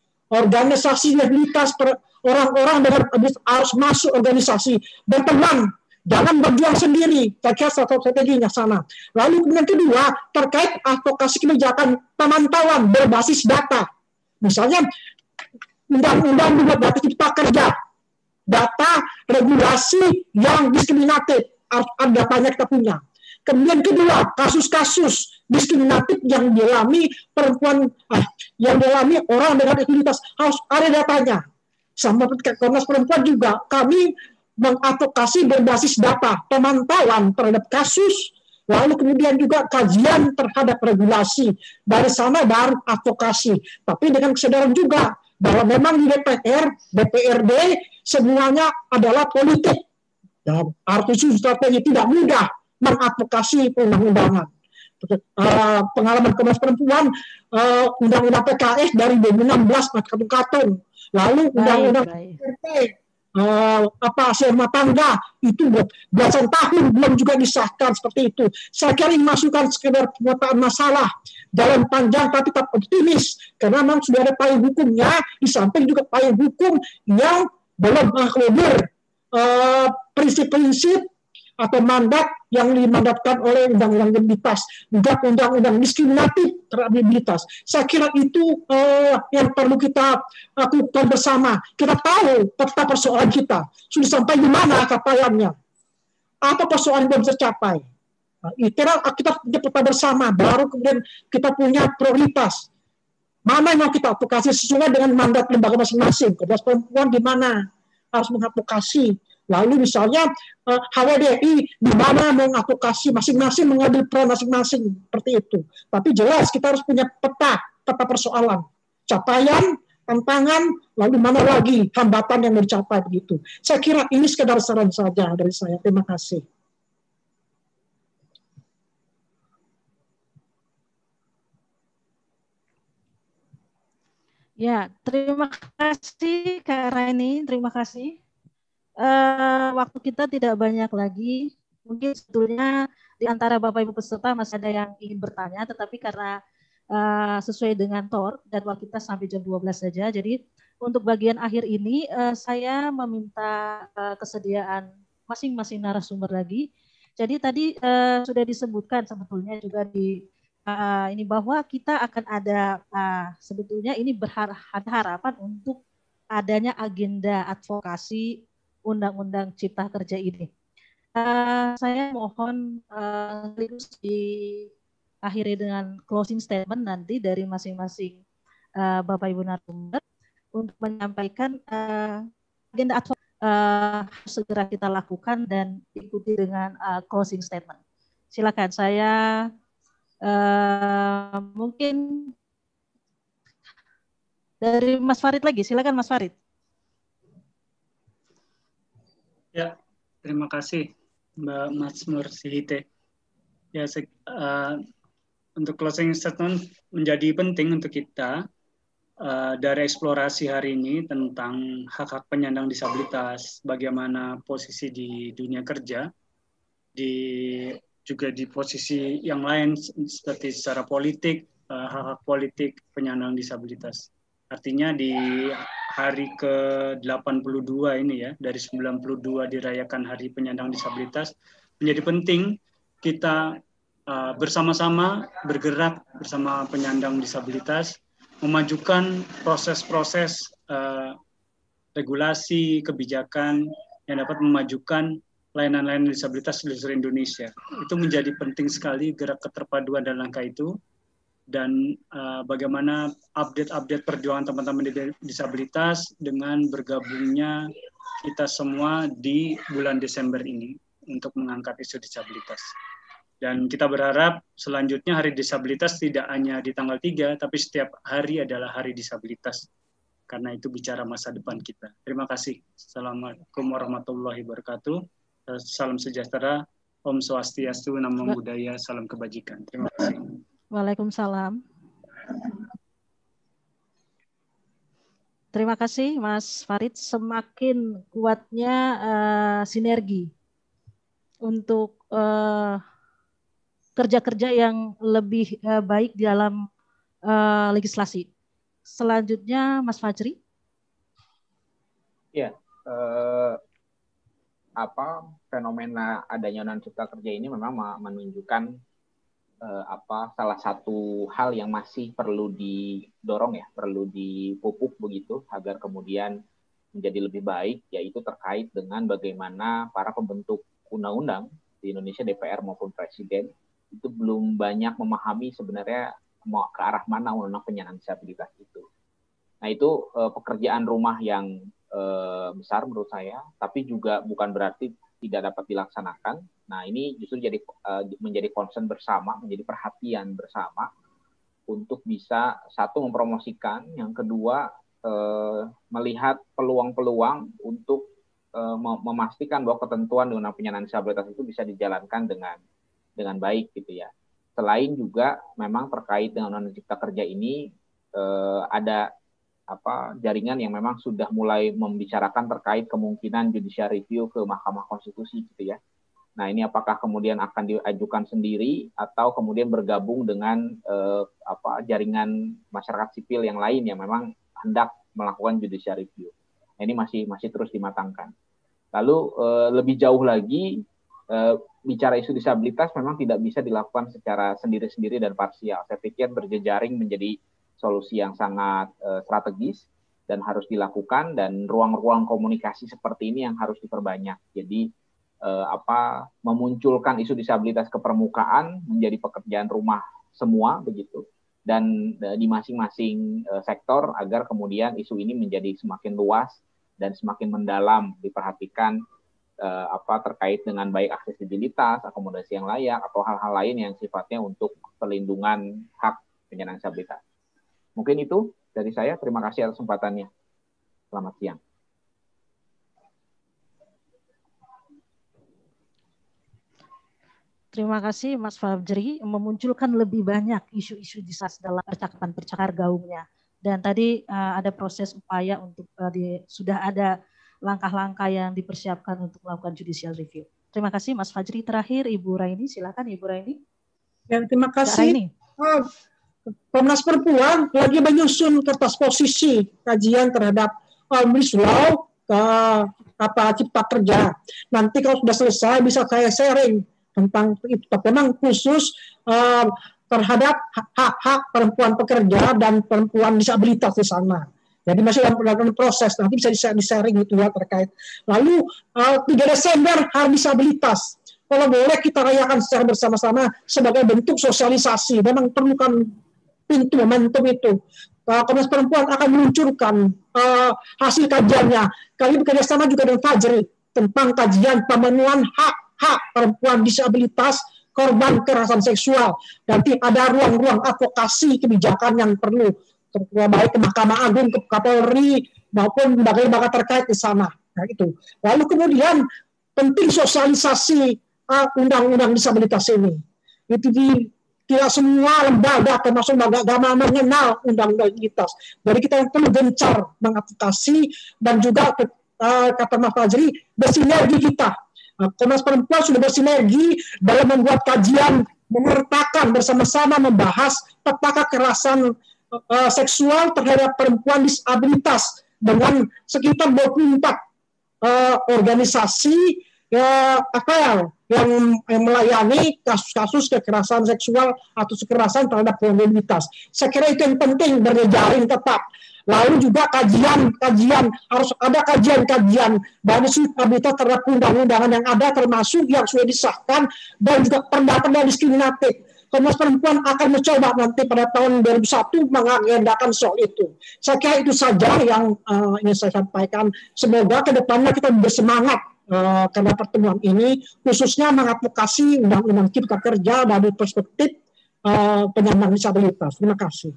Organisasi disabilitas, orang-orang dengan harus masuk organisasi, berteman, jangan berjuang sendiri. Saya kira satu strateginya sana. Lalu kemudian kedua, terkait advokasi kebijakan pemantauan berbasis data. Misalnya, undang-undang juga batas cipta kerja, data regulasi yang diskriminatif, ada datanya kita punya. Kemudian kedua, kasus-kasus diskriminatif yang dialami perempuan, ah, yang dialami orang dengan disabilitas harus ada datanya. Sama Komnas Perempuan juga, kami mengadvokasi berbasis data, pemantauan terhadap kasus, lalu kemudian juga kajian terhadap regulasi. Dari sana baru advokasi, tapi dengan kesadaran juga bahwa memang di D P R, D P R D semuanya adalah politik. Dan arti strategi tidak mudah mengadvokasi undang-undangan. Uh, pengalaman Komnas Perempuan, uh, undang-undang P K S dari dua ribu enam belas katun-katun, lalu undang-undang R T, uh, apa hasil rumah tangga itu belasan tahun belum juga disahkan seperti itu. Saya kira ini masukan sekedar pemetaan masalah, jalan panjang tapi tetap optimis karena memang sudah ada payung hukumnya, di samping juga payung hukum yang belum mengakomodir uh, prinsip-prinsip atau mandat yang dimandatkan oleh undang-undang disabilitas, juga undang-undang diskriminatif terhadap disabilitas. Saya kira itu uh, yang perlu kita lakukan bersama. Kita tahu peta persoalan kita sudah sampai di mana capaiannya, apa persoalan yang belum tercapai. Nah, kira kita punya peta bersama, baru kemudian kita punya prioritas. Mana yang mau kita advokasi sesuai dengan mandat lembaga masing-masing. Komnas Perempuan di mana harus mengadvokasi. Lalu misalnya uh, H W D I di mana mengadvokasi, masing-masing mengambil peran masing-masing seperti itu. Tapi jelas kita harus punya peta, peta persoalan, capaian, tantangan, lalu mana lagi hambatan yang mau dicapai begitu. Saya kira ini sekedar saran saja dari saya. Terima kasih. Ya, terima kasih Kak Raini, terima kasih. Uh, waktu kita tidak banyak lagi. Mungkin sebetulnya di antara Bapak Ibu peserta masih ada yang ingin bertanya, tetapi karena uh, sesuai dengan T O R jadwal kita sampai jam dua belas saja. Jadi untuk bagian akhir ini uh, saya meminta uh, kesediaan masing-masing narasumber lagi. Jadi tadi uh, sudah disebutkan sebetulnya juga di uh, ini bahwa kita akan ada uh, sebetulnya ini berharap harapan untuk adanya agenda advokasi Undang-Undang Cipta Kerja ini. Uh, saya mohon uh, diakhiri dengan closing statement nanti dari masing-masing uh, Bapak Ibu narasumber. untuk menyampaikan uh, agenda ad hoc uh, segera kita lakukan dan ikuti dengan uh, closing statement. Silakan, saya uh, mungkin dari Mas Farid lagi. Silakan Mas Farid. Ya, terima kasih Mbak Mazmur Sihite. Ya, uh, untuk closing statement menjadi penting untuk kita uh, dari eksplorasi hari ini tentang hak-hak penyandang disabilitas, bagaimana posisi di dunia kerja, di juga di posisi yang lain seperti secara politik, uh, hak-hak politik penyandang disabilitas. Artinya di hari ke delapan puluh dua ini ya, dari sembilan puluh dua dirayakan Hari Penyandang Disabilitas, menjadi penting kita uh, bersama-sama bergerak bersama penyandang disabilitas, memajukan proses-proses uh, regulasi, kebijakan yang dapat memajukan layanan-layanan disabilitas di seluruh Indonesia. Itu menjadi penting sekali gerak keterpaduan dalam langkah itu. Dan uh, bagaimana update-update perjuangan teman-teman disabilitas dengan bergabungnya kita semua di bulan Desember ini untuk mengangkat isu disabilitas. Dan kita berharap selanjutnya Hari Disabilitas tidak hanya di tanggal tiga, tapi setiap hari adalah Hari Disabilitas. Karena itu bicara masa depan kita. Terima kasih. Assalamualaikum warahmatullahi wabarakatuh. Salam sejahtera. Om Swastiastu, Namo Buddhaya, salam kebajikan. Terima kasih. Waalaikumsalam. Terima kasih Mas Farid. Semakin kuatnya uh, sinergi untuk uh, kerja-kerja yang lebih uh, baik di dalam uh, legislasi. Selanjutnya Mas Fajri. Ya, uh, apa fenomena adanya Undang-Undang Cipta Kerja ini memang menunjukkan Uh, apa salah satu hal yang masih perlu didorong ya, perlu dipupuk begitu agar kemudian menjadi lebih baik, yaitu terkait dengan bagaimana para pembentuk undang-undang di Indonesia, D P R maupun Presiden, itu belum banyak memahami sebenarnya mau ke arah mana undang-undang penyandang disabilitas itu. Nah itu uh, pekerjaan rumah yang uh, besar menurut saya, tapi juga bukan berarti tidak dapat dilaksanakan. Nah ini justru jadi uh, menjadi concern bersama, menjadi perhatian bersama untuk bisa satu mempromosikan, yang kedua uh, melihat peluang-peluang untuk uh, memastikan bahwa ketentuan undang-undang penyandang disabilitas itu bisa dijalankan dengan dengan baik gitu ya. Selain juga memang terkait dengan Undang-Undang Cipta Kerja ini uh, ada apa jaringan yang memang sudah mulai membicarakan terkait kemungkinan judicial review ke Mahkamah Konstitusi gitu ya. Nah, ini apakah kemudian akan diajukan sendiri atau kemudian bergabung dengan eh, apa jaringan masyarakat sipil yang lain yang memang hendak melakukan judicial review. Nah, ini masih masih terus dimatangkan. Lalu eh, lebih jauh lagi eh, bicara isu disabilitas memang tidak bisa dilakukan secara sendiri-sendiri dan parsial. Saya pikir berjejaring menjadi solusi yang sangat uh, strategis dan harus dilakukan, dan ruang-ruang komunikasi seperti ini yang harus diperbanyak. Jadi uh, apa memunculkan isu disabilitas ke permukaan menjadi pekerjaan rumah semua begitu, dan uh, di masing-masing uh, sektor agar kemudian isu ini menjadi semakin luas dan semakin mendalam diperhatikan uh, apa terkait dengan baik aksesibilitas, akomodasi yang layak atau hal-hal lain yang sifatnya untuk perlindungan hak penyandang disabilitas. Mungkin itu dari saya. Terima kasih atas kesempatannya. Selamat siang. Terima kasih Mas Fajri memunculkan lebih banyak isu-isu disabilitas dalam percakapan-percakapan gaungnya. Dan tadi uh, ada proses upaya untuk uh, di, sudah ada langkah-langkah yang dipersiapkan untuk melakukan judicial review. Terima kasih Mas Fajri. Terakhir Ibu Raini, silakan Ibu Raini. Ya, terima kasih. Oh. Komnas Perempuan lagi menyusun kertas posisi kajian terhadap Omnibus Law ke apa Cipta Kerja. Nanti kalau sudah selesai bisa saya sharing tentang itu. Memang khusus uh, terhadap hak-hak perempuan pekerja dan perempuan disabilitas di sana. Jadi masih dalam proses, nanti bisa di-sharing itu ya terkait. Lalu uh, tiga Desember Hari Disabilitas. Kalau boleh kita rayakan secara bersama-sama sebagai bentuk sosialisasi. Memang perlukan pintu momentum itu. Komnas Perempuan akan meluncurkan uh, hasil kajiannya. Kami bekerja sama juga dengan Fajri tentang kajian pemenuhan hak-hak perempuan disabilitas korban kekerasan seksual. Nanti ada ruang-ruang advokasi kebijakan yang perlu, baik ke Mahkamah Agung, ke Kapolri, maupun lembaga-lembaga terkait di sana. Nah, itu. Lalu kemudian penting sosialisasi uh, undang-undang disabilitas ini. Itu di tidak semua lembaga termasuk lembaga agama mengenal undang-undang disabilitas. Jadi kita yang perlu gencar mengadvokasi dan juga uh, kata Mas Fajri bersinergi kita. Komnas Perempuan sudah bersinergi dalam membuat kajian, memetakan bersama-sama membahas peta kekerasan uh, seksual terhadap perempuan disabilitas dengan sekitar dua puluh empat uh, organisasi ya, apa ya, yang, yang melayani kasus-kasus kekerasan seksual atau kekerasan terhadap disabilitas. Saya kira itu yang penting, berjejaring tetap. Lalu juga kajian-kajian, harus ada kajian-kajian dari disabilitas terhadap undang-undangan yang ada, termasuk yang sudah disahkan, dan juga perda-perda diskriminatif. Komnas Perempuan akan mencoba nanti pada tahun dua ribu satu mengagendakan soal itu. Saya kira itu saja yang uh, ingin saya sampaikan. Semoga ke depannya kita bersemangat uh, karena pertemuan ini, khususnya mengadvokasi undang-undang Cipta Kerja dari perspektif uh, penyandang disabilitas. Terima kasih.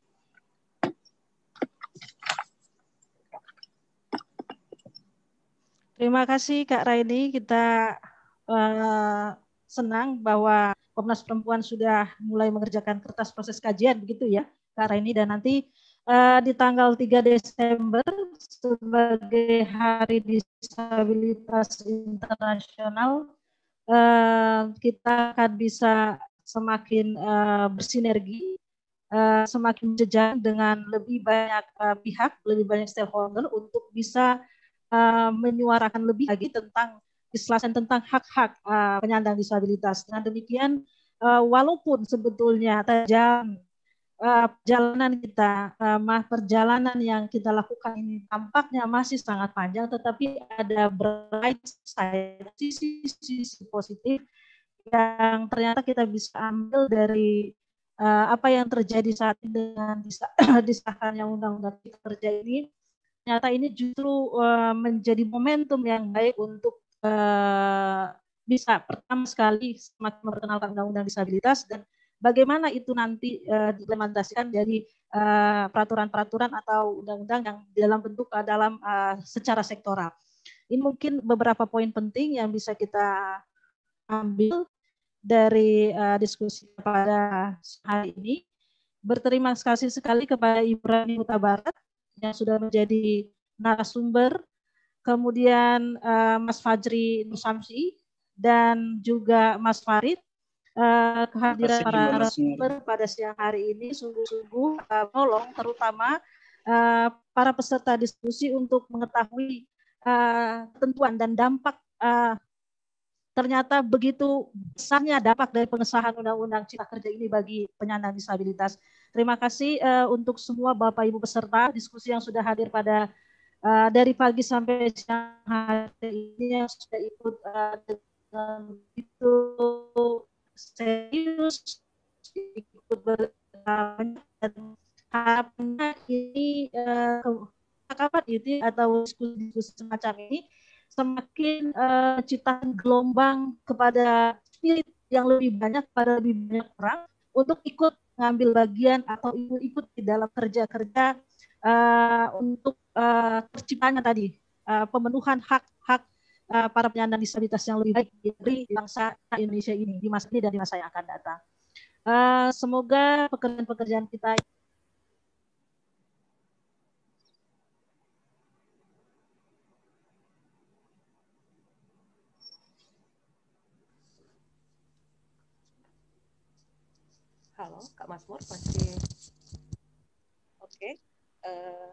Terima kasih Kak Raini. Kita uh, senang bahwa Komnas Perempuan sudah mulai mengerjakan kertas proses kajian, begitu ya Kak Raini. Dan nanti uh, di tanggal tiga Desember sebagai Hari Disabilitas Internasional, uh, kita akan bisa semakin uh, bersinergi, uh, semakin jejaring dengan lebih banyak uh, pihak, lebih banyak stakeholder untuk bisa Uh, menyuarakan lebih lagi tentang kejelasan tentang hak-hak uh, penyandang disabilitas. Dengan demikian, uh, walaupun sebetulnya tajam uh, perjalanan kita, uh, perjalanan yang kita lakukan ini tampaknya masih sangat panjang, tetapi ada bright side, sisi-sisi positif yang ternyata kita bisa ambil dari uh, apa yang terjadi saat ini dengan disahkannya Undang-Undang Cipta Kerja ini. Ternyata ini justru uh, menjadi momentum yang baik untuk uh, bisa pertama sekali semakin memperkenalkan undang-undang disabilitas dan bagaimana itu nanti uh, diimplementasikan dari uh, peraturan-peraturan atau undang-undang yang dalam bentuk uh, dalam uh, secara sektoral. Ini mungkin beberapa poin penting yang bisa kita ambil dari uh, diskusi pada hari ini. Berterima kasih sekali kepada Ibu Rani Huta Barat yang sudah menjadi narasumber, kemudian uh, Mas Fajri Nursamsi, dan juga Mas Farid. Uh, kehadiran para narasumber pada siang hari ini sungguh-sungguh uh, menolong, terutama uh, para peserta diskusi untuk mengetahui uh, ketentuan dan dampak uh, ternyata begitu besarnya dampak dari pengesahan Undang-Undang Cipta Kerja ini bagi penyandang disabilitas. Terima kasih uh, untuk semua Bapak Ibu peserta diskusi yang sudah hadir pada uh, dari pagi sampai siang hari ini yang sudah ikut uh, dengan begitu serius, ikut bertanya, dan harapannya ini uh, kapan itu atau diskusi semacam ini semakin uh, ciptakan gelombang kepada spirit yang lebih banyak pada lebih banyak orang untuk ikut mengambil bagian atau ikut di dalam kerja-kerja uh, untuk uh, terciptanya tadi uh, pemenuhan hak-hak uh, para penyandang disabilitas yang lebih baik dari bangsa Indonesia ini di masa ini dan di masa yang akan datang. Uh, semoga pekerjaan-pekerjaan kita Halo, Kak Masmur masih oke. Okay. Uh,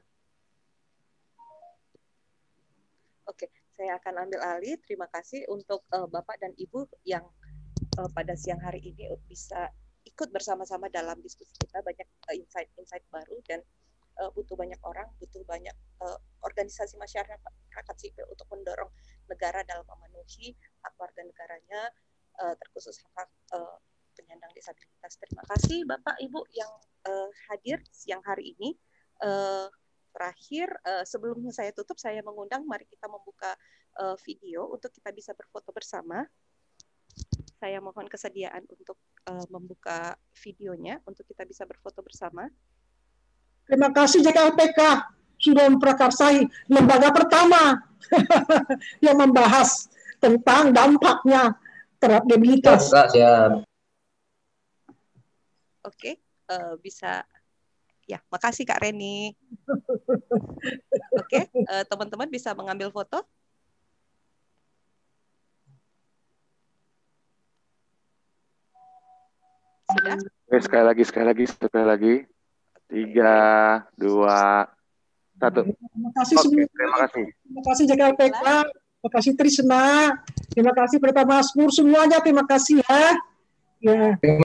oke, okay. Saya akan ambil alih. Terima kasih untuk uh, Bapak dan Ibu yang uh, pada siang hari ini bisa ikut bersama-sama dalam diskusi kita. Banyak uh, insight-insight baru dan uh, butuh banyak orang, butuh banyak uh, organisasi masyarakat sipil untuk mendorong negara dalam memenuhi hak warga negaranya, uh, terkhusus hak uh, penyandang disabilitas. Terima kasih Bapak Ibu yang uh, hadir siang hari ini. Uh, terakhir, uh, sebelum saya tutup, saya mengundang, mari kita membuka uh, video untuk kita bisa berfoto bersama. Saya mohon kesediaan untuk uh, membuka videonya, untuk kita bisa berfoto bersama. Terima kasih J K L P K sudah memprakarsai lembaga pertama yang membahas tentang dampaknya terhadap disabilitas. Siap. Oke, uh, bisa. Ya, makasih Kak Reni. Oke, uh, teman-teman bisa mengambil foto. Sudah? Oke, sekali lagi, sekali lagi, sekali lagi. Tiga, dua, satu. Terima kasih Oke, semua. terima kasih. Terima kasih J K L P K. Terima kasih Trisna. Terima kasih Pelita Masmur semuanya. Terima kasih ya. Ya.